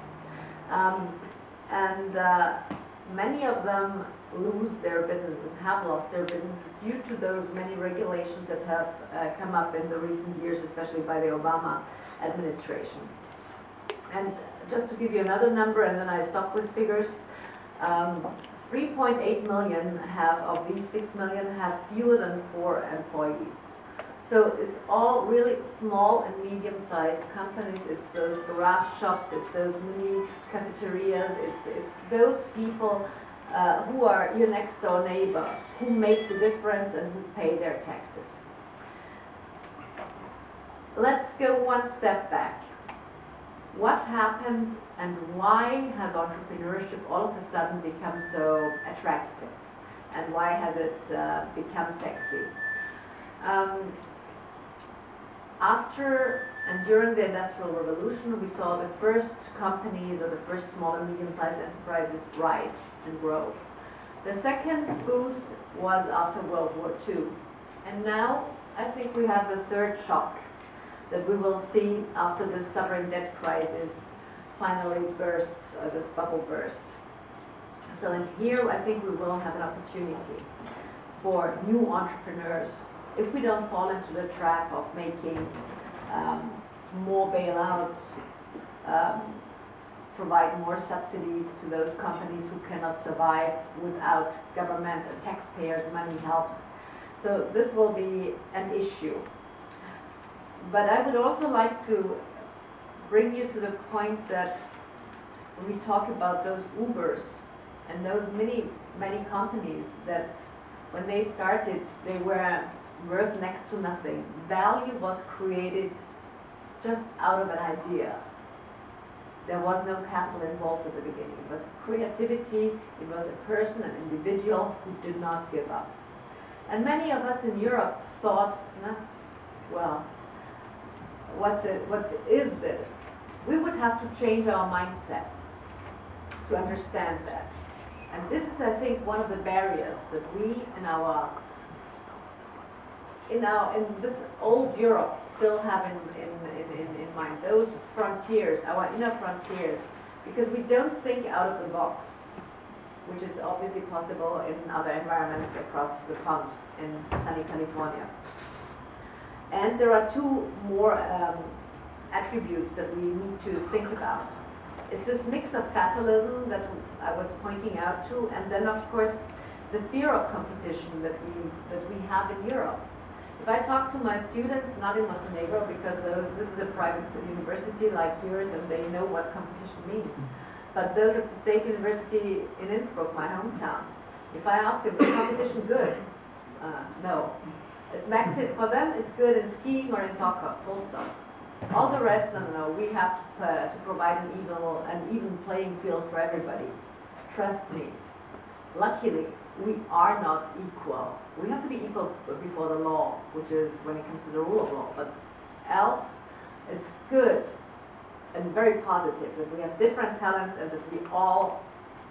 and many of them lose their business and have lost their business due to those many regulations that have come up in the recent years, especially by the Obama administration. And just to give you another number, and then I stop with figures, 3.8 million of these 6 million have fewer than 4 employees. So it's all really small and medium-sized companies. It's those garage shops, it's those mini cafeterias, it's those people who are your next door neighbor, who make the difference and who pay their taxes. Let's go one step back. What happened and why has entrepreneurship all of a sudden become so attractive? And why has it become sexy? After and during the Industrial Revolution, we saw the first companies or the first small and medium-sized enterprises rise and grow. The second boost was after World War II. And now I think we have the third shock that we will see after this sovereign debt crisis finally bursts, or this bubble bursts. So in here I think we will have an opportunity for new entrepreneurs if we don't fall into the trap of making more bailouts, provide more subsidies to those companies who cannot survive without government and taxpayers' money help. So this will be an issue. But I would also like to bring you to the point that when we talk about those Ubers and those many companies that when they started, they were worth next to nothing. Value was created just out of an idea. There was no capital involved at the beginning. It was creativity, it was a person, an individual who did not give up. And many of us in Europe thought, well, what is this? We would have to change our mindset to understand that. And this is, I think, one of the barriers that we in this old Europe still have in mind, those frontiers, our inner frontiers, because we don't think out of the box, which is obviously possible in other environments across the pond in sunny California. And there are 2 more attributes that we need to think about. It's this mix of fatalism that I was pointing out to, and then of course the fear of competition that we have in Europe. If I talk to my students, not in Montenegro, because this is a private university like yours and they know what competition means, but those at the State University in Innsbruck, my hometown, if I ask them, is competition good? No. It's for them, it's good in skiing or in soccer, full stop. All the rest, no. We have to provide an even playing field for everybody. Trust me. Luckily, we are not equal. We have to be equal before the law, which is when it comes to the rule of law. But else, it's good and very positive that we have different talents and that we all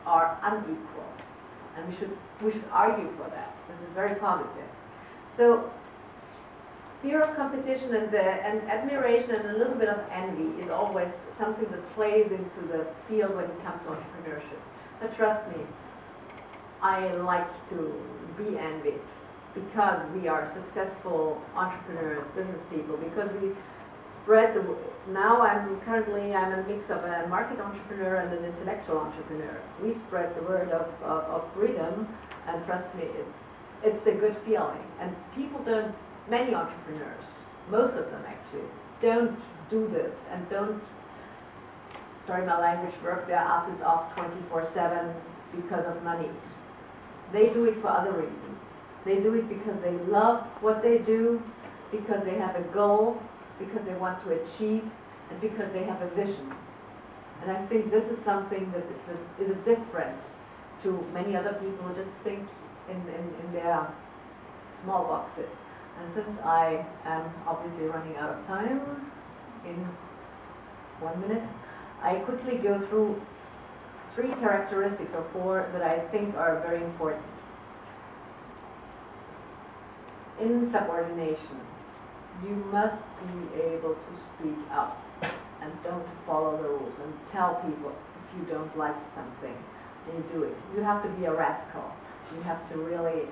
are unequal. And we should argue for that. This is very positive. So fear of competition and admiration and a little bit of envy is always something that plays into the field when it comes to entrepreneurship. But trust me, I like to be envied because we are successful entrepreneurs, business people, because we spread the, now I'm a mix of a market entrepreneur and an intellectual entrepreneur. We spread the word of freedom, and trust me, it's a good feeling. And people don't, many entrepreneurs, most of them actually, don't do this and don't, sorry my language, work their asses off 24/7 because of money. They do it for other reasons. They do it because they love what they do, because they have a goal, because they want to achieve, and because they have a vision. And I think this is something that is a difference to many other people who just think in their small boxes. And since I am obviously running out of time in 1 minute, I quickly go through 3 characteristics or 4 that I think are very important. Insubordination. You must be able to speak up and don't follow the rules and tell people if you don't like something and you do it. You have to be a rascal. You have to really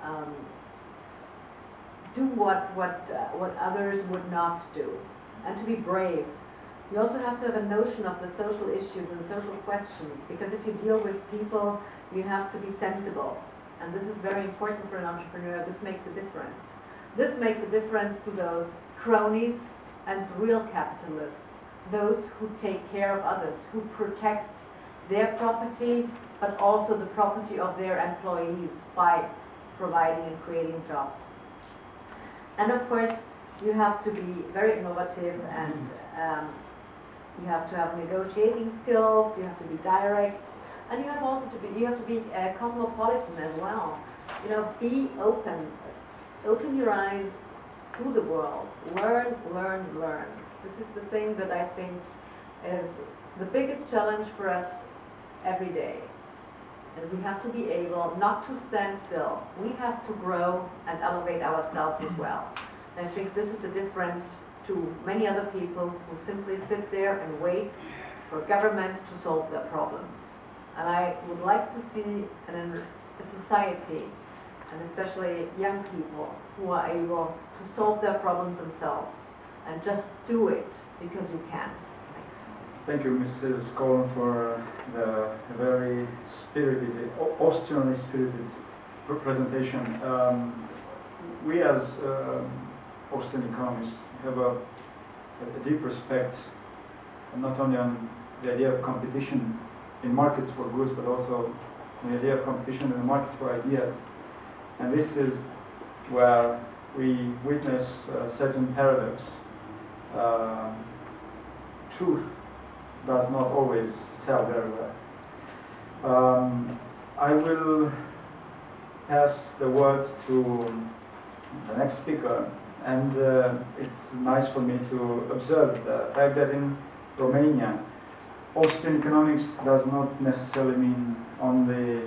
do what others would not do, and to be brave. You also have to have a notion of the social issues and social questions, because if you deal with people, you have to be sensible. And this is very important for an entrepreneur. This makes a difference. This makes a difference to those cronies and real capitalists, those who take care of others, who protect their property, but also the property of their employees by providing and creating jobs. And of course, you have to be very innovative, and you have to have negotiating skills, you have to be direct, and you have also to be cosmopolitan as well. You know, be open. Open your eyes to the world. Learn, learn, learn. This is the thing that I think is the biggest challenge for us every day. And we have to be able not to stand still. We have to grow and elevate ourselves as well. And I think this is a difference to many other people who simply sit there and wait for government to solve their problems. And I would like to see a society, and especially young people, who are able to solve their problems themselves and just do it because you can. Thank you, Mrs. Kohn, for the very spirited, Austrian spirited presentation. We as Austrian economists have a deep respect, not only on the idea of competition in markets for goods, but also the idea of competition in the markets for ideas. And this is where we witness a certain paradox. Truth does not always sell very well. I will pass the word to the next speaker, and it's nice for me to observe the fact that in Romania, Austrian economics does not necessarily mean on the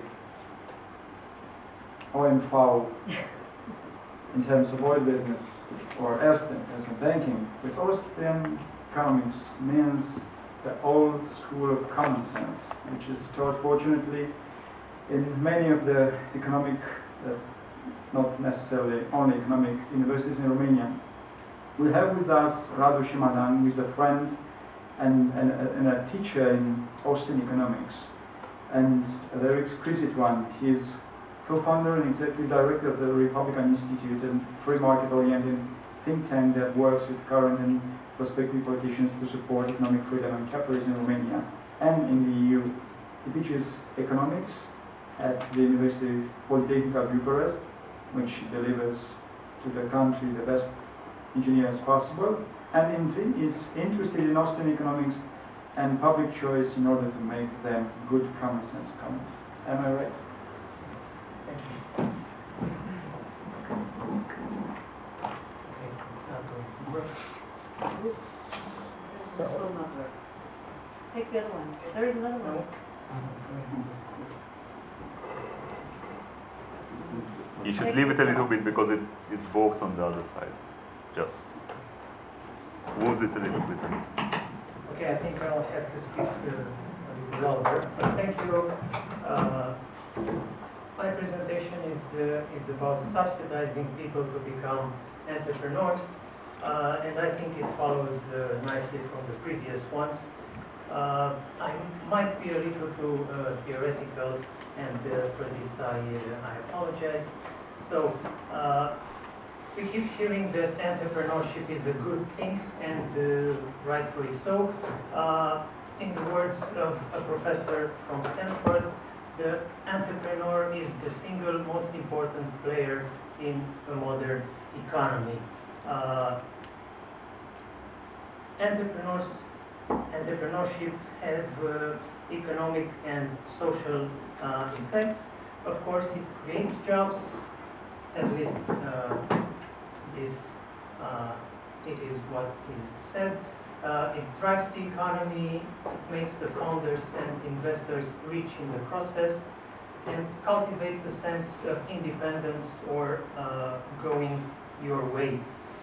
OMV in terms of oil business, or Erste in terms of banking, but Austrian economics means the old school of common sense, which is taught fortunately in many of the economic, not necessarily only economic universities in Romania. We have with us Radu Shimadan, who is a friend and a teacher in Austrian economics, and a very exquisite one. He is co-founder and executive director of the Republican Institute, a free market-oriented think tank that works with current and prospective politicians to support economic freedom and capitalism in Romania and in the EU. He teaches economics at the University Polytechnica Bucharest, which delivers to the country the best engineers possible, and is interested in Austrian economics and public choice in order to make them good common sense economists. Am I right? Thank you. Take the other one. There is another one. you should leave it a little bit because it's worked on the other side. Just lose it a little bit. Okay, I think I'll have to speak a little louder, but thank you. My presentation is about subsidizing people to become entrepreneurs, and I think it follows nicely from the previous ones. I might be a little too theoretical, and for this I apologize. So, we keep hearing that entrepreneurship is a good thing, and rightfully so. In the words of a professor from Stanford, the entrepreneur is the single most important player in a modern economy. Entrepreneurship have economic and social effects. Of course, it creates jobs, at least it is what is said. It drives the economy, it makes the founders and investors rich in the process, and cultivates a sense of independence or going your way.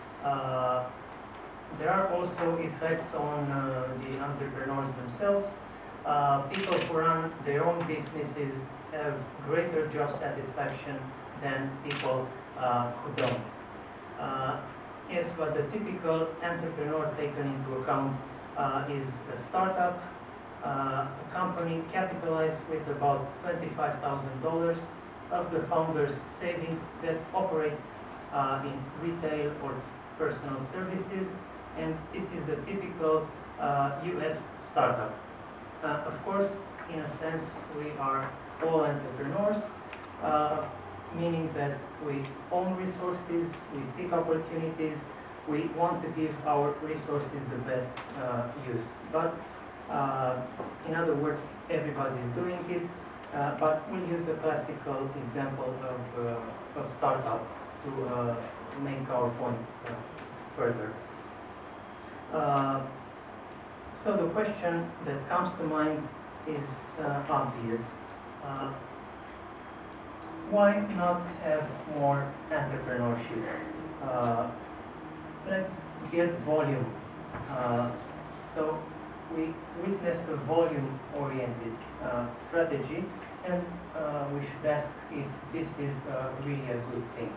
There are also effects on the entrepreneurs themselves. People who run their own businesses have greater job satisfaction than people who don't. Yes, but the typical entrepreneur taken into account is a startup, a company capitalized with about $25,000 of the founder's savings that operates in retail or personal services, and this is the typical US startup. Of course, in a sense, we are all entrepreneurs, meaning that we own resources, we seek opportunities, we want to give our resources the best use. But in other words, everybody is doing it, but we'll use a classical example of startup to make our point further. So the question that comes to mind is obvious. Why not have more entrepreneurship? Let's get volume. So we witness a volume-oriented strategy, and we should ask if this is really a good thing.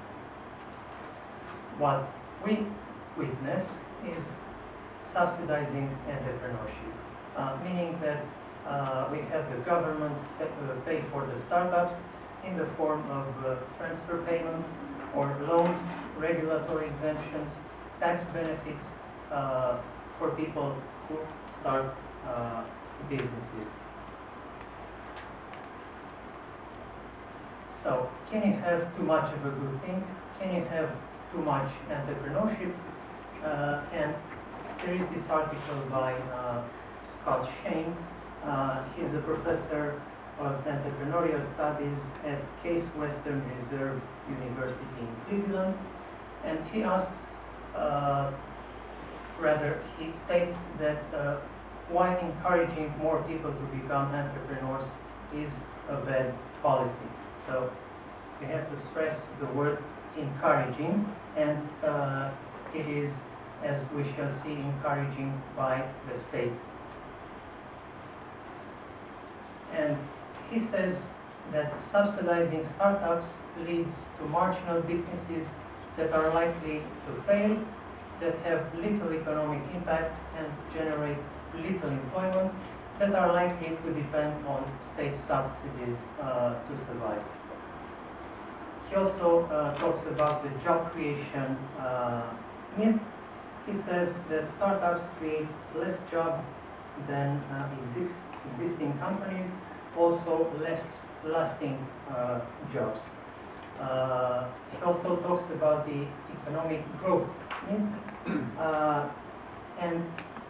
What we witness is subsidizing entrepreneurship, meaning that we have the government pay for the startups in the form of transfer payments or loans, regulatory exemptions, tax benefits for people who start businesses. So, can you have too much of a good thing? Can you have too much entrepreneurship? And there is this article by Scott Shane. He's a professor of entrepreneurial studies at Case Western Reserve University in Cleveland, and he asks, he states that why encouraging more people to become entrepreneurs is a bad policy. So we have to stress the word encouraging, and it is, as we shall see, encouraging by the state. And he says that subsidizing startups leads to marginal businesses that are likely to fail, that have little economic impact and generate little employment, that are likely to depend on state subsidies to survive. He also talks about the job creation myth. He says that startups create less jobs than existing companies, also less lasting jobs. He also talks about the economic growth myth, and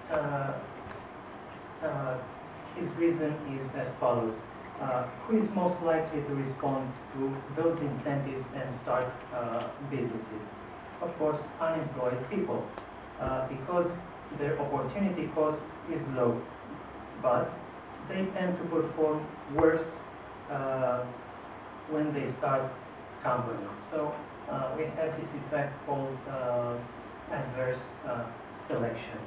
his reason is as follows. Who is most likely to respond to those incentives and start businesses? Of course, unemployed people, because their opportunity cost is low, but they tend to perform worse when they start company. So we have this effect called adverse selection.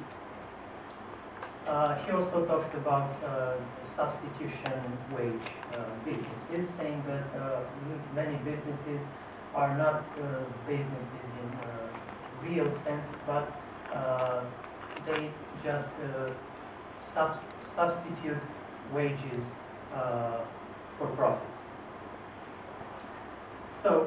He also talks about substitution wage businesses, saying that many businesses are not businesses in real sense, but they just substitute wages for profits. So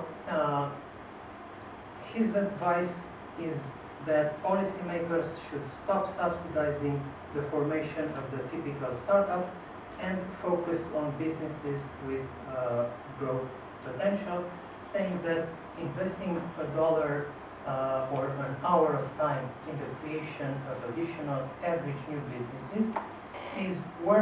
his advice is that policymakers should stop subsidizing the formation of the typical startup and focus on businesses with growth potential, saying that investing $1 or an hour of time in the creation of additional average new businesses is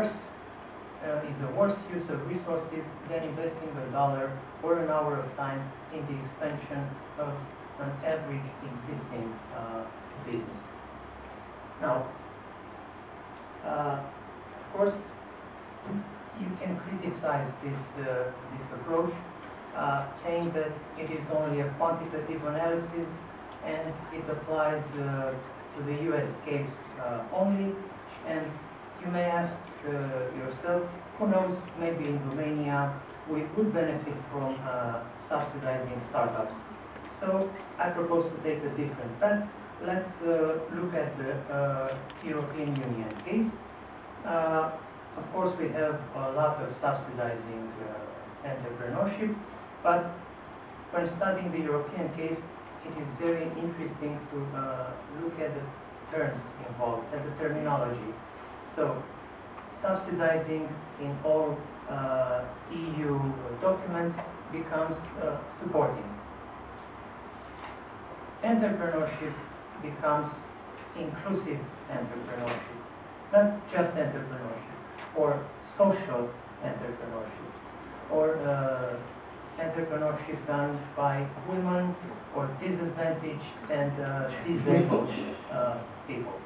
a worse use of resources than investing $1 or an hour of time in the expansion of an average existing business. Now, of course, you can criticize this approach, saying that it is only a quantitative analysis and it applies to the US case only. And you may ask yourself, who knows, maybe in Romania we would benefit from subsidizing startups. So I propose to take a different path. Let's look at the European Union case. Of course, we have a lot of subsidizing entrepreneurship, but when studying the European case, it is very interesting to look at the terms involved and the terminology. So, subsidizing in all EU documents becomes supporting. Entrepreneurship becomes inclusive entrepreneurship, not just entrepreneurship, or social entrepreneurship, or entrepreneurship done by women or disadvantaged and disabled people.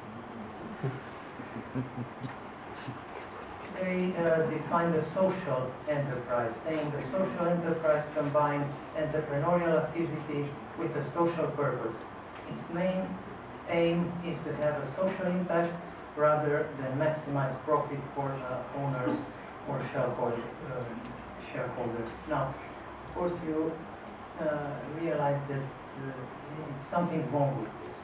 They define the social enterprise, saying the social enterprise combines entrepreneurial activity with a social purpose. Its main aim is to have a social impact rather than maximize profit for owners or shareholders. Now, of course, you realize that something wrong with this.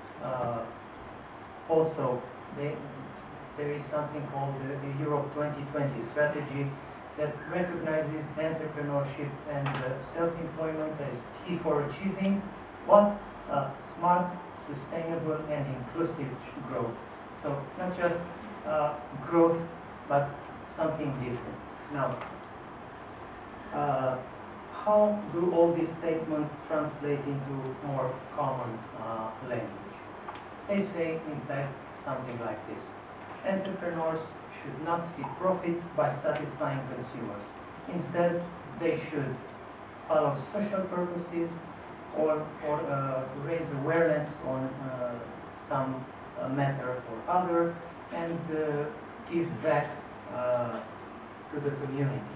Also, there is something called the Europe 2020 strategy that recognizes entrepreneurship and self-employment as key for achieving what? Smart, sustainable, and inclusive growth. So not just growth, but something different. Now, how do all these statements translate into more common language? They say, in fact, something like this. Entrepreneurs should not seek profit by satisfying consumers. Instead, they should follow social purposes or raise awareness on some matter or other and give back to the community.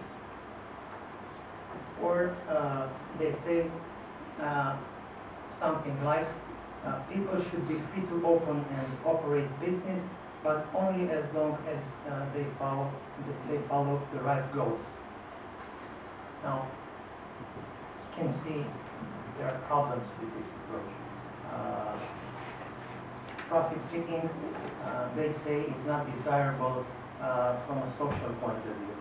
Or they say something like, people should be free to open and operate business, but only as long as they follow the right goals. Now, you can see there are problems with this approach. Profit seeking, they say, is not desirable from a social point of view.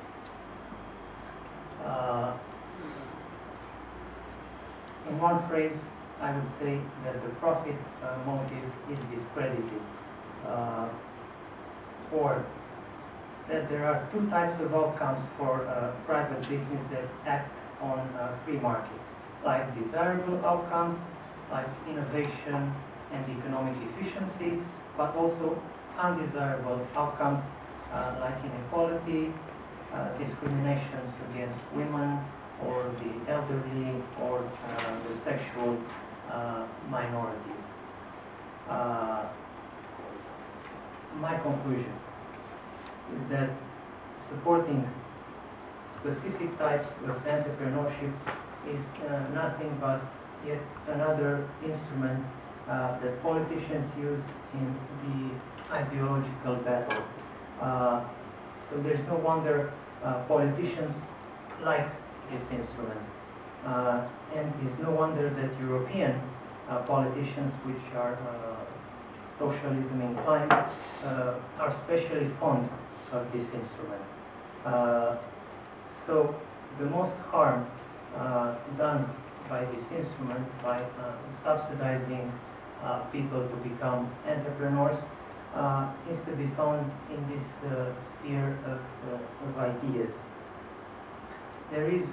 In one phrase, I would say that the profit motive is discredited. Or that there are two types of outcomes for private business that act on free markets, like desirable outcomes, like innovation and economic efficiency, but also undesirable outcomes like inequality, discriminations against women or the elderly or the sexual minorities. My conclusion is that supporting specific types of entrepreneurship is nothing but yet another instrument that politicians use in the ideological battle. So there's no wonder politicians like this instrument. And it's no wonder that European politicians, which are socialism inclined, are especially fond of this instrument. So the most harm done by this instrument, by subsidizing people to become entrepreneurs, is to be found in this sphere of ideas. There is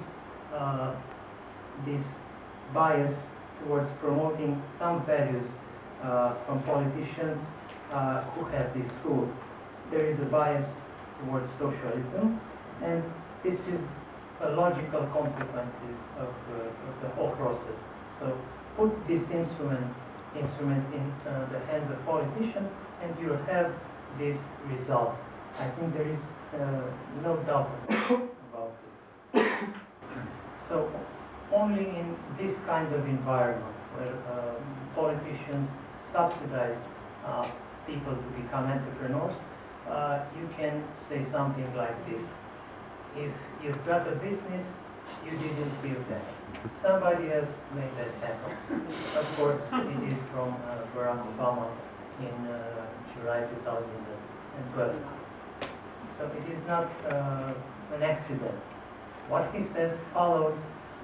this bias towards promoting some values from politicians who have this tool. There is a bias towards socialism, and this is a logical consequences of the whole process. So put this instrument in the hands of politicians, and you have these results. I think there is no doubt about this. So only in this kind of environment where politicians subsidize people to become entrepreneurs, you can say something like this. If you've got a business, you didn't build that. Somebody else made that happen. Of course, it is from Barack Obama in July 2012. So it is not an accident. What he says follows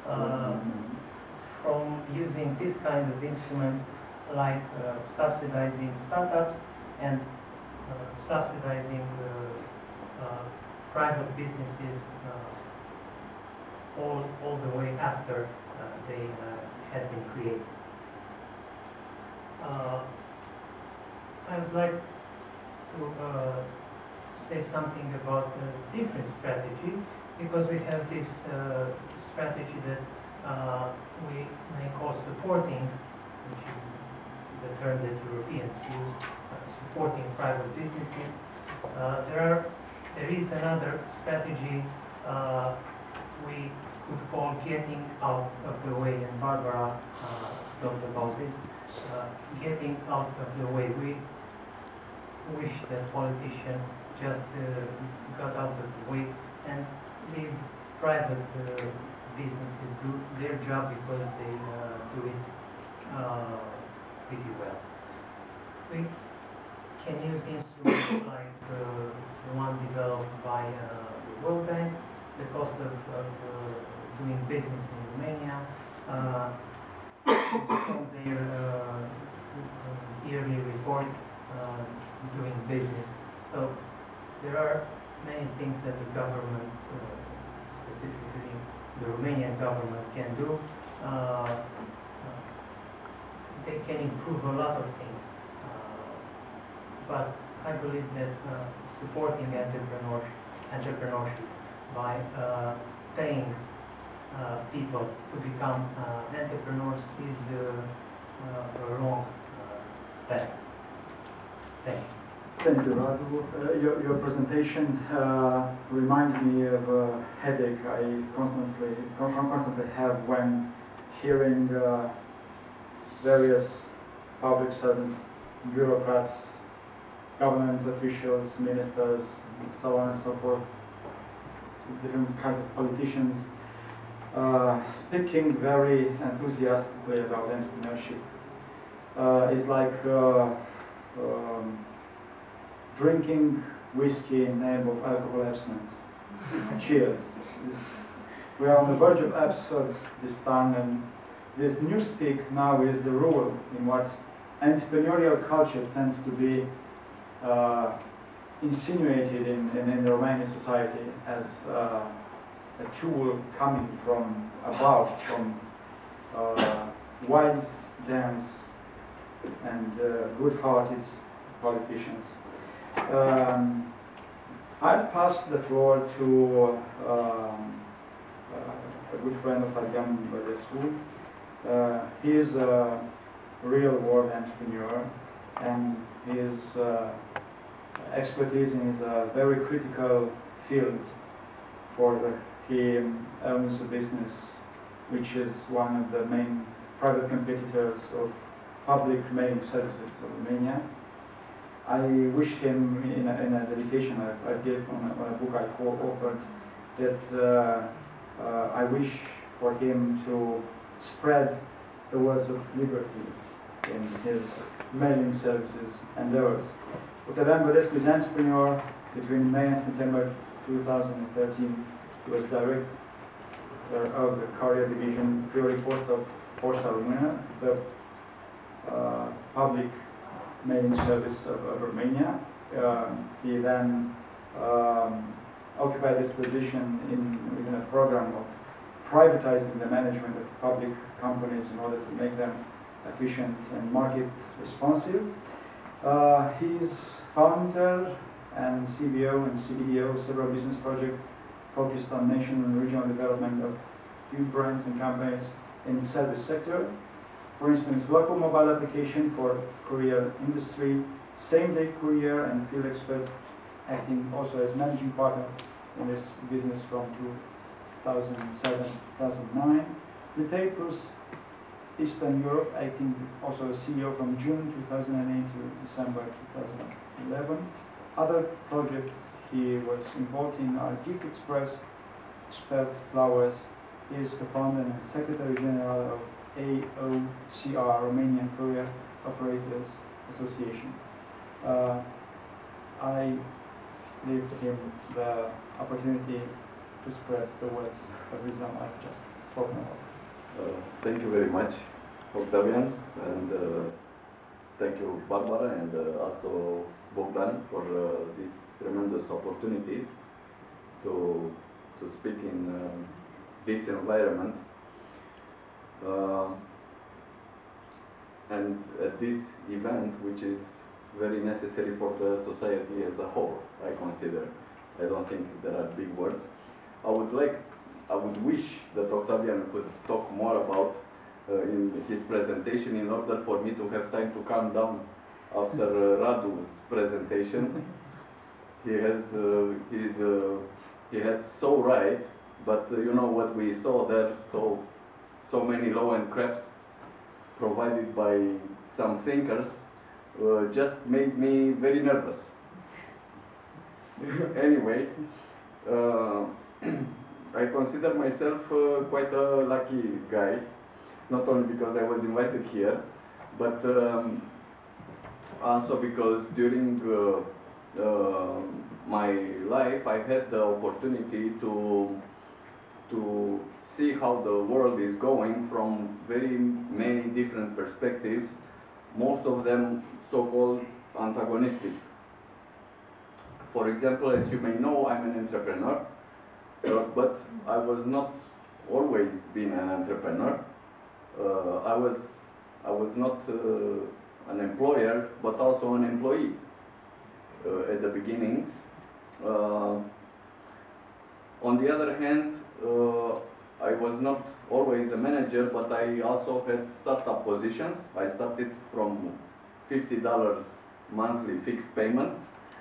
from using this kind of instruments like subsidizing startups and subsidizing private businesses all the way after they had been created. I would like to say something about a different strategy, because we have this strategy that we may call supporting, which is the term that Europeans use, supporting private businesses. There is another strategy we could call getting out of the way, and Barbara talked about this. Getting out of the way. We wish that politicians just got out of the way and leave private businesses do their job, because they do it pretty well. We can use instruments like the one developed by the World Bank, the cost of doing business in Romania, is from their yearly report doing business. So there are many things that the government, specifically the Romanian government, can do. They can improve a lot of things. But I believe that supporting entrepreneurship by paying people to become entrepreneurs is a wrong path. Thank you. Thank you, Radu. Your presentation reminded me of a headache I constantly have when hearing various public servant bureaucrats, government officials, ministers, and so on and so forth, different kinds of politicians, speaking very enthusiastically about entrepreneurship. It's like drinking whiskey in the name of alcohol abstinence. Cheers. We are on the verge of absurd this time, and this newspeak now is the rule in what entrepreneurial culture tends to be insinuated in the Romanian society as a tool coming from above, from wise, dense, and good-hearted politicians. I'll pass the floor to a good friend of Adrian Bădescu. He is a real-world entrepreneur, and his expertise is a very critical field. He owns a business which is one of the main private competitors of public mailing services of Romania. I wish him in a dedication I gave on a book I co-authored that I wish for him to spread the words of liberty in his mailing services endeavors. Octavian Bădescu is an entrepreneur. Between May and September 2013, he was director of the Courier Division, Priori Post of Poșta Română, the public mailing service of Romania. He then occupied this position within a program of privatizing the management of public companies in order to make them efficient and market responsive. He's founder and CBO and CDO of several business projects focused on national and regional development of few brands and companies in the service sector. For instance, local mobile application for courier industry, same-day courier and field expert, acting also as managing partner in this business from 2007-2009. Retail Plus Eastern Europe, acting also as CEO from June 2008 to December 2011. Other projects he was involved in are Gift Express, Expert Flowers. He is the founder and Secretary General of AOCR, Romanian Courier Operators Association. I leave him the opportunity to spread the words of wisdom I've just spoken about. Thank you very much, Octavian, and thank you, Barbara, and also Bogdan for these tremendous opportunities to speak in this environment. And at this event, which is very necessary for the society as a whole, I consider. I don't think there are big words. I would wish that Octavian could talk more about in his presentation in order for me to have time to calm down after Radu's presentation. He had so right, but you know what we saw there, so many low-end crepes provided by some thinkers just made me very nervous. Anyway, I consider myself quite a lucky guy, not only because I was invited here, but also because during my life I had the opportunity to see how the world is going from very many different perspectives, most of them so-called antagonistic. For example, as you may know, I'm an entrepreneur, but I was not always been an entrepreneur. I was not an employer, but also an employee at the beginnings. On the other hand, I was not always a manager, but I also had startup positions. I started from $50 monthly fixed payment.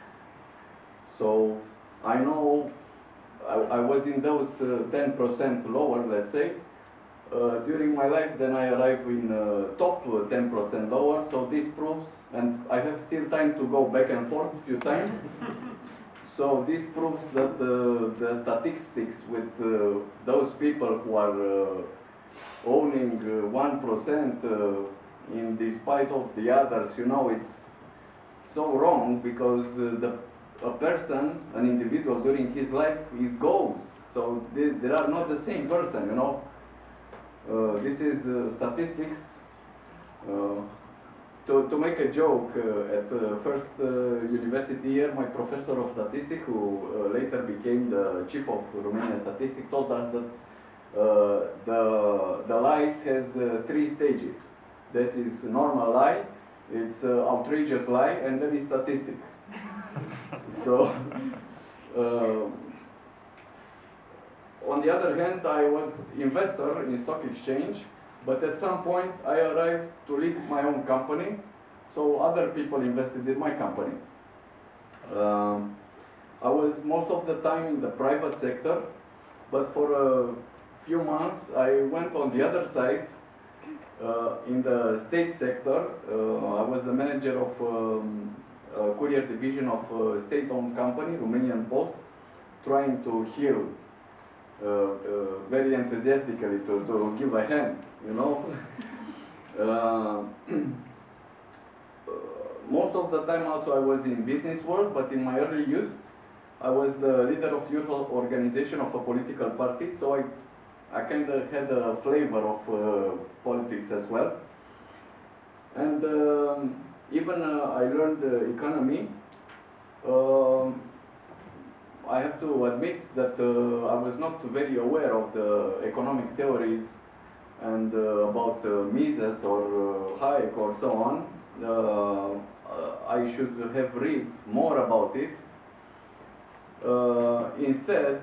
So I know I was in those 10% lower, let's say. During my life, then I arrived in top 10% lower, so this proves, and I have still time to go back and forth a few times. So this proves that the statistics with those people who are owning 1% in despite of the others, you know, it's so wrong, because a person, an individual during his life, it goes. So they are not the same person, you know. This is statistics. To make a joke, at the first university year, my professor of statistics, who later became the chief of Romanian statistics, told us that the lies has 3 stages. This is normal lie, it's outrageous lie, and then it's statistic. So, on the other hand, I was investor in stock exchange, but at some point I arrived to list my own company, so other people invested in my company. I was most of the time in the private sector, but for a few months, I went on the other side in the state sector. I was the manager of courier division of a state-owned company, Romanian Post, trying to heal very enthusiastically to give a hand, you know. Most of the time also I was in business world, but in my early youth I was the leader of youth organization of a political party, so I kind of had a flavor of politics as well. And even I learned economy. I have to admit that I was not very aware of the economic theories and about Mises or Hayek or so on. I should have read more about it. Instead,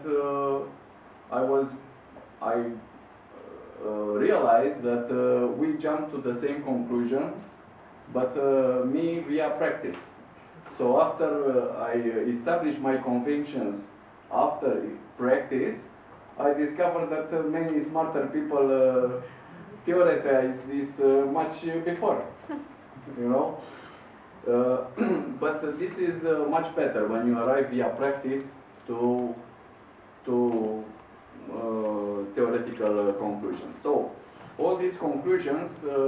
I realized that we jumped to the same conclusions, but me via practice. So after I established my convictions after practice, I discovered that many smarter people theorize this much before, you know. But this is much better when you arrive via practice to theoretical conclusions. So all these conclusions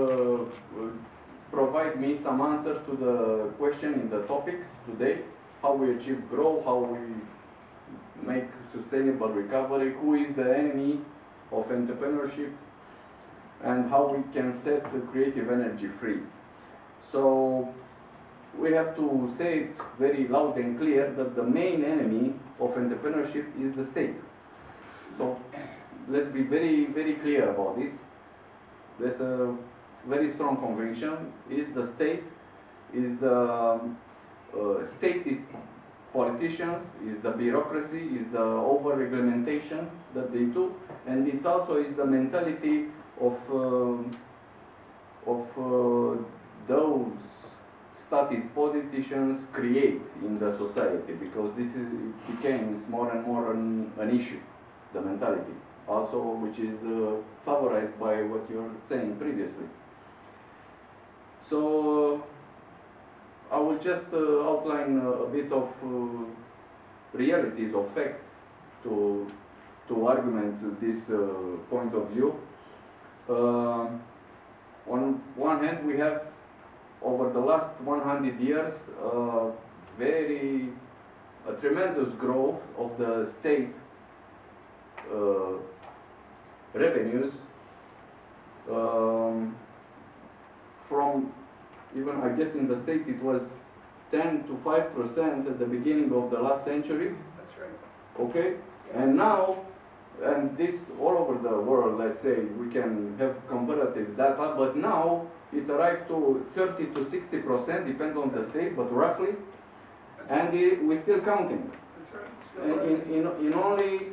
provide me some answers to the question in the topics today: how we achieve growth, how we make sustainable recovery, who is the enemy of entrepreneurship, and how we can set creative energy free. So we have to say it very loud and clear that the main enemy of entrepreneurship is the state. So let's be very, very clear about this. There's a very strong conviction: is the state, is the statist politicians, is the bureaucracy, is the over-reglementation that they do, and it also is the mentality of those statist politicians create in the society, because this is, it becomes more and more an issue, the mentality, also which is favorized by what you're saying previously. So I will just outline a bit of realities of facts to argument this point of view. On one hand, we have over the last 100 years a tremendous growth of the state revenues, from even, I guess in the state it was 10 to 5% at the beginning of the last century. That's right. Okay, and now, and this all over the world, let's say, we can have comparative data, but now it arrived to 30 to 60%, depends on the state, but roughly, and we're still counting. That's right. In only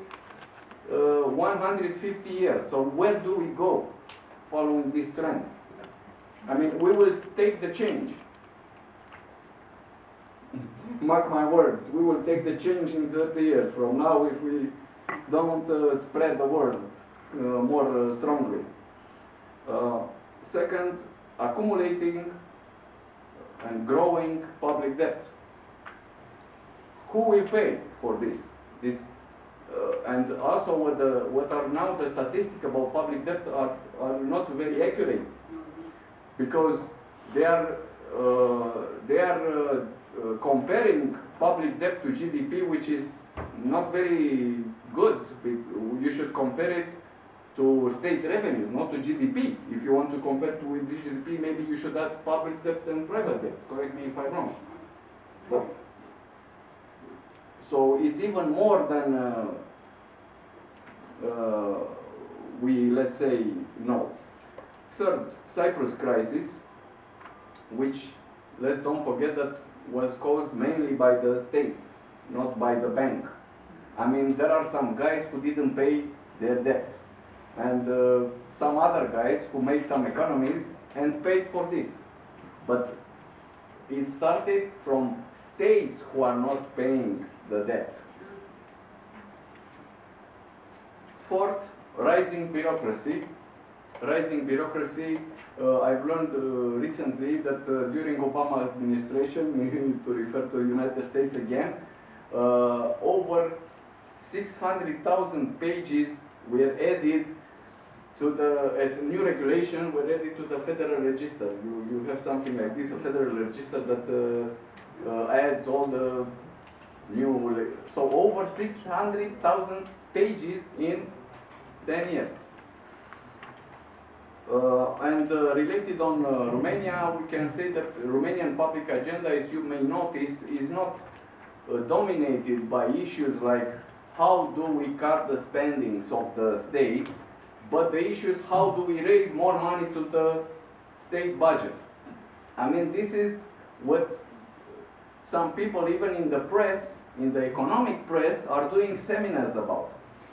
150 years. So where do we go following this trend? I mean, we will take the change. Mark my words, we will take the change in 30 years from now if we don't spread the word more strongly. Second, accumulating and growing public debt. Who will pay for this? And also what are now the statistics about public debt are not very accurate, because they are comparing public debt to GDP, which is not very good. You should compare it to state revenues, not to GDP. If you want to compare to with GDP, maybe you should add public debt and private debt. Correct me if I'm wrong. But, so it's even more than we, let's say, know. Third, Cyprus crisis, which, let's don't forget, that was caused mainly by the states, not by the bank. I mean, there are some guys who didn't pay their debts, and some other guys who made some economies and paid for this. But it started from states who are not paying the debt. Fourth, rising bureaucracy. Rising bureaucracy. I've learned recently that during Obama administration, to refer to the United States again, over 600,000 pages were added to the, as a new regulation, were added to the Federal Register. You have something like this, a Federal Register that adds all the new, so over 600,000 pages in 10 years. And related on Romania, we can say that the Romanian public agenda, as you may notice, is not dominated by issues like how do we cut the spendings of the state, but the issue is how do we raise more money to the state budget. I mean, this is what some people, even in the press, in the economic press, are doing seminars about.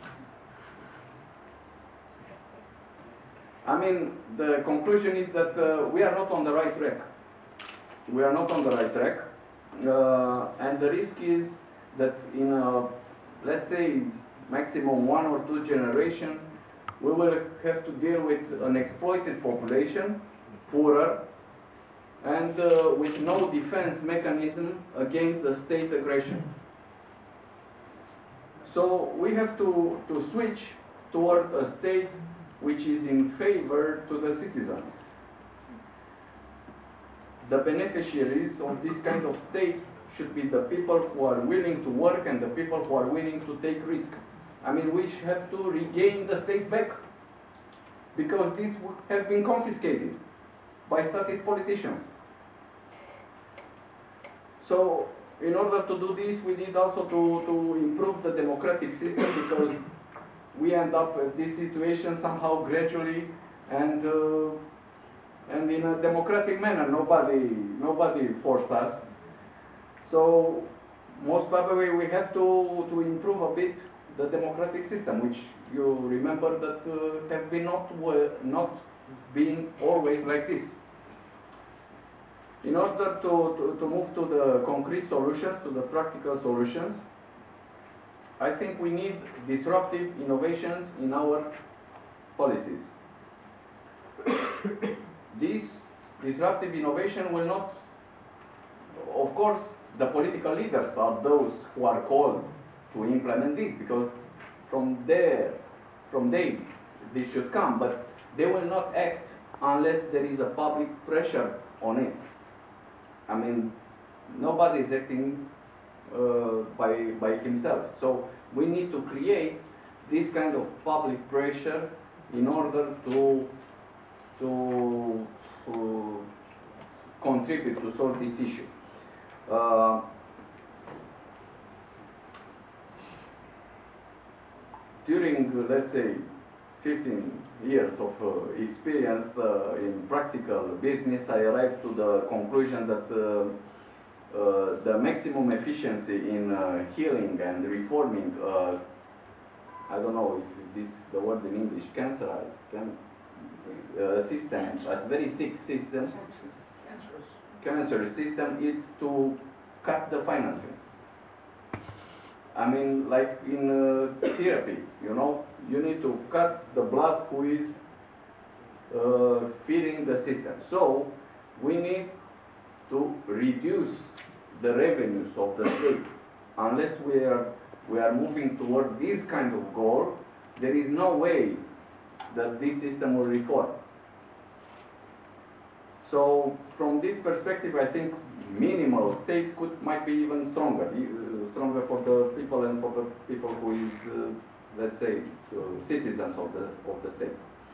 I mean, the conclusion is that we are not on the right track. We are not on the right track. And the risk is that in, let's say, maximum 1 or 2 generations, we will have to deal with an exploited population, poorer, and with no defense mechanism against the state aggression. So we have to switch toward a state which is in favor to the citizens. The beneficiaries of this kind of state should be the people who are willing to work and the people who are willing to take risk. I mean, we have to regain the state back, because these have been confiscated by statist politicians. So, in order to do this, we need also to improve the democratic system, because we end up at this situation somehow gradually and in a democratic manner. Nobody forced us. So most probably we have to improve a bit the democratic system, which you remember that have been not been always like this. In order to move to the concrete solutions, to the practical solutions, I think we need disruptive innovations in our policies. This disruptive innovation will not, of course, the political leaders are those who are called to implement this, because from them this should come, but they will not act unless there is a public pressure on it. I mean, nobody is acting by himself. So we need to create this kind of public pressure in order to contribute to solve this issue. During, let's say, 15 years of experience in practical business, I arrived to the conclusion that the maximum efficiency in healing and reforming, I don't know if this the word in English, systems, a very sick system, cancerous system, is to cut the financing. I mean, like in therapy, you know, you need to cut the blood who is feeding the system. So we need to reduce the revenues of the state. Unless we are moving toward this kind of goal, there is no way that this system will reform. So from this perspective, I think minimal state might be even stronger, stronger for the people and for the people who is, let's say, citizens of the state.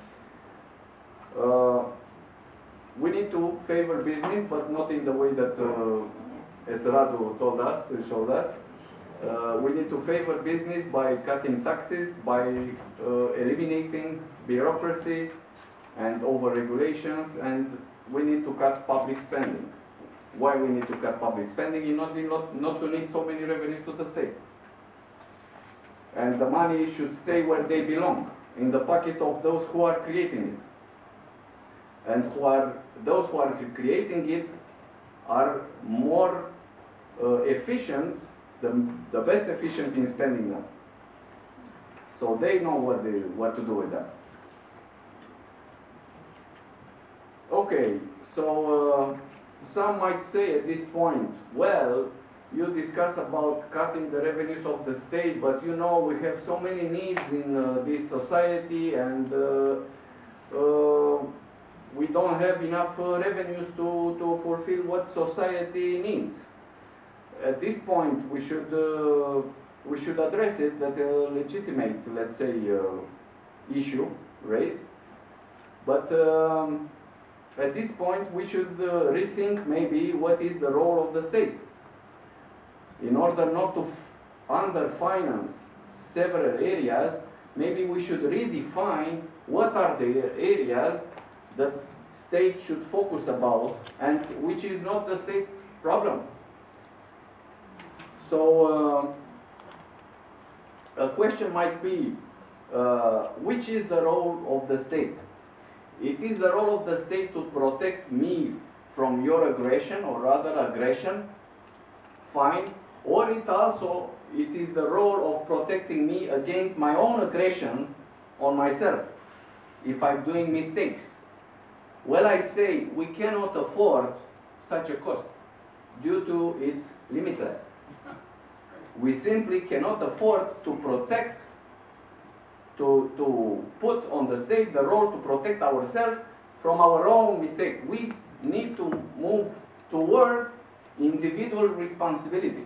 We need to favor business, but not in the way that as Radu told us, showed us. We need to favor business by cutting taxes, by eliminating bureaucracy and over-regulations, and we need to cut public spending. Why we need to cut public spending? In order not to need so many revenues to the state. And the money should stay where they belong, in the pocket of those who are creating it. And those who are creating it are more efficient, the best efficient in spending them. So they know what to do with them. Okay, so some might say at this point, well, you discuss about cutting the revenues of the state, but you know we have so many needs in this society, and we don't have enough revenues to fulfill what society needs. At this point, we should address it, that a legitimate, let's say, issue raised. But at this point, we should rethink maybe what is the role of the state. In order not to underfinance several areas, maybe we should redefine what are the areas that state should focus about and which is not the state problem. So a question might be, which is the role of the state? It is the role of the state to protect me from your aggression or rather aggression, fine, or it is the role of protecting me against my own aggression on myself if I'm doing mistakes. Well, I say we cannot afford such a cost due to its limitless. We simply cannot afford to protect, to put on the state the role to protect ourselves from our own mistake. We need to move toward individual responsibility.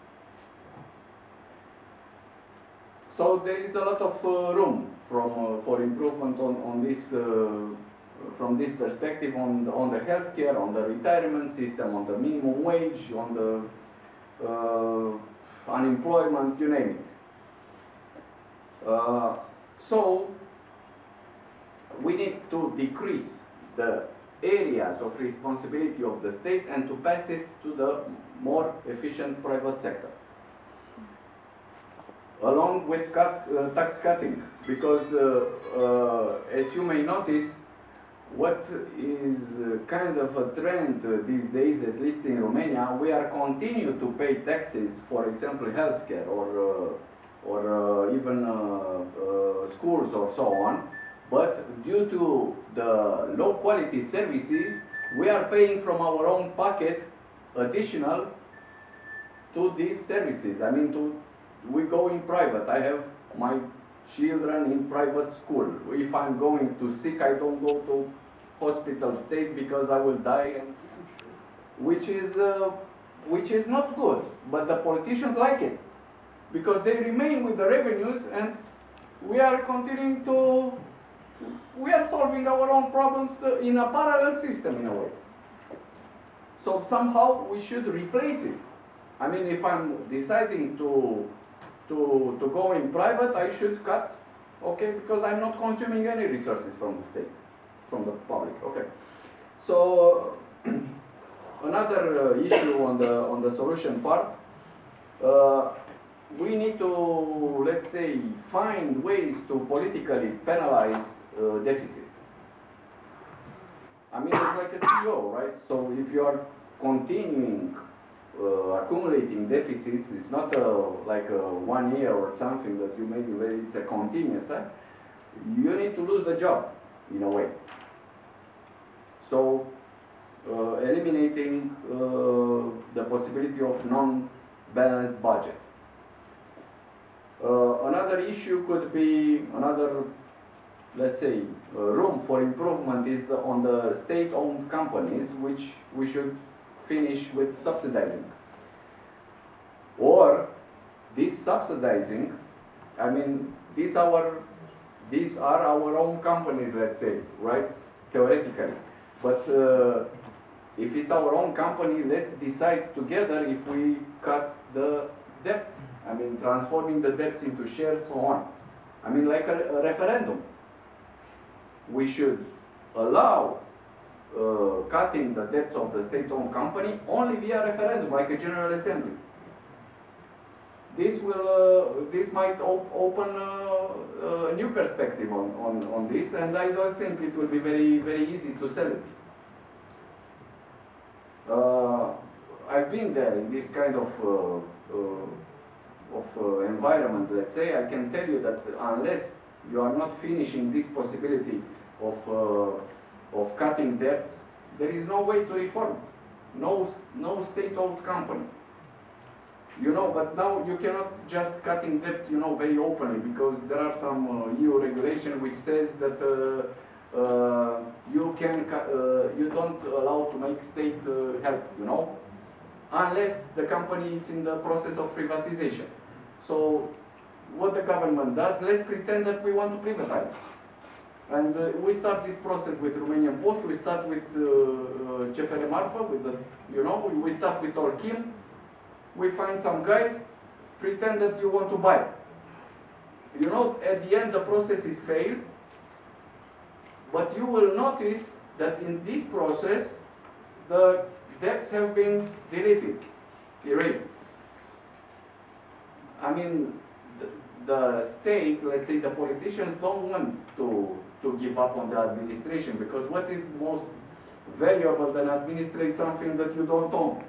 So there is a lot of room for improvement on this, from this perspective, on the healthcare, on the retirement system, on the minimum wage, on the unemployment, you name it. So we need to decrease the areas of responsibility of the state and to pass it to the more efficient private sector. Along with tax cutting, because as you may notice, what is kind of a trend these days, at least in Romania, we are continue to pay taxes, for example, healthcare or even schools or so on, but due to the low quality services, we are paying from our own pocket additional to these services. I mean, we go in private. I have my children in private school. If I'm going to sick, I don't go to hospital state because I will die, and which is not good. But the politicians like it because they remain with the revenues, and we are continuing to. We are solving our own problems in a parallel system in a way. So somehow we should replace it. I mean, if I'm deciding to go in private, I should cut, okay, because I'm not consuming any resources from the state, from the public, okay. So another issue on the solution part, we need to, let's say, find ways to politically penalize deficit. I mean, it's like a CEO, right? So if you are continuing accumulating deficits, it's not like a 1 year or something that you maybe, it's a continuous, you need to lose the job in a way. So eliminating the possibility of non-balanced budget. Another issue could be, let's say, room for improvement is on the state-owned companies, which we should finish with subsidizing. Or this subsidizing, I mean, these are our own companies, let's say, right? Theoretically. But if it's our own company, let's decide together if we cut the debts. I mean, transforming the debts into shares, so on. I mean, like a referendum. We should allow cutting the debts of the state-owned company only via referendum, like a general assembly. This might open a new perspective on this, and I don't think it will be very, very easy to sell it. I've been there in this kind of environment, let's say, I can tell you that unless you are not finishing this possibility of cutting debts, there is no way to reform. No state-owned company. You know, but now you cannot just cutting debt, you know, very openly, because there are some EU regulation which says that you don't allow to make state help, you know, unless the company is in the process of privatization. So what the government does, let's pretend that we want to privatize. And we start this process with Romanian Post, we start with CFR Marfa, with the, you know, we start with Orkim, we find some guys, pretend that you want to buy. You know, at the end the process is failed, but you will notice that in this process, the debts have been deleted, erased. I mean, the state, let's say the politicians don't want to give up on the administration, because what is most valuable than administrate something that you don't own?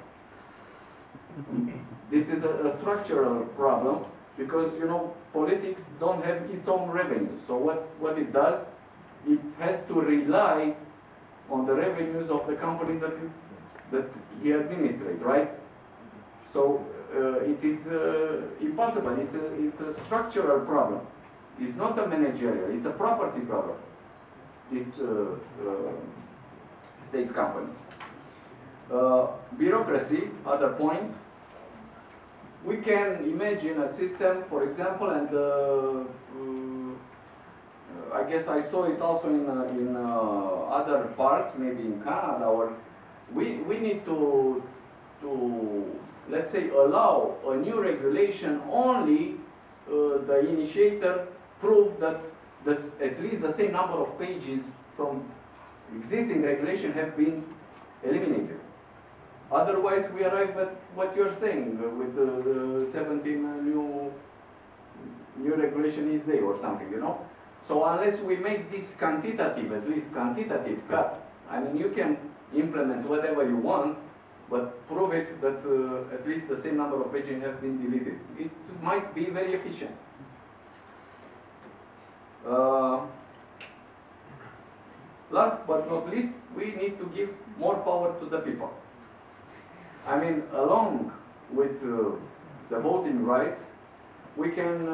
This is a structural problem, because, you know, politics don't have its own revenues. So what it does, it has to rely on the revenues of the companies that he administrates, right? So it is impossible. It's a structural problem. It's not a managerial. It's a property problem. These state companies. Bureaucracy, other point. We can imagine a system, for example, and I guess I saw it also in other parts, maybe in Canada, or we need to let's say allow a new regulation only the initiator prove that at least the same number of pages from existing regulation have been eliminated. Otherwise, we arrive at what you're saying with the 17 new regulation each day or something, you know. So unless we make this quantitative, at least quantitative cut, I mean, you can implement whatever you want, but prove it that at least the same number of pages have been deleted. It might be very efficient. Last but not least, we need to give more power to the people. I mean, along with the voting rights, we can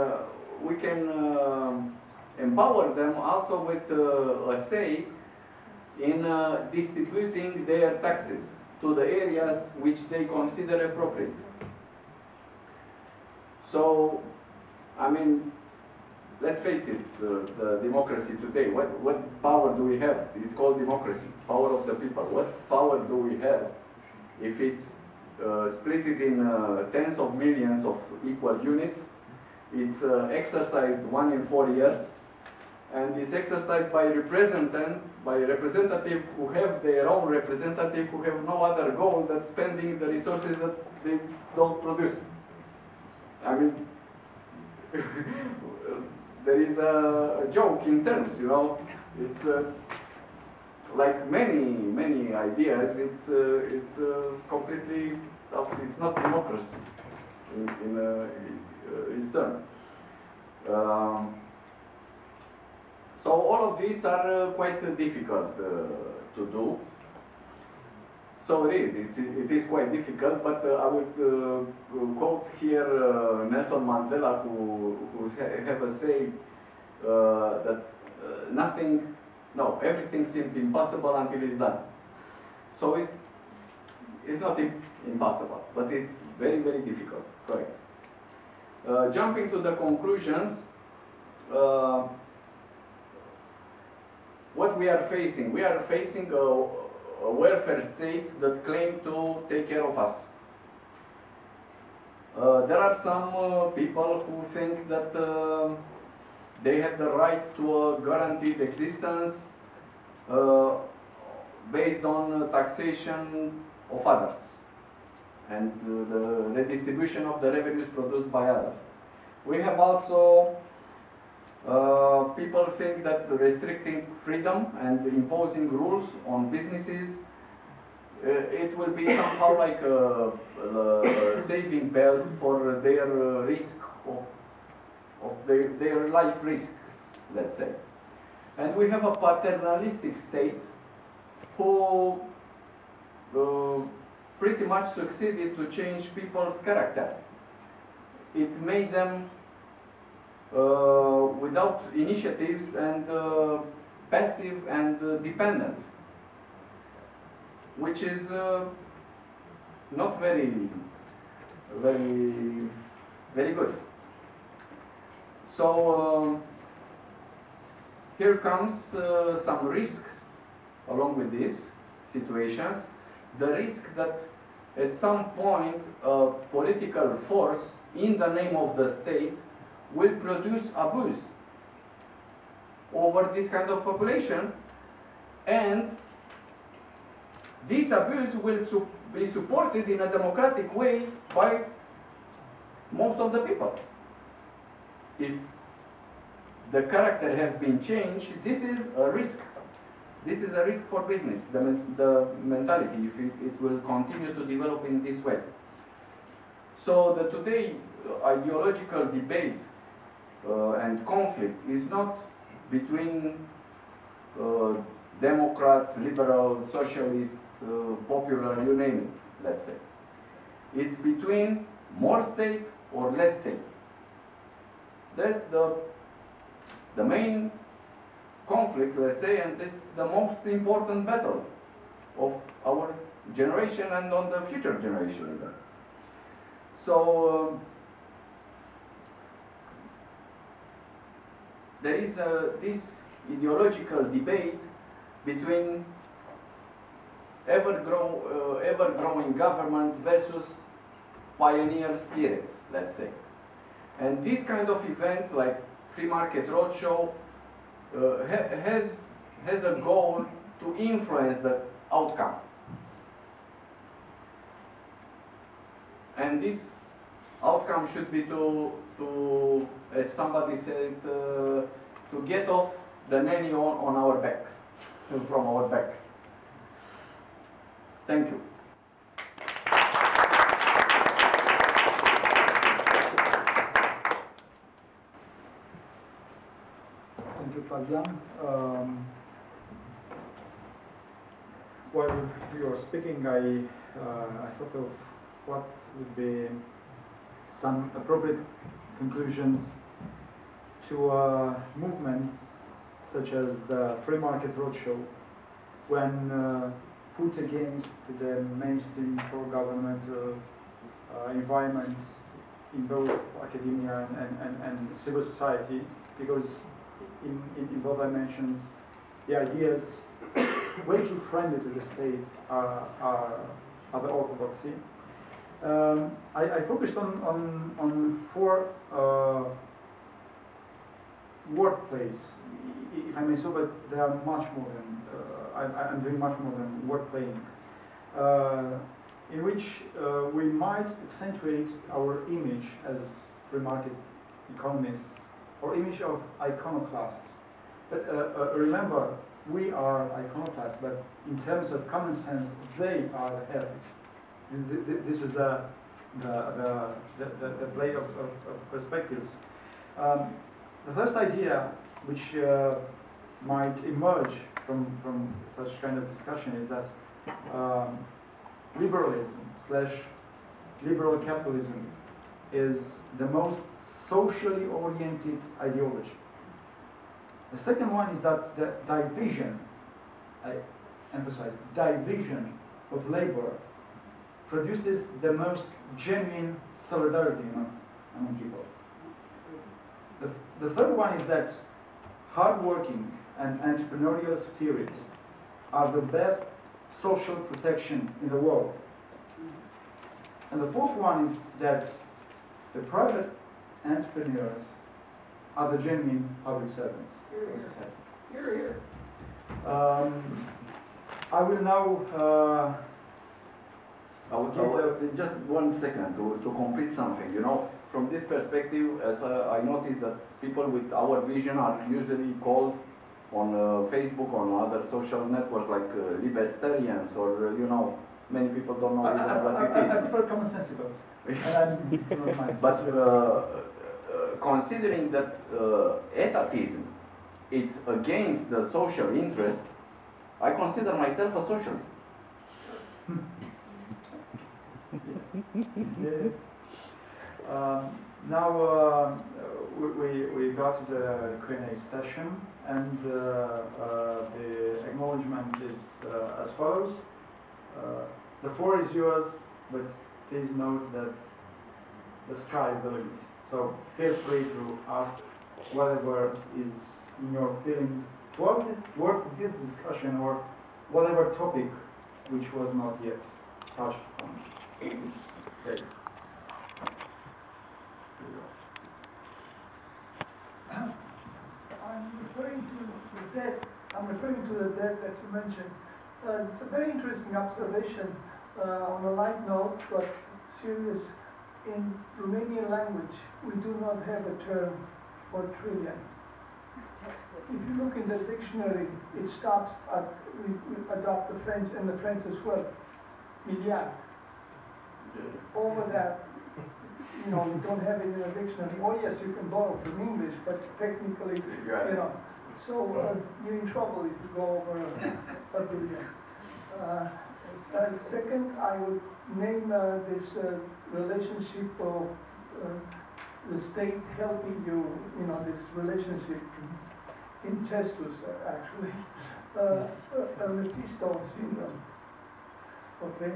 empower them also with a say in distributing their taxes to the areas which they consider appropriate. So, I mean, let's face it, the democracy today, what power do we have? It's called democracy, power of the people. What power do we have if it's split it in tens of millions of equal units? It's exercised 1 in 4 years, and it's exercised by representatives who have their own representative, who have no other goal than spending the resources that they don't produce. I mean, there is a joke in terms, you know. It's like many ideas. It's completely, it's not democracy in its term. So all of these are quite difficult to do. So it is quite difficult, but I would quote here Nelson Mandela, who have a say that everything seems impossible until it's done. So it's not impossible, but it's very, very difficult, correct. Jumping to the conclusions, what we are facing a welfare state that claims to take care of us. There are some people who think that they have the right to a guaranteed existence based on taxation of others and the redistribution of the revenues produced by others. We have also people think that restricting freedom and imposing rules on businesses it will be somehow like a saving belt for their risk of their life risk, let's say. And we have a paternalistic state who pretty much succeeded to change people's character. It made them without initiatives and passive and dependent, which is not very good. So here comes some risks along with these situations. The risk that at some point a political force in the name of the state will produce abuse over this kind of population, and this abuse will be supported in a democratic way by most of the people. If the character has been changed, this is a risk. This is a risk for business, the mentality, if it will continue to develop in this way. So the today ideological debate and conflict is not between Democrats, liberals, socialists, popular, you name it, let's say. It's between more state or less state. That's the main conflict, let's say, and it's the most important battle of our generation and on the future generation even. So there is this ideological debate between ever-growing government versus pioneer spirit, let's say. And this kind of events like Free Market Roadshow has a goal to influence the outcome. And this outcome should be to as somebody said, to get off the nanny on our backs, from our backs. Thank you. Thank you, Fabian. While you were speaking, I thought of what would be some appropriate conclusions to a movement such as the Free Market Roadshow, when put against the mainstream pro-governmental environment in both academia and civil society, because in both dimensions, the ideas way too friendly to the state are the orthodoxy. I focused on four workplace, if I may so, but they are much more than, I'm doing much more than word playing, in which we might accentuate our image as free market economists, or image of iconoclasts. But remember, we are iconoclasts, but in terms of common sense, they are the heretics. This is the play of perspectives. The first idea which might emerge from such kind of discussion is that liberalism / liberal capitalism is the most socially oriented ideology. The second one is that the division, I emphasize, division of labor produces the most genuine solidarity among people. The third one is that hardworking and entrepreneurial spirit are the best social protection in the world. And the fourth one is that the private entrepreneurs are the genuine public servants of society. Here, here. I will now just 1 second to complete something. You know, from this perspective, as I noticed that people with our vision are usually called on Facebook, on other social networks like libertarians, or you know, many people don't know I even what it is. prefer common sensicals. But considering that etatism is against the social interest, I consider myself a socialist. Now we got to the Q&A session, and the acknowledgement is as follows. The floor is yours, but please note that the sky is the limit. So feel free to ask whatever is in your feeling towards this discussion, or whatever topic which was not yet touched on this day. I'm referring to the debt. I'm referring to the debt that you mentioned. It's a very interesting observation on a light note, but serious. In Romanian language, we do not have a term for trillion. If you look in the dictionary, it stops at, we adopt the French, and the French as well, milliard. Over that, you know, we don't have it in a dictionary. Oh yes, you can borrow from English, but technically, you know, so you're in trouble if you go over a billion. Second, I would name this relationship of the state helping you, you know, this relationship incestuous, actually, Mephisto syndrome. Okay,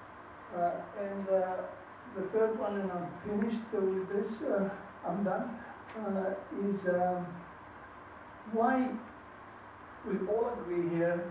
and the third one, and I'm finished with this, I'm done, is why we all agree here,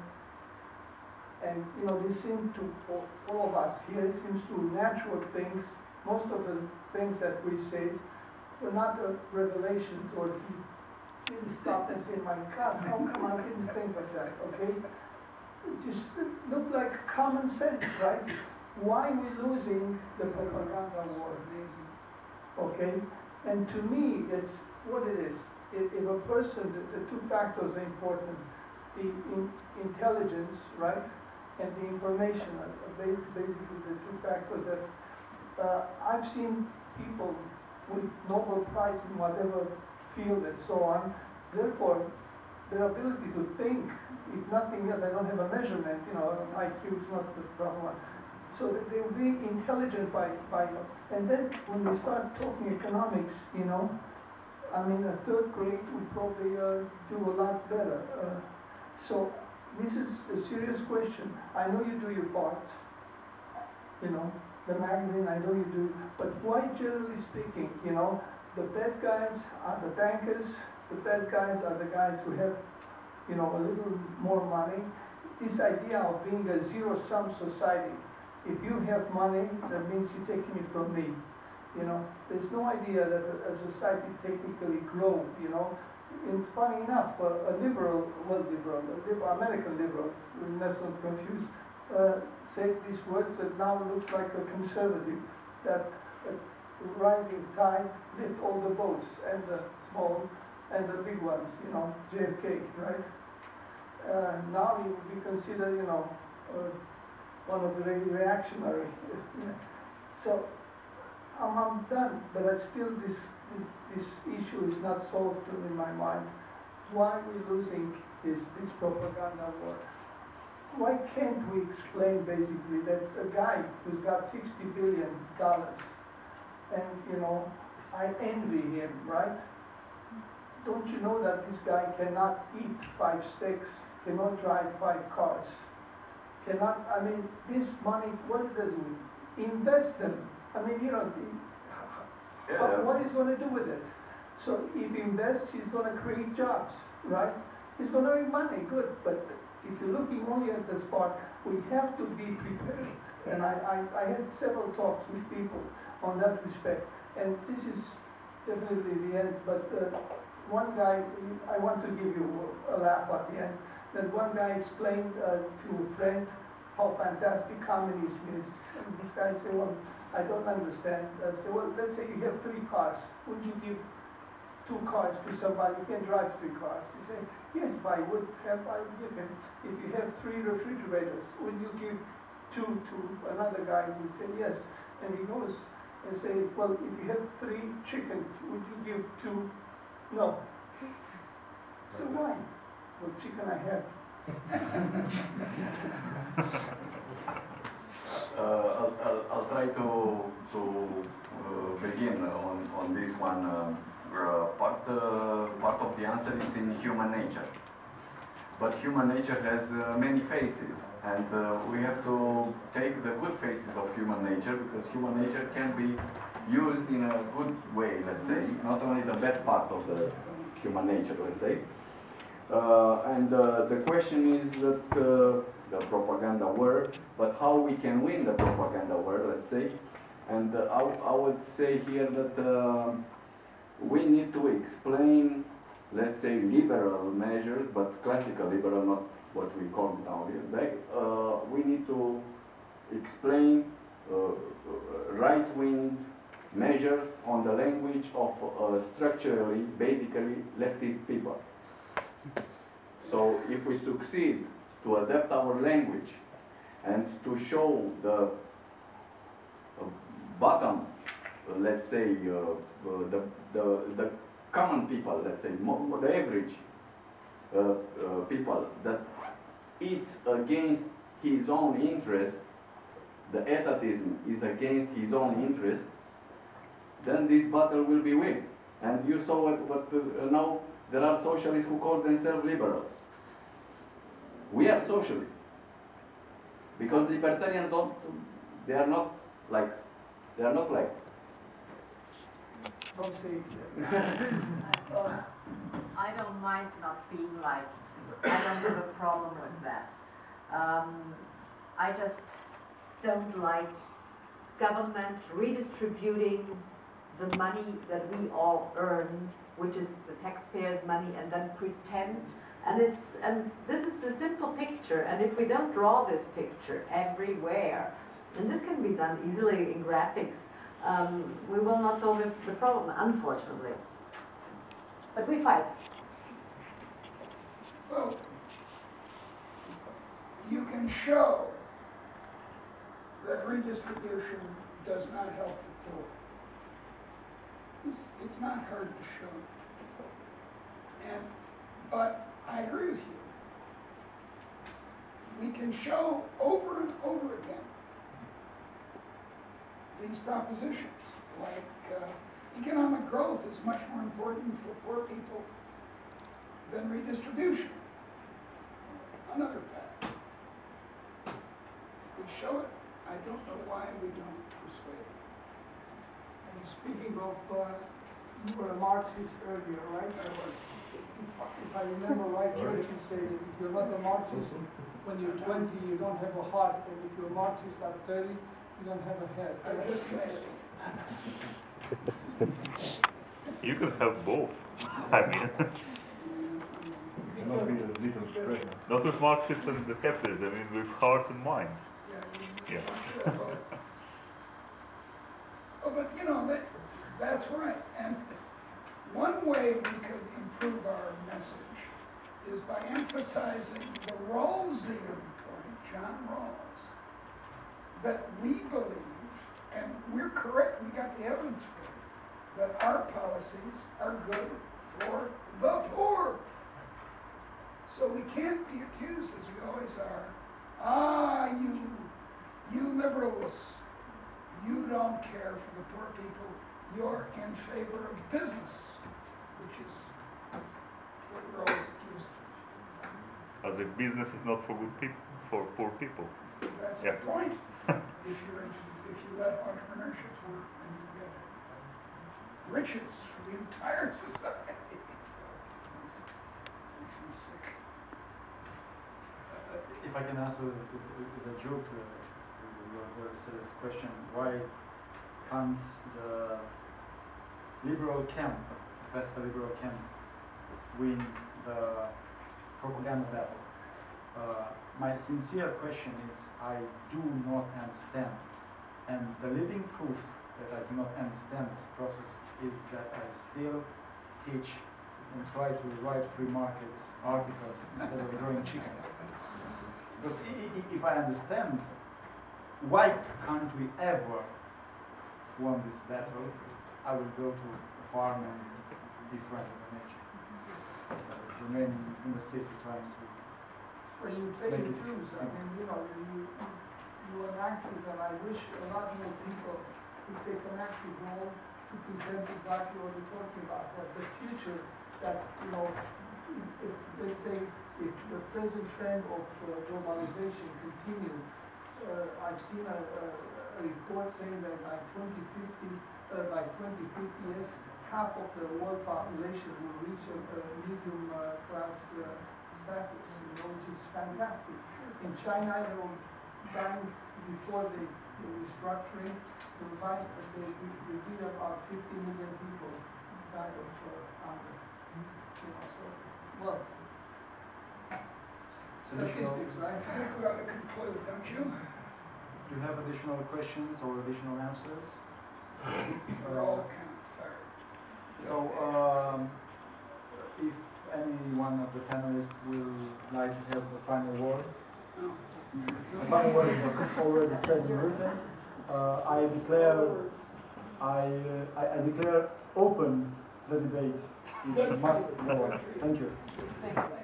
and you know, this seems to, for all of us here, it seems to natural things. Most of the things that we say were not revelations, or he didn't stop and say, my God, how come I didn't think of that, okay? It just looked like common sense, right? Why are we losing the propaganda war? Okay? And to me, it's what it is. If a person, the two factors are important. The intelligence, right? And the information are basically the two factors that I've seen people with Nobel Prize in whatever field and so on. Therefore, their ability to think, if nothing else, I don't have a measurement, you know, IQ is not the problem. So that they will be intelligent by, and then when we start talking economics, you know, I mean, a third grade would probably do a lot better. So this is a serious question. I know you do your part, you know, the magazine, I know you do, but why, generally speaking, you know, the bad guys are the bankers, the bad guys are the guys who have, you know, a little more money. This idea of being a zero-sum society, if you have money, that means you're taking it from me. You know, there's no idea that a society technically grow, you know. And funny enough, a liberal, American liberal, let's not confuse, said these words that now looks like a conservative, that a rising tide lift all the boats, and the small and the big ones, you know, JFK, right? Now he would be considered, you know, one of the reactionary. So I'm done, but I still this issue is not solved in my mind. Why are we losing this propaganda war? Why can't we explain basically that a guy who's got $60 billion, and you know, I envy him, right? Don't you know that this guy cannot eat 5 steaks, cannot drive 5 cars, cannot, I mean, this money, what does it do? Invest them. I mean, you know, what he's going to do with it? So if he invests, he's going to create jobs, right? He's going to make money, good, but if you're looking only at this part, we have to be prepared. And I had several talks with people on that respect, and this is definitely the end, but one guy, I want to give you a laugh at the end, that one guy explained to a friend how fantastic communism is, and this guy said, well, I don't understand. I said, well, let's say you have 3 cars. Would you give 2 cars to somebody who can drive 3 cars? You say, yes, I would have, you can. If you have 3 refrigerators, would you give two to another guy who would say yes, and he goes and say, well, if you have 3 chickens, would you give 2? No. So why? Well, chicken I have. I'll try to begin on this one. Part of the answer is in human nature. But human nature has many faces, and we have to take the good faces of human nature, because human nature can be used in a good way, let's say, not only the bad part of the human nature, let's say. And the question is that the propaganda war, but how we can win the propaganda war, let's say. And I would say here that we need to explain, let's say, liberal measures, but classical liberal, not what we call nowadays. We need to explain right-wing measures on the language of structurally, basically, leftist people. So if we succeed to adapt our language and to show the bottom, let's say, the common people, let's say, the average people, that it's against his own interest, the etatism is against his own interest, then this battle will be won. And you saw what now there are socialists who call themselves liberals. We are socialists. Because libertarians they are not like. Don't say it. I don't mind not being liked. I don't have a problem with that. I just don't like government redistributing the money that we all earn, which is the taxpayers' money, and then pretend. And this is the simple picture. And if we don't draw this picture everywhere, and this can be done easily in graphics, we will not solve the problem, unfortunately. But we fight. Well, you can show that redistribution does not help the poor. It's not hard to show. But I agree with you. We can show over and over again these propositions, like economic growth is much more important for poor people than redistribution. Another fact. We show it. I don't know why we don't persuade it. And speaking of, you were a Marxist earlier, right? I was. If I remember right, Churchill said that if you're not a Marxist when you're 20, you don't have a heart, and if you're a Marxist at 30, you don't have a head. I just made it. You could have both. I mean, not with Marxism and the capitalism, I mean with heart and mind. Yeah. Oh, but you know, that's right. And one way we could improve our message is by emphasizing the Rawlsian point, John Rawls, that we believe, and we're correct, we got the evidence for it, that our policies are good for the poor. So we can't be accused, as we always are, you liberals, you don't care for the poor people, you're in favor of business, which is what we're always accused of. As if business is not for good people, for poor people. That's the point. If you let entrepreneurship work, then you get riches for the entire society. Makes me sick. If I can answer with a joke to your question, why can't the liberal camp, classical liberal camp, win the propaganda battle? My sincere question is, I do not understand. And the living proof that I do not understand this process is that I still teach and try to write free market articles instead of growing chickens. Because if I understand why can't we ever won this battle? I will go to a farm and be friends with nature. Instead of remaining in the city trying to. Well, you pay your dues. I mean, you know, you are active, and I wish a lot more people would take an active role to present exactly what we're talking about. That the future, that, you know, if let's say if the present trend of globalization continues, I've seen a report saying that by 2050, yes, half of the world population will reach a medium class status, you know, which is fantastic. In China, you know, dying before the restructuring, they did about 50 million people died of hunger. You know, so, well, statistics, right? I think we ought to conclude, don't you? Do you have additional questions or additional answers? We're all kind of tired. So, if any one of the panelists will like to have the final word. The final word is already said in written. I declare open the debate, which must go on. Thank you.